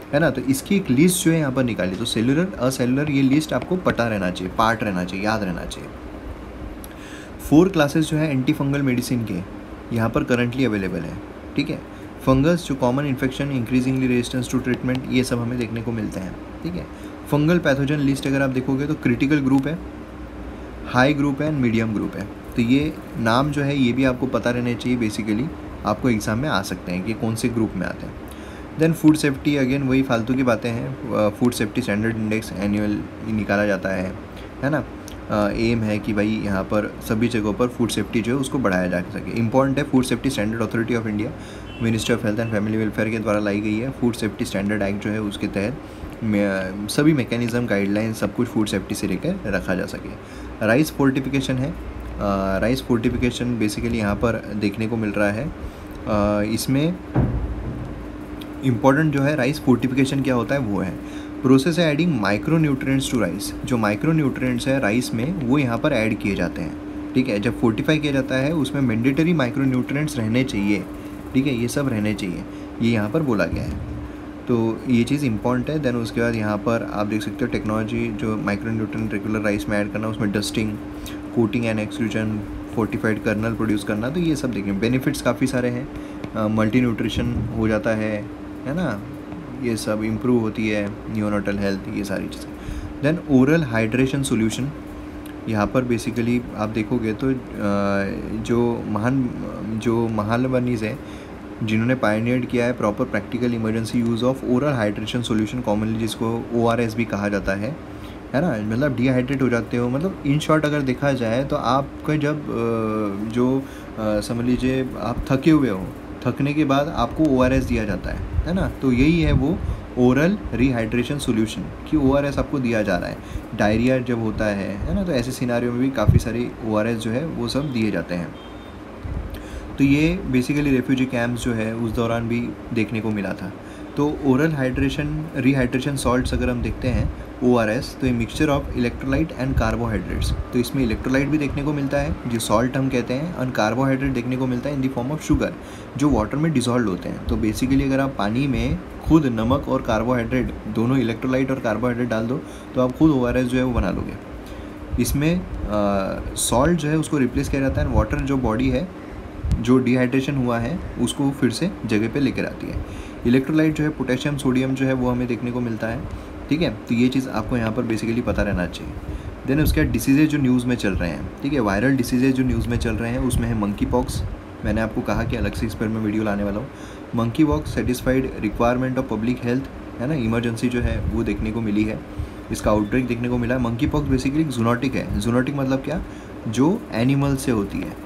Speaker 1: है ना। तो इसकी एक लिस्ट जो है यहाँ पर निकाली, तो सेलुलर असेलुलर ये लिस्ट आपको पता रहना चाहिए, पार्ट रहना चाहिए, याद रहना चाहिए। 4 क्लासेस जो है एंटी फंगल मेडिसिन के यहाँ पर करंटली अवेलेबल है, ठीक है। फंगस जो common infection, increasingly resistance to treatment, ये सब हमें देखने को मिलते हैं, ठीक है। फंगल पैथोजन लिस्ट अगर आप देखोगे तो क्रिटिकल ग्रुप है, हाई ग्रुप है एंड मीडियम ग्रुप है। तो ये नाम जो है ये भी आपको पता रहने चाहिए, बेसिकली आपको एग्ज़ाम में आ सकते हैं कि कौन से ग्रुप में आते हैं। देन फूड सेफ्टी, अगेन वही फालतू की बातें हैं। Food safety standard index annual निकाला जाता है ना। एम है कि भाई यहाँ पर सभी जगहों पर फूड सेफ्टी जो है उसको बढ़ाया जा सके। इंपॉर्टेंट है, food safety standard authority of India, ministry of health and family welfare के द्वारा लाई गई है। फूड सेफ्टी स्टैंडर्ड एक्ट जो है उसके तहत सभी मैकेनिज्म, गाइडलाइन, सब कुछ फूड सेफ्टी से लेकर रखा जा सके। राइस फोर्टिफिकेशन है, राइस फोर्टिफिकेशन बेसिकली यहाँ पर देखने को मिल रहा है। इसमें इम्पॉर्टेंट जो है राइस फोर्टिफिकेशन क्या होता है वो है प्रोसेस है adding micro nutrients to rice. जो माइक्रो न्यूट्रिएंट्स है राइस में वो यहाँ पर ऐड किए जाते हैं, ठीक है। जब फोर्टिफाई किया जाता है उसमें मैंडेटरी माइक्रो न्यूट्रिएंट्स रहने चाहिए, ठीक है, ये सब रहने चाहिए, ये यहाँ पर बोला गया है। तो ये चीज़ इंपॉर्टेंट है। देन उसके बाद यहाँ पर आप देख सकते हो टेक्नोलॉजी जो माइक्रो न्यूट्रिएंट रेगुलर राइस में ऐड करना, उसमें dusting, coating and extrusion, fortified kernel produce करना, तो ये सब देखिए बेनिफिट्स काफ़ी सारे हैं। मल्टी न्यूट्रिशन हो जाता है ना, ये सब इम्प्रूव होती है न्यूनोटल हेल्थ, ये सारी चीज़ें। देन ओरल हाइड्रेशन सोल्यूशन, यहाँ पर बेसिकली आप देखोगे तो जो महालबनीज है जिन्होंने पायनियर किया है proper practical emergency use of oral hydration solution, commonly जिसको ORS भी कहा जाता है ना। मतलब डिहाइड्रेट हो जाते हो, मतलब इन शॉर्ट अगर देखा जाए तो आपका जब समझ लीजिए आप थके हुए हो, थकने के बाद आपको ORS दिया जाता है ना। तो यही है वो ओरल रिहाइड्रेशन सोल्यूशन कि ORS आपको दिया जा रहा है। डायरिया जब होता है ना, तो ऐसे सिनारियों में भी काफ़ी सारी ORS जो है वो सब दिए जाते हैं। तो ये बेसिकली रेफ्यूजी कैंप्स जो है उस दौरान भी देखने को मिला था। तो ओरल रिहाइड्रेशन सॉल्ट्स अगर हम देखते हैं ORS, तो ये mixture of electrolyte and carbohydrates, तो इसमें इलेक्ट्रोलाइट भी देखने को मिलता है जो सॉल्ट हम कहते हैं, और कार्बोहाइड्रेट देखने को मिलता है in the form of sugar जो वाटर में डिसॉल्व होते हैं। तो बेसिकली अगर आप पानी में खुद नमक और कार्बोहाइड्रेट दोनों, इलेक्ट्रोलाइट और कार्बोहाइड्रेट डाल दो तो आप खुद ORS जो है वो बना लोगे। इसमें सॉल्ट जो है उसको रिप्लेस किया जाता है, वाटर जो बॉडी है जो डिहाइड्रेशन हुआ है उसको फिर से जगह पे लेकर आती है। इलेक्ट्रोलाइट जो है पोटेशियम, सोडियम जो है वो हमें देखने को मिलता है, ठीक है। तो ये चीज़ आपको यहाँ पर बेसिकली पता रहना चाहिए। देन उसके बाद डिसीज़ेज जो न्यूज़ में चल रहे हैं, ठीक है, वायरल डिसीज़ेज जो न्यूज़ में चल रहे हैं उसमें है मंकी पॉक्स। मैंने आपको कहा कि अलग से इस पर मैं वीडियो लाने वाला हूँ। Monkeypox satisfied requirement of public health, है ना, इमरजेंसी जो है वो देखने को मिली है, इसका आउटब्रेक देखने को मिला है। मंकी पॉक्स बेसिकली जूनोटिक है। जूनोटिक मतलब क्या, जो एनिमल से होती है,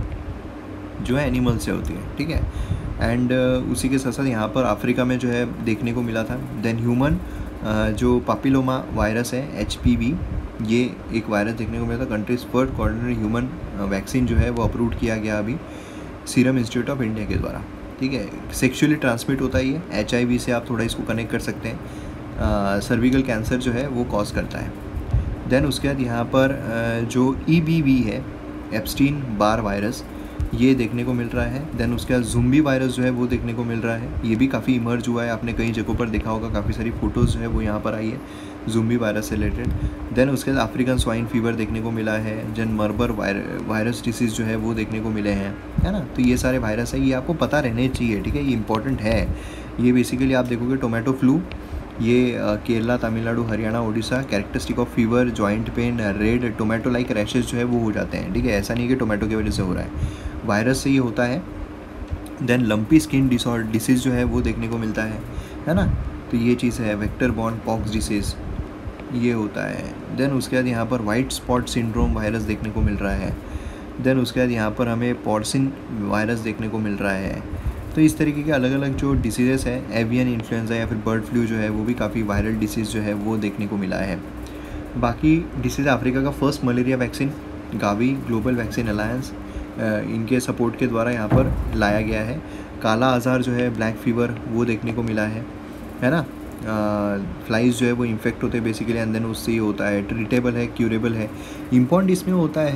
Speaker 1: ठीक है। एंड उसी के साथ साथ यहाँ पर अफ्रीका में जो है देखने को मिला था। देन ह्यूमन जो पापिलोमा वायरस है HPV, ये एक वायरस देखने को मिला था। Countries first coordinated human vaccine जो है वो अप्रूव किया गया अभी सीरम इंस्टीट्यूट ऑफ इंडिया के द्वारा, ठीक है। सेक्सुअली ट्रांसमिट होता है ये, HIV से आप थोड़ा इसको कनेक्ट कर सकते हैं। सर्विकल कैंसर जो है वो कॉज करता है। देन उसके बाद यहाँ पर जो EBV है, एप्स्टीन बार वायरस, ये देखने को मिल रहा है। देन उसके बाद ज़ुम्बी वायरस जो है वो देखने को मिल रहा है, ये भी काफ़ी इमर्ज हुआ है, आपने कई जगहों पर देखा होगा, काफ़ी सारी फ़ोटोज़ जो है वो यहाँ पर आई है ज़ुम्बी वायरस से रिलेटेड। देन उसके बाद अफ्रीकन स्वाइन फीवर देखने को मिला है। जन मर्बर वायरस डिसीज़ जो है वो देखने को मिले हैं, है ना। तो ये सारे वायरस है, ये आपको पता रहने चाहिए, ठीक है, ये इंपॉर्टेंट है। ये बेसिकली आप देखोगे टोमेटो फ्लू, ये Kerala, Tamil Nadu, Haryana, Orissa, characteristic of fever, joint pain, red tomato like rashes जो है वो हो जाते हैं, ठीक है। ऐसा नहीं कि टोमेटो की वजह से हो रहा है, वायरस से ये होता है। देन लंपी स्किन डिसीज़ जो है वो देखने को मिलता है ना। तो ये चीज़ है। वेक्टर बॉर्न पॉक्स डिसीज़ ये होता है। देन उसके बाद यहाँ पर वाइट स्पॉट सिंड्रोम वायरस देखने को मिल रहा है। देन उसके बाद यहाँ पर हमें पॉर्सिन वायरस देखने को मिल रहा है। तो इस तरीके के अलग अलग जो डिसीज़ेस है, एवियन इन्फ्लुएंजा या फिर बर्ड फ्लू जो है वो भी काफ़ी वायरल डिसीज़ जो है वो देखने को मिला है। बाकी डिसीज़ अफ्रीका का first malaria vaccine Gavi global vaccine alliance इनके सपोर्ट के द्वारा यहाँ पर लाया गया है। काला आज़ार जो है, ब्लैक फीवर, वो देखने को मिला है ना। फ्लाइज जो है वो इन्फेक्ट होते हैं बेसिकली, एंड देन उससे ही होता है, ट्रीटेबल है, क्यूरेबल है। इम्पॉर्टेंट इसमें होता है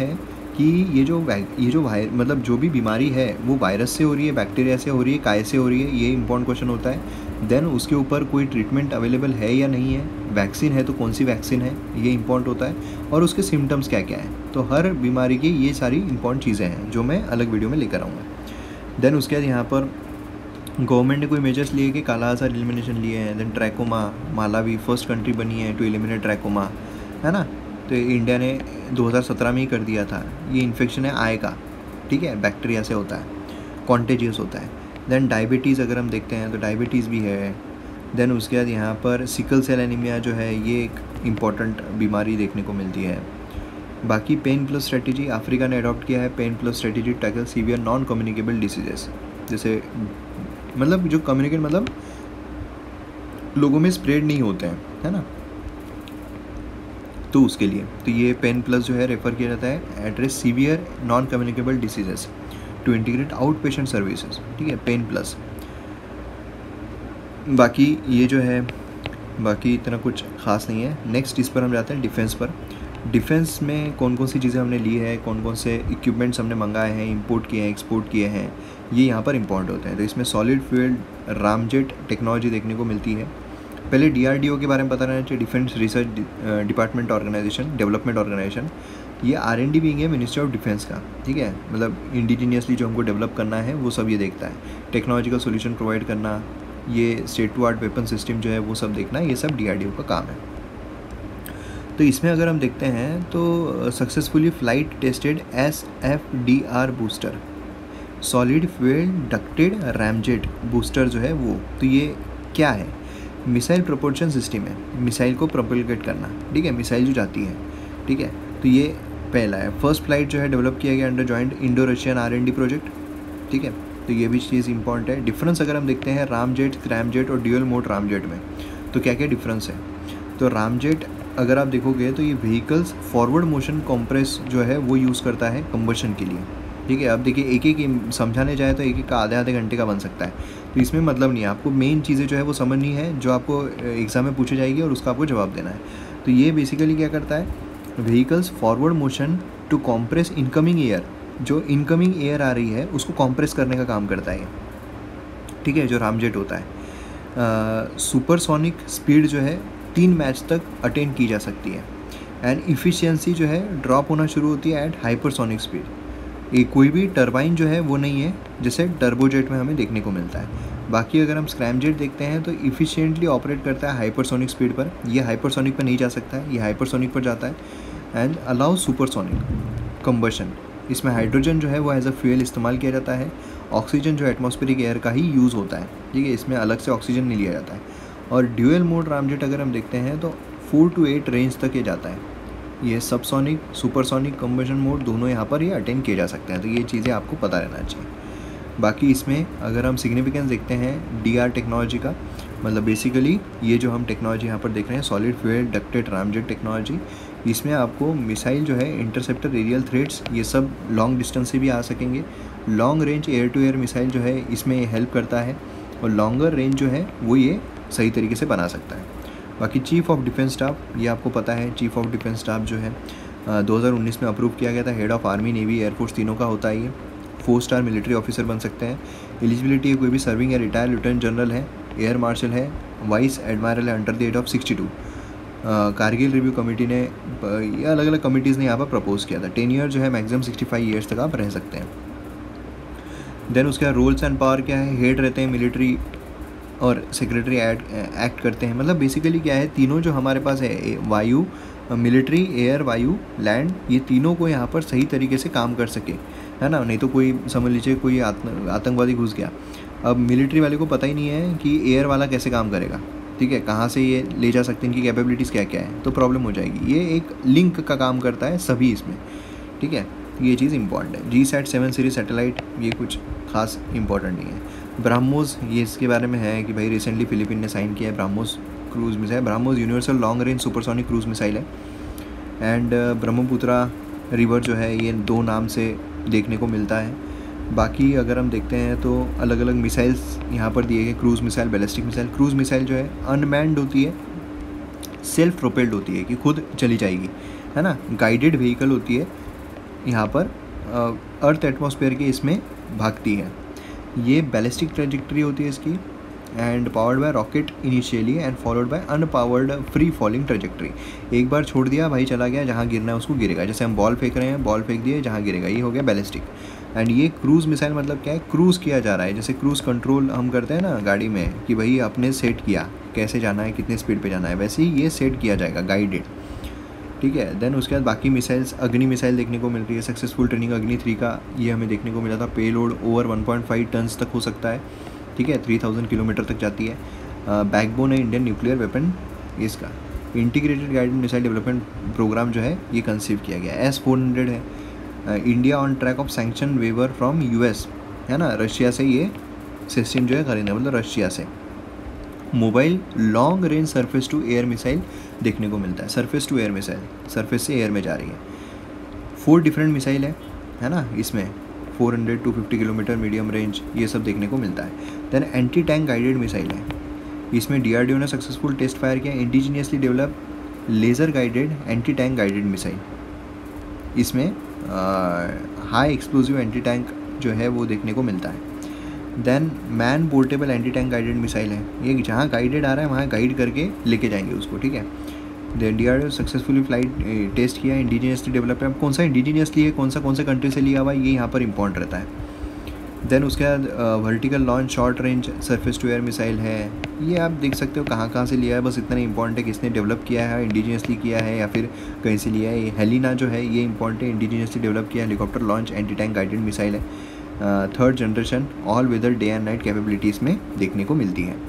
Speaker 1: कि ये जो मतलब जो भी बीमारी है वो वायरस से हो रही है, बैक्टीरिया से हो रही है, काय से हो रही है, ये इंपॉर्टेंट क्वेश्चन होता है। देन उसके ऊपर कोई ट्रीटमेंट अवेलेबल है या नहीं है, वैक्सीन है तो कौन सी वैक्सीन है, ये इंपॉर्टेंट होता है, और उसके सिम्टम्स क्या क्या हैं। तो हर बीमारी की ये सारी इंपॉर्टेंट चीज़ें हैं जो मैं अलग वीडियो में लेकर आऊँगा। देन उसके बाद यहाँ पर गवर्नमेंट ने कोई मेजर्स लिए कि काला आजार एलिमिनेशन लिए हैं। Then trachoma, Malawi first country बनी है टू एलिमिनेट ट्रैकोमा, है ना। तो इंडिया ने 2017 में ही कर दिया था। ये इन्फेक्शन है आय का, ठीक है, बैक्टीरिया से होता है, कॉन्टेजियस होता है। देन डायबिटीज़ अगर हम देखते हैं तो डायबिटीज़ भी है। देन उसके बाद यहाँ पर सिकल सेल एनीमिया जो है ये एक इम्पॉर्टेंट बीमारी देखने को मिलती है। बाकी पेन प्लस स्ट्रेटेजी अफ्रीका ने अडॉप्ट किया है, pen plus strategy tackle severe non communicable diseases, जैसे मतलब जो कम्युनिकेट मतलब लोगों में स्प्रेड नहीं होते हैं, है ना, तो उसके लिए तो ये पेन प्लस जो है रेफर किया जाता है address severe non communicable diseases to integrate out patient services, ठीक है, पेन प्लस। बाकी ये जो है बाकी इतना कुछ खास नहीं है। नेक्स्ट इस पर हम जाते हैं डिफेंस पर। डिफेंस में कौन कौन सी चीज़ें हमने ली है, कौन कौन से इक्विपमेंट्स हमने मंगाए हैं, इंपोर्ट किए हैं, एक्सपोर्ट किए हैं, ये यहाँ पर इंपॉर्टेंट होते हैं। तो इसमें सॉलिड फ्यूल रामजेट टेक्नोलॉजी देखने को मिलती है। पहले DRDO के बारे में पता रहना चाहिए, defence research department organisation development organisation. ये R&D विंग है मिनिस्ट्री ऑफ डिफेंस का, ठीक है, मतलब इंडिजीनियसली जो हमको डेवलप करना है वो सब ये देखता है। टेक्नोलॉजिकल सोल्यूशन प्रोवाइड करना, ये state to art weapon system जो है वो सब देखना, ये सब DRDO का काम है। तो इसमें अगर हम देखते हैं तो successfully flight tested SFDR booster, solid fuel ducted ramjet booster जो है वो, तो ये क्या है, मिसाइल प्रोपल्शन सिस्टम है, मिसाइल को प्रोपलगेट करना, ठीक है, मिसाइल जो जाती है, ठीक है। तो ये पहला है। फर्स्ट फ्लाइट जो है डेवलप किया गया under joint Indo Russian R&D project, ठीक है, तो ये भी चीज़ इंपॉर्टेंट है। डिफरेंस अगर हम देखते हैं रामजेट, स्क्रैमजेट और ड्यूअल मोड रामजेट में, तो क्या क्या डिफरेंस है। तो रामजेट अगर आप देखोगे तो ये व्हीकल्स फॉरवर्ड मोशन कॉम्प्रेस जो है वो यूज़ करता है कंबशन के लिए, ठीक है। अब देखिए एक एक समझाने जाए तो एक एक का आधे घंटे का बन सकता है, तो इसमें मतलब नहीं है, आपको मेन चीज़ें जो है वो समझनी है जो आपको एग्ज़ाम में पूछी जाएगी और उसका आपको जवाब देना है। तो ये बेसिकली क्या करता है, vehicle's forward motion to compress incoming air, जो इनकमिंग एयर आ रही है उसको कॉम्प्रेस करने का काम करता है, ठीक है, जो रामजेट होता है। सुपरसोनिक स्पीड जो है 3 मैच तक अटेन की जा सकती है। एंड इफ़िशियंसी जो है ड्रॉप होना शुरू होती है एट हाइपरसोनिक स्पीड। ये कोई भी टरबाइन जो है वो नहीं है जैसे टर्बोजेट में हमें देखने को मिलता है। बाकी अगर हम स्क्रैमजेट देखते हैं तो इफ़िशियंटली ऑपरेट करता है हाइपरसोनिक स्पीड पर, ये हाइपरसोनिक पर नहीं जा सकता है, ये हाइपरसोनिक पर जाता है। एंड अलाउ सुपरसोनिक कंबशन, इसमें हाइड्रोजन जो है वो एज अ फ्यूल इस्तेमाल किया जाता है, ऑक्सीजन जो एटमॉस्फेरिक एयर का ही यूज़ होता है, ठीक है, इसमें अलग से ऑक्सीजन नहीं लिया जाता है। और ड्यूअल मोड रामजेट अगर हम देखते हैं तो 4 to 8 रेंज तक ये जाता है। ये सबसोनिक सुपरसोनिक कंबशन मोड दोनों यहाँ पर ये अटेंड किए जा सकते हैं, तो ये चीज़ें आपको पता रहना चाहिए। बाकी इसमें अगर हम सिग्निफिकेंस देखते हैं DR टेक्नोलॉजी का, मतलब बेसिकली ये जो हम टेक्नोलॉजी यहाँ पर देख रहे हैं solid fuel ducted ramjet technology, इसमें आपको मिसाइल जो है इंटरसेप्टर एरियल थ्रेट्स ये सब लॉन्ग डिस्टेंस से भी आ सकेंगे। Long range air to air missile जो है इसमें हेल्प करता है, और लॉन्गर रेंज जो है वो ये सही तरीके से बना सकता है। बाकी चीफ़ ऑफ डिफेंस स्टाफ, ये आपको पता है चीफ़ ऑफ डिफेंस स्टाफ जो है 2019 में अप्रूव किया गया था। Head of army, navy, air force तीनों का होता है ये। 4 स्टार मिलिट्री ऑफिसर बन सकते हैं। एलिजिबिलिटी कोई भी सर्विंग या रिटायर लेफ्टिनेंट जनरल है, एयर मार्शल है, वाइस एडमायरल है under the age of 62। Kargil review committee ने, ये अलग अलग कमिटीज़ ने यहाँ पर प्रपोज किया था। टेन्योर जो है मैक्सिमम 65 ईयर्स तक आप रह सकते हैं। देन उसके रूल्स एंड पावर क्या है, हेड रहते हैं मिलिट्री और सेक्रेटरी एक्ट करते हैं। मतलब बेसिकली क्या है, तीनों जो हमारे पास है वायु, मिलिट्री, एयर, वायु, लैंड, ये तीनों को यहाँ पर सही तरीके से काम कर सके, है ना। नहीं तो कोई समझ लीजिए कोई आतंकवादी घुस गया, अब मिलिट्री वाले को पता ही नहीं है कि एयर वाला कैसे काम करेगा, ठीक है, कहाँ से ये ले जा सकते हैं, इनकी कैपेबिलिटीज़ क्या क्या है, तो प्रॉब्लम हो जाएगी। ये एक लिंक का काम करता है सभी इसमें, ठीक है, ये चीज़ इंपॉर्टेंट है। GSAT 7 सीरीज सैटेलाइट, ये कुछ खास इंपॉर्टेंट नहीं है। ब्रह्मोस, ये इसके बारे में है कि भाई रिसेंटली फिलीपीन ने साइन किया है BrahMos cruise missile. BrahMos universal long range supersonic cruise missile है। एंड ब्रह्मपुत्रा रिवर जो है ये 2 नाम से देखने को मिलता है। बाकी अगर हम देखते हैं तो अलग अलग मिसाइल्स यहाँ पर दिए गए, cruise missile, ballistic missile. Cruise missile जो है अनमैन्ड होती है, सेल्फ प्रोपेल्ड होती है कि खुद चली जाएगी, है ना। गाइडेड व्हीकल होती है, यहाँ पर अर्थ एटमॉस्फेयर के इसमें भागती है। ये बैलिस्टिक ट्रेजेक्टरी होती है इसकी, and powered by rocket initially and followed by unpowered free falling trajectory. एक बार छोड़ दिया भाई, चला गया, जहाँ गिरना है उसको गिरेगा। जैसे हम बॉल फेंक रहे हैं, बॉल फेंक दिए, जहाँ गिरेगा, ये हो गया बैलिस्टिक। एंड ये क्रूज़ मिसाइल मतलब क्या है, क्रूज़ किया जा रहा है। जैसे क्रूज़ कंट्रोल हम करते हैं ना गाड़ी में, कि भाई आपने सेट किया कैसे जाना है, कितने स्पीड पे जाना है, वैसे ही ये सेट किया जाएगा, गाइडेड। ठीक है। देन उसके बाद बाकी मिसाइल्स, अग्नि मिसाइल देखने को मिल रही है। सक्सेसफुल ट्रेनिंग अग्नि 3 का ये हमें देखने को मिला था। पेलोड ओवर 1.5 टन्स तक हो सकता है। ठीक है, 3000 किलोमीटर तक जाती है। बैकबोन है इंडियन न्यूक्लियर वेपन इसका। Integrated guided missile development programme जो है ये कंसीव किया गया। S-400 है। India on track of sanction waiver from US, है ना, रशिया से ये सिस्टम जो है खरीदना, मतलब रशिया से। Mobile long range surface to air missile देखने को मिलता है। Surface to air missile, surface से एयर में जा रही है। 4 डिफरेंट मिसाइल है ना, इसमें 400 to 50 किलोमीटर मीडियम रेंज, ये सब देखने को मिलता है। Then anti tank guided missile है। इसमें DRDO ने सक्सेसफुल टेस्ट फायर किया। Indigenously develop laser guided anti tank guided missile. इसमें हाई एक्सप्लोजिव एंटी टैंक जो है वो देखने को मिलता है। Then man portable anti tank guided missile है। ये जहाँ गाइडेड आ रहा है वहाँ गाइड करके लेके जाएंगे उसको। ठीक है। Then DRDO successfully flight test किया। इंडिजीनियसली डेवलप है। अब कौन सा इंडिजीनियसली है, कौन से कंट्री से लिया हुआ है, ये यहाँ पर इंपॉर्टेंट रहता है। देन उसके बाद vertical launch short range surface to air missile है। ये आप देख सकते हो कहाँ से लिया है, बस इतना इंपॉर्टेंट है किसने डेवलप किया है, इंडिजीनियसली किया है या फिर कहीं से लिया है। हेलिना जो है ये इंपॉर्टेंट है, इंडिजीनियसली डेवलप किया। Helicopter launch anti tank guided missile है। 3rd generation all weather day and night capability इसमें देखने को मिलती है।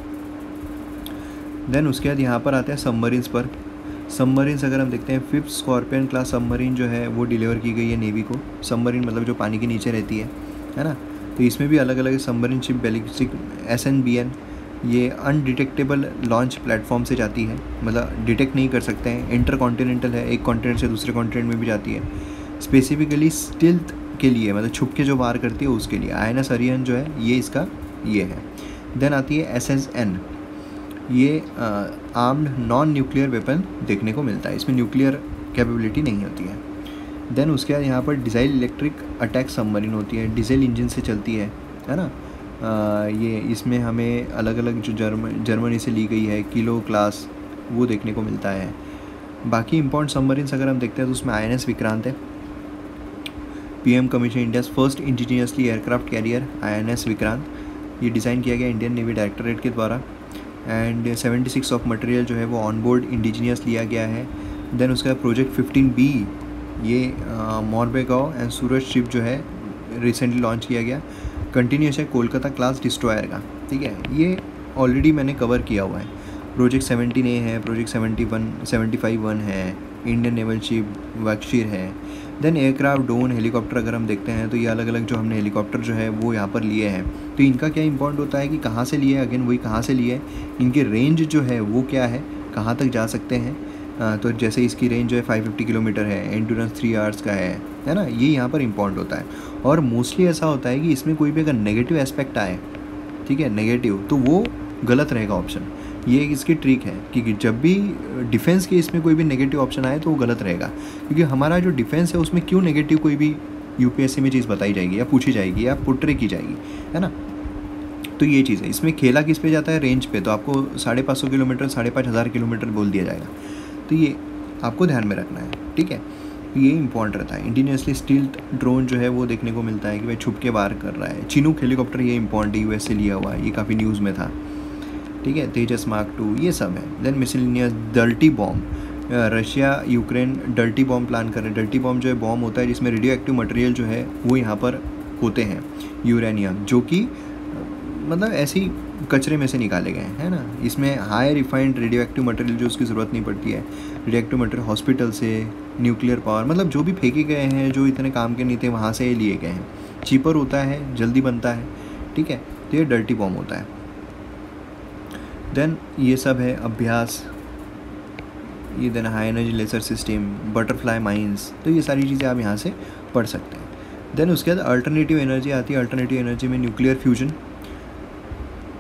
Speaker 1: देन उसके बाद यहाँ पर आते हैं सबमरीन्स पर। सबमरीन्स अगर हम देखते हैं, 5th स्कॉर्पियन क्लास सबमरीन जो है वो डिलीवर की गई है नेवी को। सबमरीन मतलब जो पानी के नीचे रहती है ना। तो इसमें भी अलग अलग सबमरीन शिप बैलिस्टिक SNBN, ये अनडिटेक्टेबल लॉन्च प्लेटफॉर्म से जाती है, मतलब डिटेक्ट नहीं कर सकते हैं। इंटर कॉन्टिनेंटल है, एक कॉन्टिनेंट से दूसरे कॉन्टिनेंट में भी जाती है। स्पेसिफिकली स्टिल्थ के लिए, मतलब छुप के जो वार करती है उसके लिए। INS अरिहंत जो है ये इसका ये है। देन आती है SSN, ये आर्म्ड नॉन न्यूक्लियर वेपन देखने को मिलता है। इसमें न्यूक्लियर कैपेबिलिटी नहीं होती है। देन उसके बाद यहाँ पर डिज़ाइल इलेक्ट्रिक अटैक सबमरीन होती है, डीजल इंजन से चलती है ना। ये इसमें हमें अलग अलग जो जर्मनी से ली गई है किलो क्लास, वो देखने को मिलता है। बाकी इंपॉर्टेंट सबमरीन्स अगर हम देखते हैं तो उसमें INS विक्रांत है। PM commission India's first indigenously aircraft carrier INS Vikrant, ये डिज़ाइन किया गया इंडियन नेवी डायरेक्टरेट के द्वारा। एंड 76 ऑफ मटेरियल जो है वो ऑन बोर्ड इंडिजीनियस लिया गया है। देन उसका प्रोजेक्ट 15B, ये मोरबेगांव एंड सूरज शिप जो है रिसेंटली लॉन्च किया गया। कंटिन्यूस है कोलकाता क्लास डिस्ट्रॉयर का। ठीक है, ये ऑलरेडी मैंने कवर किया हुआ है। प्रोजेक्ट 17A है, प्रोजेक्ट 75-1 है, इंडियन नेवल शिप वक्षीर है। देन एयरक्राफ्ट, ड्रोन, हेलीकॉप्टर अगर हम देखते हैं तो ये अलग अलग जो हमने हेलीकॉप्टर जो है वो यहाँ पर लिए हैं। तो इनका क्या इंपॉर्टेंट होता है कि कहाँ से लिए, अगेन वही कहाँ से लिए, इनके रेंज जो है वो क्या है, कहाँ तक जा सकते हैं। तो जैसे इसकी रेंज जो है 550 किलोमीटर है, एंड्योरेंस 3 आवर्स का है ना, ये यहाँ पर इंपॉर्टेंट होता है। और मोस्टली ऐसा होता है कि इसमें कोई भी अगर नेगेटिव एस्पेक्ट आए, ठीक है, नेगेटिव, तो वो गलत रहेगा ऑप्शन। ये इसकी ट्रिक है कि जब भी डिफेंस के इसमें कोई भी नेगेटिव ऑप्शन आए तो वो गलत रहेगा, क्योंकि हमारा जो डिफेंस है उसमें क्यों नेगेटिव कोई भी UPSC में चीज़ बताई जाएगी या पूछी जाएगी या पुट्रे की जाएगी, है ना। तो ये चीज़ है। इसमें खेला किस पे जाता है, रेंज पे, तो आपको 550 किलोमीटर 5500 किलोमीटर बोल दिया जाएगा। तो ये आपको ध्यान में रखना है, ठीक है। ये इंपॉर्टेंट रहता है। इंडिजिनियसली स्टील्थ ड्रोन जो है वो देखने को मिलता है कि भाई छुप के वार कर रहा है। चिनूक हेलीकॉप्टर, ये इंपॉर्टेंट US से लिया हुआ है, ये काफ़ी न्यूज़ में था, ठीक है। तेजस मार्क 2, ये सब है। Then miscellaneous dirty bomb, Russia Ukraine dirty bomb plan कर रहे हैं। डर्टी बॉम्ब जो है बॉम्ब होता है जिसमें रेडियो एक्टिव मटेरियल जो है वो यहाँ पर होते हैं, यूरेनियम, जो कि मतलब ऐसे ही कचरे में से निकाले गए हैं, है ना। इसमें high refined radio active material जो उसकी ज़रूरत नहीं पड़ती है। रेडियो एक्टिव मटेरियल हॉस्पिटल से, न्यूक्लियर पावर, मतलब जो भी फेंके गए हैं जो इतने काम के नहीं थे वहाँ से लिए गए हैं। चीपर होता है, जल्दी बनता है, ठीक है। तो ये डर्टी बॉम्ब होता है। देन ये सब है अभ्यास, ये then high energy laser system, butterfly mines, तो ये सारी चीज़ें आप यहाँ से पढ़ सकते हैं। देन उसके बाद अल्टरनेटिव एनर्जी आती है। अल्टरनेटिव एनर्जी में न्यूक्लियर फ्यूजन,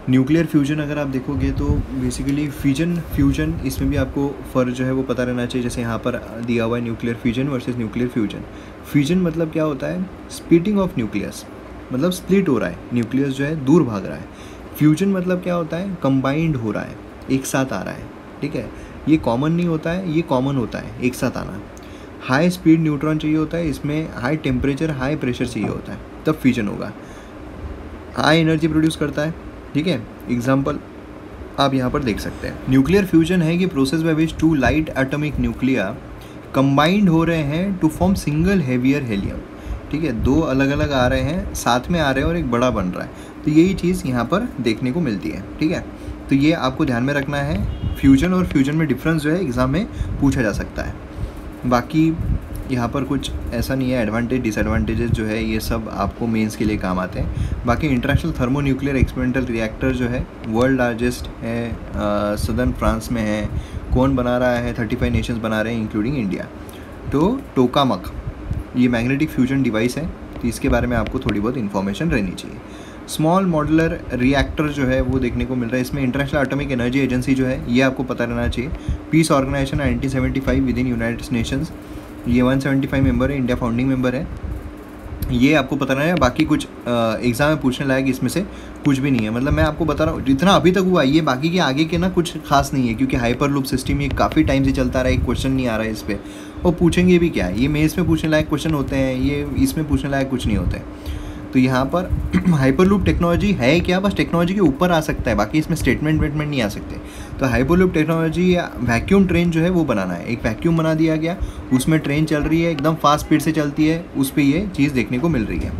Speaker 1: न्यूक्लियर फ्यूजन अगर आप देखोगे तो बेसिकली फिजन फ्यूजन इसमें भी आपको फ़र्क जो है वो पता रहना चाहिए। जैसे यहाँ पर दिया हुआ है nuclear fusion versus nuclear fusion. Fusion मतलब क्या होता है, स्प्लिटिंग ऑफ न्यूक्लियस, मतलब स्प्लिट हो रहा है, न्यूक्लियस जो है दूर भाग रहा है। फ्यूजन मतलब क्या होता है, कंबाइंड हो रहा है, एक साथ आ रहा है, ठीक है। ये कॉमन नहीं होता है, ये कॉमन होता है एक साथ आना। हाई स्पीड न्यूट्रॉन चाहिए होता है, इसमें हाई टेम्परेचर हाई प्रेशर चाहिए होता है, तब फ्यूजन होगा। हाई एनर्जी प्रोड्यूस करता है, ठीक है। एग्जाम्पल आप यहाँ पर देख सकते हैं। न्यूक्लियर फ्यूजन है कि process by which two light atomic nuclei combined हो रहे हैं to form single heavier helium, ठीक है। दो अलग अलग आ रहे हैं, साथ में आ रहे हैं और एक बड़ा बन रहा है, तो यही चीज़ यहाँ पर देखने को मिलती है, ठीक है। तो ये आपको ध्यान में रखना है। फ्यूजन और फ्यूजन में डिफरेंस जो है एग्ज़ाम में पूछा जा सकता है। बाकी यहाँ पर कुछ ऐसा नहीं है, एडवांटेज डिसएडवांटेजेस जो है ये सब आपको मेंस के लिए काम आते हैं। बाकी international thermo nuclear experimental reactor जो है वर्ल्ड लार्जेस्ट है, सदर्न फ्रांस में है। कौन बना रहा है, 35 नेशंस बना रहे हैं इंक्लूडिंग इंडिया। तो टोकामक ये मैग्नेटिक फ्यूजन डिवाइस है, तो इसके बारे में आपको थोड़ी बहुत इन्फॉर्मेशन रहनी चाहिए। स्मॉल मॉडुलर रिएक्टर जो है वो देखने को मिल रहा है। इसमें इंटरनेशनल एटॉमिक एनर्जी एजेंसी जो है ये आपको पता रहना चाहिए। Peace organisation 1975 within United Nations, ये 175 मेंबर है, इंडिया फाउंडिंग मेंबर है, ये आपको पता रहना है। बाकी कुछ एग्ज़ाम में पूछने लायक इसमें से कुछ भी नहीं है, मतलब मैं आपको बता रहा हूँ जितना अभी तक हुआ, ये बाकी के आगे के ना कुछ खास नहीं है, क्योंकि हाइपर लूप सिस्टम ये काफ़ी टाइम से चलता रहा है, एक क्वेश्चन नहीं आ रहा है इस पर, और पूछेंगे भी क्या, ये मेंस में पूछने लायक क्वेश्चन होते हैं, ये इसमें पूछने लायक कुछ नहीं होते हैं। तो यहाँ पर हाइपरलूप टेक्नोलॉजी है क्या, बस टेक्नोलॉजी के ऊपर आ सकता है, बाकी इसमें स्टेटमेंट वेटमेंट नहीं आ सकते। तो हाइपरलूप टेक्नोलॉजी या वैक्यूम ट्रेन जो है वो बनाना है, एक वैक्यूम बना दिया गया, उसमें ट्रेन चल रही है, एकदम फास्ट स्पीड से चलती है, उस पर ये चीज़ देखने को मिल रही है।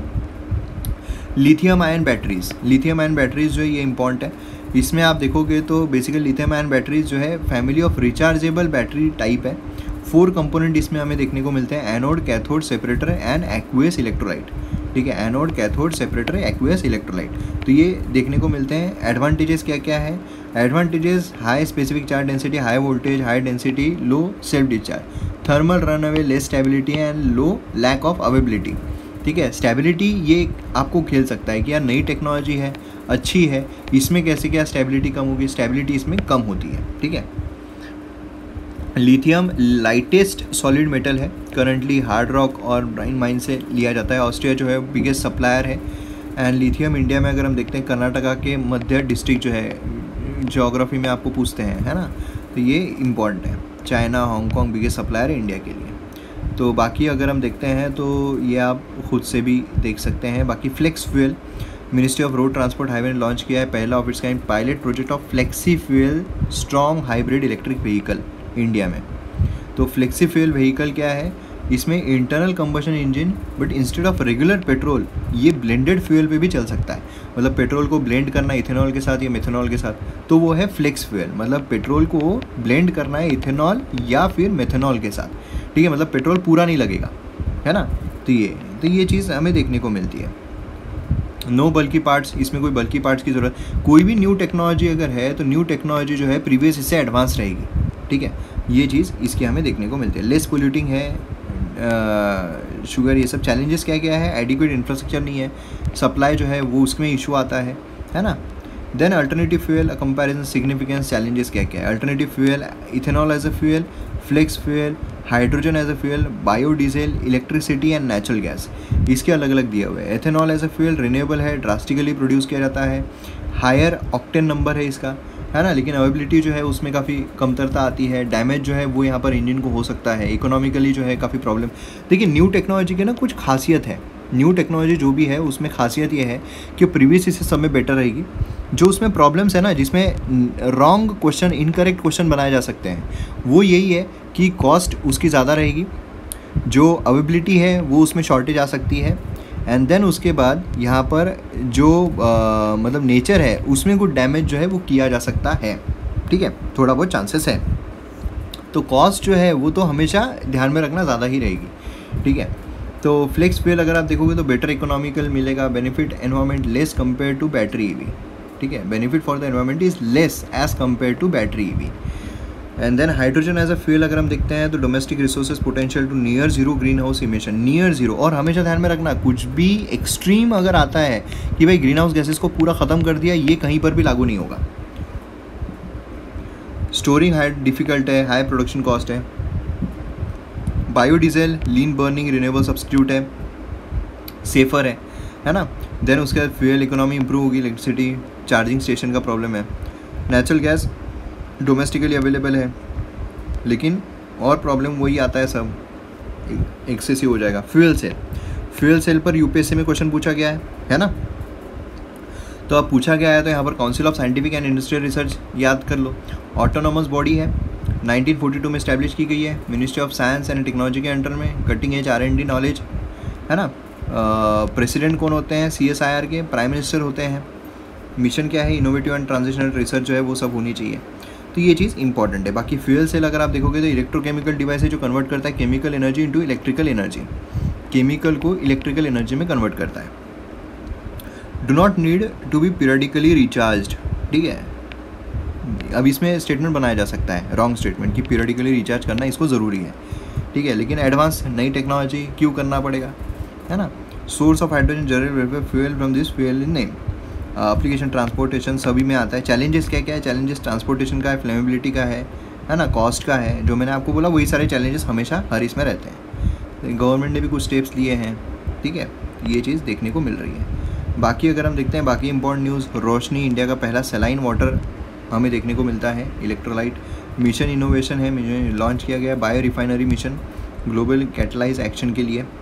Speaker 1: Lithium ion batteries, lithium ion batteries जो है ये इंपॉर्टेंट है। इसमें आप देखोगे तो बेसिकली लिथियम आयन बैटरीज़ जो है family of rechargeable battery type है। 4 कंपोनेंट इसमें हमें देखने को मिलते हैं, anode, cathode, separator and aqueous electrolyte, ठीक है। Anode, cathode, separator, aqueous electrolyte, तो ये देखने को मिलते हैं। एडवांटेजेस क्या क्या है, advantages high specific charge density, high voltage, high density, low self discharge, thermal run away, less stability and low lack of availability, ठीक है। स्टेबिलिटी ये आपको खेल सकता है कि यार नई टेक्नोलॉजी है, अच्छी है, इसमें कैसे क्या स्टेबिलिटी कम होगी, स्टेबिलिटी इसमें कम होती है, ठीक है। लिथियम लाइटेस्ट सॉलिड मेटल है, करंटली हार्ड रॉक और ब्राइन माइन से लिया जाता है। ऑस्ट्रिया जो है बिगेस्ट सप्लायर है। एंड लिथियम इंडिया में अगर हम देखते हैं, कर्नाटका के मध्य डिस्ट्रिक्ट जो है, ज्योग्राफी में आपको पूछते हैं, है ना, तो ये इम्पॉर्टेंट है। चाइना, हांगकॉन्ग बिगेस्ट सप्लायर है इंडिया के लिए। तो बाकी अगर हम देखते हैं तो ये आप खुद से भी देख सकते हैं। बाकी flex fuel, ministry of road transport highway ने लॉन्च किया है पहला of its kind pilot project of flexi fuel strong hybrid electric vehicle India में। तो फ्लेक्सी फ्यूल व्हीकल क्या है, इसमें internal combustion engine, but instead of regular petrol ये ब्लेंडेड फ्यूल पे भी चल सकता है। मतलब पेट्रोल को ब्लेंड करना इथेनॉल के साथ या मेथनॉल के साथ, तो वो है फ्लेक्स फ्यूल। मतलब पेट्रोल को ब्लेंड करना है इथेनॉल या फिर मेथनॉल के साथ, ठीक है। मतलब पेट्रोल पूरा नहीं लगेगा, है ना। तो ये चीज़ हमें देखने को मिलती है। नो बल्कि पार्ट्स, इसमें कोई बल्कि पार्ट्स की ज़रूरत, कोई भी न्यू टेक्नोलॉजी अगर है तो न्यू टेक्नोलॉजी जो है प्रीवियस इससे एडवांस रहेगी, ठीक है। ये चीज़ इसकी हमें देखने को मिलती है। लेस पोल्यूटिंग है, शुगर, ये सब चैलेंजेस क्या क्या है, एडिक्वेट इंफ्रास्ट्रक्चर नहीं है, सप्लाई जो है वो उसमें इशू आता है ना। Then alternative fuel comparison significance challenges क्या क्या है। Alternative fuel, ethanol as a fuel, flex fuel, hydrogen as a fuel, biodiesel, electricity and natural gas, इसके अलग अलग दिए हुए हैं। Ethanol as a fuel renewable है, ड्रास्टिकली प्रोड्यूस किया जाता है, हायर ऑक्टेन नंबर है इसका, है ना, लेकिन अवेबिलिटी जो है उसमें काफ़ी कमतरता आती है। डैमेज जो है वो यहाँ पर इंजन को हो सकता है, इकोनॉमिकली जो है काफ़ी प्रॉब्लम। देखिए न्यू टेक्नोलॉजी के ना कुछ खासियत है, न्यू टेक्नोलॉजी जो भी है उसमें खासियत ये है कि प्रीवियस इससे सब में बेटर रहेगी। जो उसमें प्रॉब्लम्स है ना, जिसमें रॉन्ग क्वेश्चन, इनकरेक्ट क्वेश्चन बनाए जा सकते हैं, वो यही है कि कॉस्ट उसकी ज़्यादा रहेगी, जो अवेबिलिटी है वो उसमें शॉर्टेज आ सकती है, एंड देन उसके बाद यहाँ पर जो मतलब नेचर है उसमें कुछ डैमेज जो है वो किया जा सकता है, ठीक है, थोड़ा बहुत चांसेस है। तो कॉस्ट जो है वो तो हमेशा ध्यान में रखना ज़्यादा ही रहेगी, ठीक है। तो फ्लेक्स फ्यूल अगर आप देखोगे तो बेटर इकोनॉमिकल मिलेगा, benefit environment less compare to battery EV, ठीक है। Benefit for the environment is less as compare to battery EV. And then hydrogen as a fuel अगर हम देखते हैं तो domestic resources potential to near zero green house emission, near zero. और हमेशा ध्यान में रखना, कुछ भी एक्सट्रीम अगर आता है कि भाई ग्रीन हाउस गैसेस को पूरा ख़त्म कर दिया, ये कहीं पर भी लागू नहीं होगा। स्टोरिंग हाई डिफिकल्ट है, हाई प्रोडक्शन कॉस्ट है। Biodiesel lean burning renewable substitute है, सेफर है ना। देन उसके बाद फ्यूल इकोनॉमी इंप्रूव होगी, इलेक्ट्रिसिटी चार्जिंग स्टेशन का प्रॉब्लम है। नेचुरल गैस डोमेस्टिकली अवेलेबल है, लेकिन और प्रॉब्लम वही आता है, सब एक्सेसिव हो जाएगा। फ्यूल सेल पर यूपीएससी में क्वेश्चन पूछा गया है ना। तो अब पूछा गया है तो यहाँ पर council of scientific and industrial research याद कर लो। ऑटोनोमस बॉडी है, 1942 में इस्टेब्लिश की गई है, ministry of science and technology के अंडर में, कटिंग एज R&D नॉलेज है ना। प्रेसिडेंट कौन होते हैं CSIR के, प्राइम मिनिस्टर होते हैं। मिशन क्या है, इनोवेटिव एंड ट्रांजिशनल रिसर्च जो है वो सब होनी चाहिए। तो ये चीज़ इंपॉर्टेंट है। बाकी फ्यूल सेल अगर आप देखोगे तो इलेक्ट्रोकेमिकल डिवाइस है जो कन्वर्ट करता है chemical energy into electrical energy, chemical को इलेक्ट्रिकल एनर्जी में कन्वर्ट करता है। Do not need to be periodically recharged, ठीक है। अब इसमें स्टेटमेंट बनाया जा सकता है, रॉन्ग स्टेटमेंट, कि पीरियडिकली रिचार्ज करना इसको ज़रूरी है, ठीक है। लेकिन एडवांस नई टेक्नोलॉजी क्यों करना पड़ेगा, है ना। Source of hydrogen generate fuel from this fuel in name, application transportation सभी में आता है। चैलेंजेस क्या क्या है, चैलेंजेस ट्रांसपोर्टेशन का है, फ्लेमेबिलिटी का है ना, कॉस्ट का है, जो मैंने आपको बोला वही सारे चैलेंजेस हमेशा हर इसमें रहते हैं। गवर्नमेंट ने भी कुछ स्टेप्स लिए हैं, ठीक है, ये चीज़ देखने को मिल रही है। बाकी अगर हम देखते हैं बाकी इंपॉर्टेंट न्यूज़, रोशनी इंडिया का पहला सलाइन वाटर हमें देखने को मिलता है, इलेक्ट्रोलाइट मिशन इनोवेशन है, मिशन लॉन्च किया गया, bio refinery mission global catalyse action के लिए।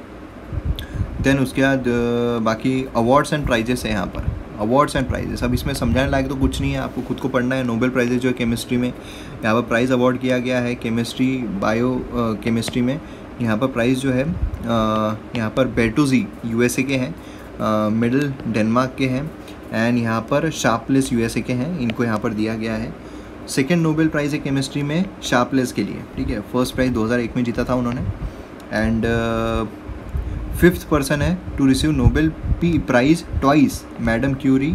Speaker 1: देन उसके बाद बाकी अवार्ड्स एंड प्राइजेस है यहाँ पर, अवार्ड्स एंड प्राइजेस। अब इसमें समझाने लायक तो कुछ नहीं है, आपको खुद को पढ़ना है। नोबेल प्राइजेस जो है केमिस्ट्री में, यहाँ पर प्राइज़ अवार्ड किया गया है केमिस्ट्री बायो केमिस्ट्री में। यहाँ पर प्राइज़ जो है यहाँ पर बेटूजी USA के हैं, मिडल डेनमार्क के हैं, एंड यहाँ पर शार्पलेस USA के हैं, इनको यहाँ पर दिया गया है। सेकेंड नोबेल प्राइज़ है केमिस्ट्री में शार्पलेस के लिए, ठीक है। फर्स्ट प्राइज़ 2001 में जीता था उन्होंने। एंड फिफ्थ पर्सन है to receive Nobel prize twice, madam Curie,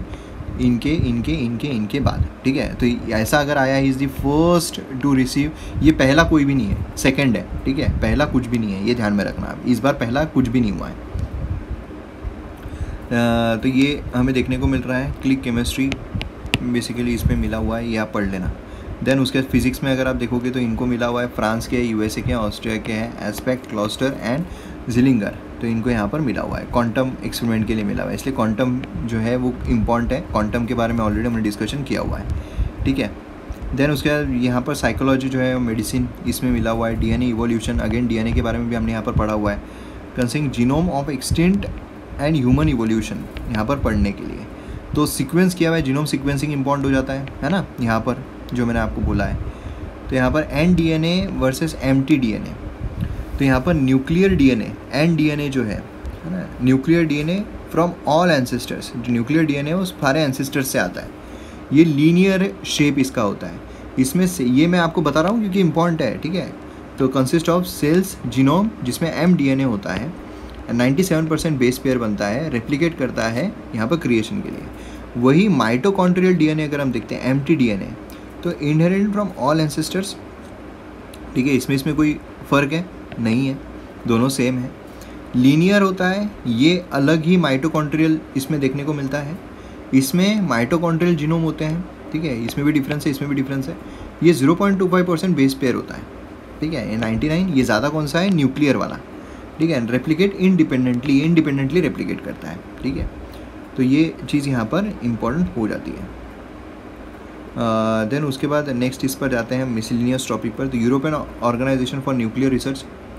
Speaker 1: इनके बाद, ठीक है। तो ऐसा अगर आया he is the first to receive, ये पहला कोई भी नहीं है, सेकंड है, ठीक है, पहला कुछ भी नहीं है, ये ध्यान में रखना आप। इस बार पहला कुछ भी नहीं हुआ है। तो ये हमें देखने को मिल रहा है। क्लिक केमिस्ट्री बेसिकली इसमें मिला हुआ है, ये आप पढ़ लेना। देन उसके बाद फिजिक्स में अगर आप देखोगे तो इनको मिला हुआ है, फ्रांस के, USA के, ऑस्ट्रिया के हैं, एस्पेक्ट, क्लॉस्टर एंड जिलिंगर, तो इनको यहाँ पर मिला हुआ है। क्वांटम एक्सपेरिमेंट के लिए मिला हुआ है, इसलिए क्वांटम जो है वो इम्पॉर्टेंट है। क्वांटम के बारे में ऑलरेडी हमने डिस्कशन किया हुआ है, ठीक है। देन उसके बाद यहाँ पर साइकोलॉजी जो है, मेडिसिन, इसमें मिला हुआ है। DNA इवोल्यूशन, अगेन DNA के बारे में भी हमने यहाँ पर पढ़ा हुआ है। Considering genome of extinct and human evolution, यहाँ पर पढ़ने के लिए तो सीक्वेंस किया हुआ है, जीनोम सीक्वेंसिंग इंपॉर्टेंट हो जाता है ना, यहाँ पर जो मैंने आपको बोला है। तो यहाँ पर nDNA वर्सेस empty DNA, तो यहाँ पर न्यूक्लियर DNA, nDNA जो है ना, nuclear DNA from all ancestors, जो न्यूक्लियर DNA है वो सारे एंसेस्टर्स से आता है। ये लीनियर शेप इसका होता है, इसमें से ये मैं आपको बता रहा हूँ क्योंकि इम्पॉर्टेंट है, ठीक है। तो कंसिस्ट ऑफ सेल्स जीनोम, जिसमें mDNA होता है, 97% बेस पेयर बनता है, रेप्लिकेट करता है यहाँ पर क्रिएशन के लिए। वही माइटोकॉन्ड्रियल DNA अगर हम देखते हैं, empty DNA, तो इनहेरेंट फ्रॉम ऑल एंसेस्टर्स, ठीक है। इसमें कोई फ़र्क है नहीं है, दोनों सेम है। लीनियर होता है, ये अलग ही माइटोकॉन्ड्रियल इसमें देखने को मिलता है, इसमें माइटोकॉन्ड्रियल जीनोम होते हैं, ठीक है। इसमें भी डिफरेंस है, इसमें भी डिफरेंस है। ये 0.25% बेस पेयर होता है, ठीक है। ये 99, ये ज़्यादा कौन सा है, न्यूक्लियर वाला, ठीक है। रेप्लिकेट इंडिपेंडेंटली रेप्लिकेट करता है, ठीक है। तो ये चीज़ यहाँ पर इम्पॉर्टेंट हो जाती है। देन उसके बाद नेक्स्ट इस पर जाते हैं मिसलिनियस टॉपिक पर। तो European organisation for nuclear research,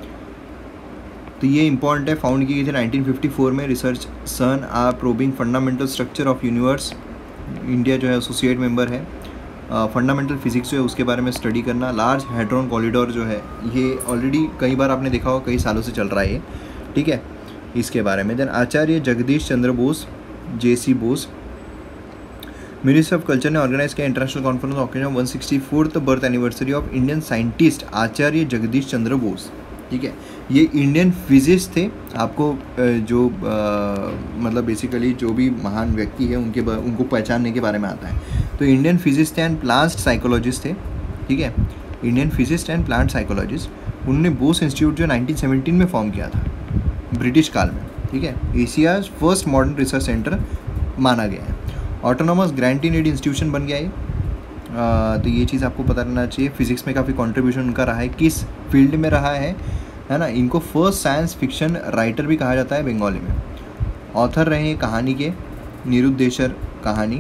Speaker 1: तो ये इंपॉर्टेंट है, फाउंड की गई थी 1954 में। Research CERN are probing fundamental structure of universe, India जो है एसोसिएट मेंबर है। फंडामेंटल फिजिक्स जो है उसके बारे में स्टडी करना। लार्ज हैड्रॉन कॉरिडोर जो है, ये ऑलरेडी कई बार आपने देखा हो, कई सालों से चल रहा है ये, ठीक है, इसके बारे में। Then Acharya Jagadish Chandra Bose, JC Bose, minister of culture ने ऑर्गेनाइज किया international conference occasion 164th birth anniversary of Indian scientist Acharya Jagadish Chandra Bose, ठीक है। ये इंडियन फिजिस्ट थे, आपको जो मतलब बेसिकली जो भी महान व्यक्ति है उनको पहचानने के बारे में आता है। तो इंडियन फिजिस्ट थे एंड प्लास्ट साइकोलॉजिस्ट थे, ठीक है, Indian physicist and plant psychologist, उन्होंने बोस इंस्टीट्यूट जो 1917 में फॉर्म किया था ब्रिटिश काल में, ठीक है, Asia's first modern research centre माना गया है। Autonomous grant in aid institution बन गया है, तो ये चीज़ आपको पता रहना चाहिए। फिजिक्स में काफ़ी कंट्रीब्यूशन उनका रहा है, किस फील्ड में रहा है ना। इनको फर्स्ट साइंस फिक्शन राइटर भी कहा जाता है बंगाली में। ऑथर रहे हैं कहानी के निरुद्देशर कहानी,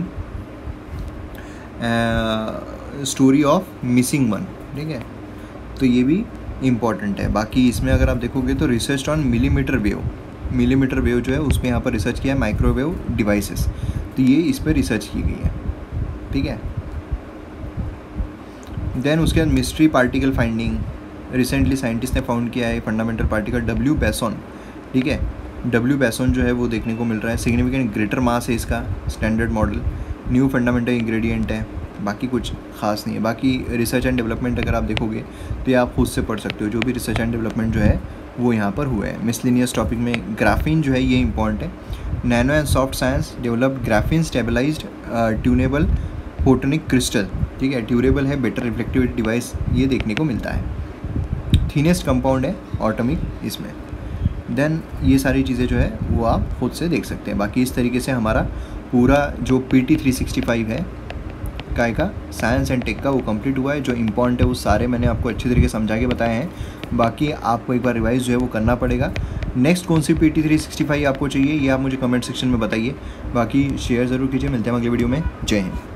Speaker 1: स्टोरी ऑफ मिसिंग वन, ठीक है, तो ये भी इम्पॉर्टेंट है। बाकी इसमें अगर आप देखोगे तो रिसर्च ऑन मिलीमीटर वेव जो है उस पर यहाँ पर रिसर्च किया है, माइक्रोवेव डिवाइसेस, तो ये इस पर रिसर्च की गई है, ठीक है। देन उसके बाद mystery particle finding, recently scientist ने फाउंड किया है फंडामेंटल पार्टिकल डब्ल्यू पैसॉन, ठीक है, डब्ल्यू पैसॉन जो है वो देखने को मिल रहा है। सिग्निफिकेंट ग्रेटर मास है इसका, standard model, new fundamental ingredient है, बाकी कुछ खास नहीं है। बाकी रिसर्च एंड डेवलपमेंट अगर आप देखोगे तो ये आप खुद से पढ़ सकते हो, जो भी रिसर्च एंड डेवलपमेंट जो है वो यहाँ पर हुआ है। मिसलिनियस टॉपिक में ग्राफीन जो है ये इंपॉर्टेंट है। Nano and soft science developed graphene stabilised tunable photonic crystal, ठीक है, ट्यूरेबल है, बेटर रिफ्लेक्टिव डिवाइस ये देखने को मिलता है। थिनेस्ट कंपाउंड है एटॉमिक इसमें। देन ये सारी चीज़ें जो है वो आप खुद से देख सकते हैं। बाकी इस तरीके से हमारा पूरा जो PT 365 है काय का साइंस एंड टेक का वो कंप्लीट हुआ है। जो इम्पॉर्टेंट है वो सारे मैंने आपको अच्छी तरीके से समझा के बताए हैं। बाकी आपको एक बार रिवाइज जो है वो करना पड़ेगा। नेक्स्ट कौन सी PT 365 आपको चाहिए ये आप मुझे कमेंट सेक्शन में बताइए। बाकी शेयर ज़रूर कीजिए। मिलते हैं अगले वीडियो में। जय हिंद।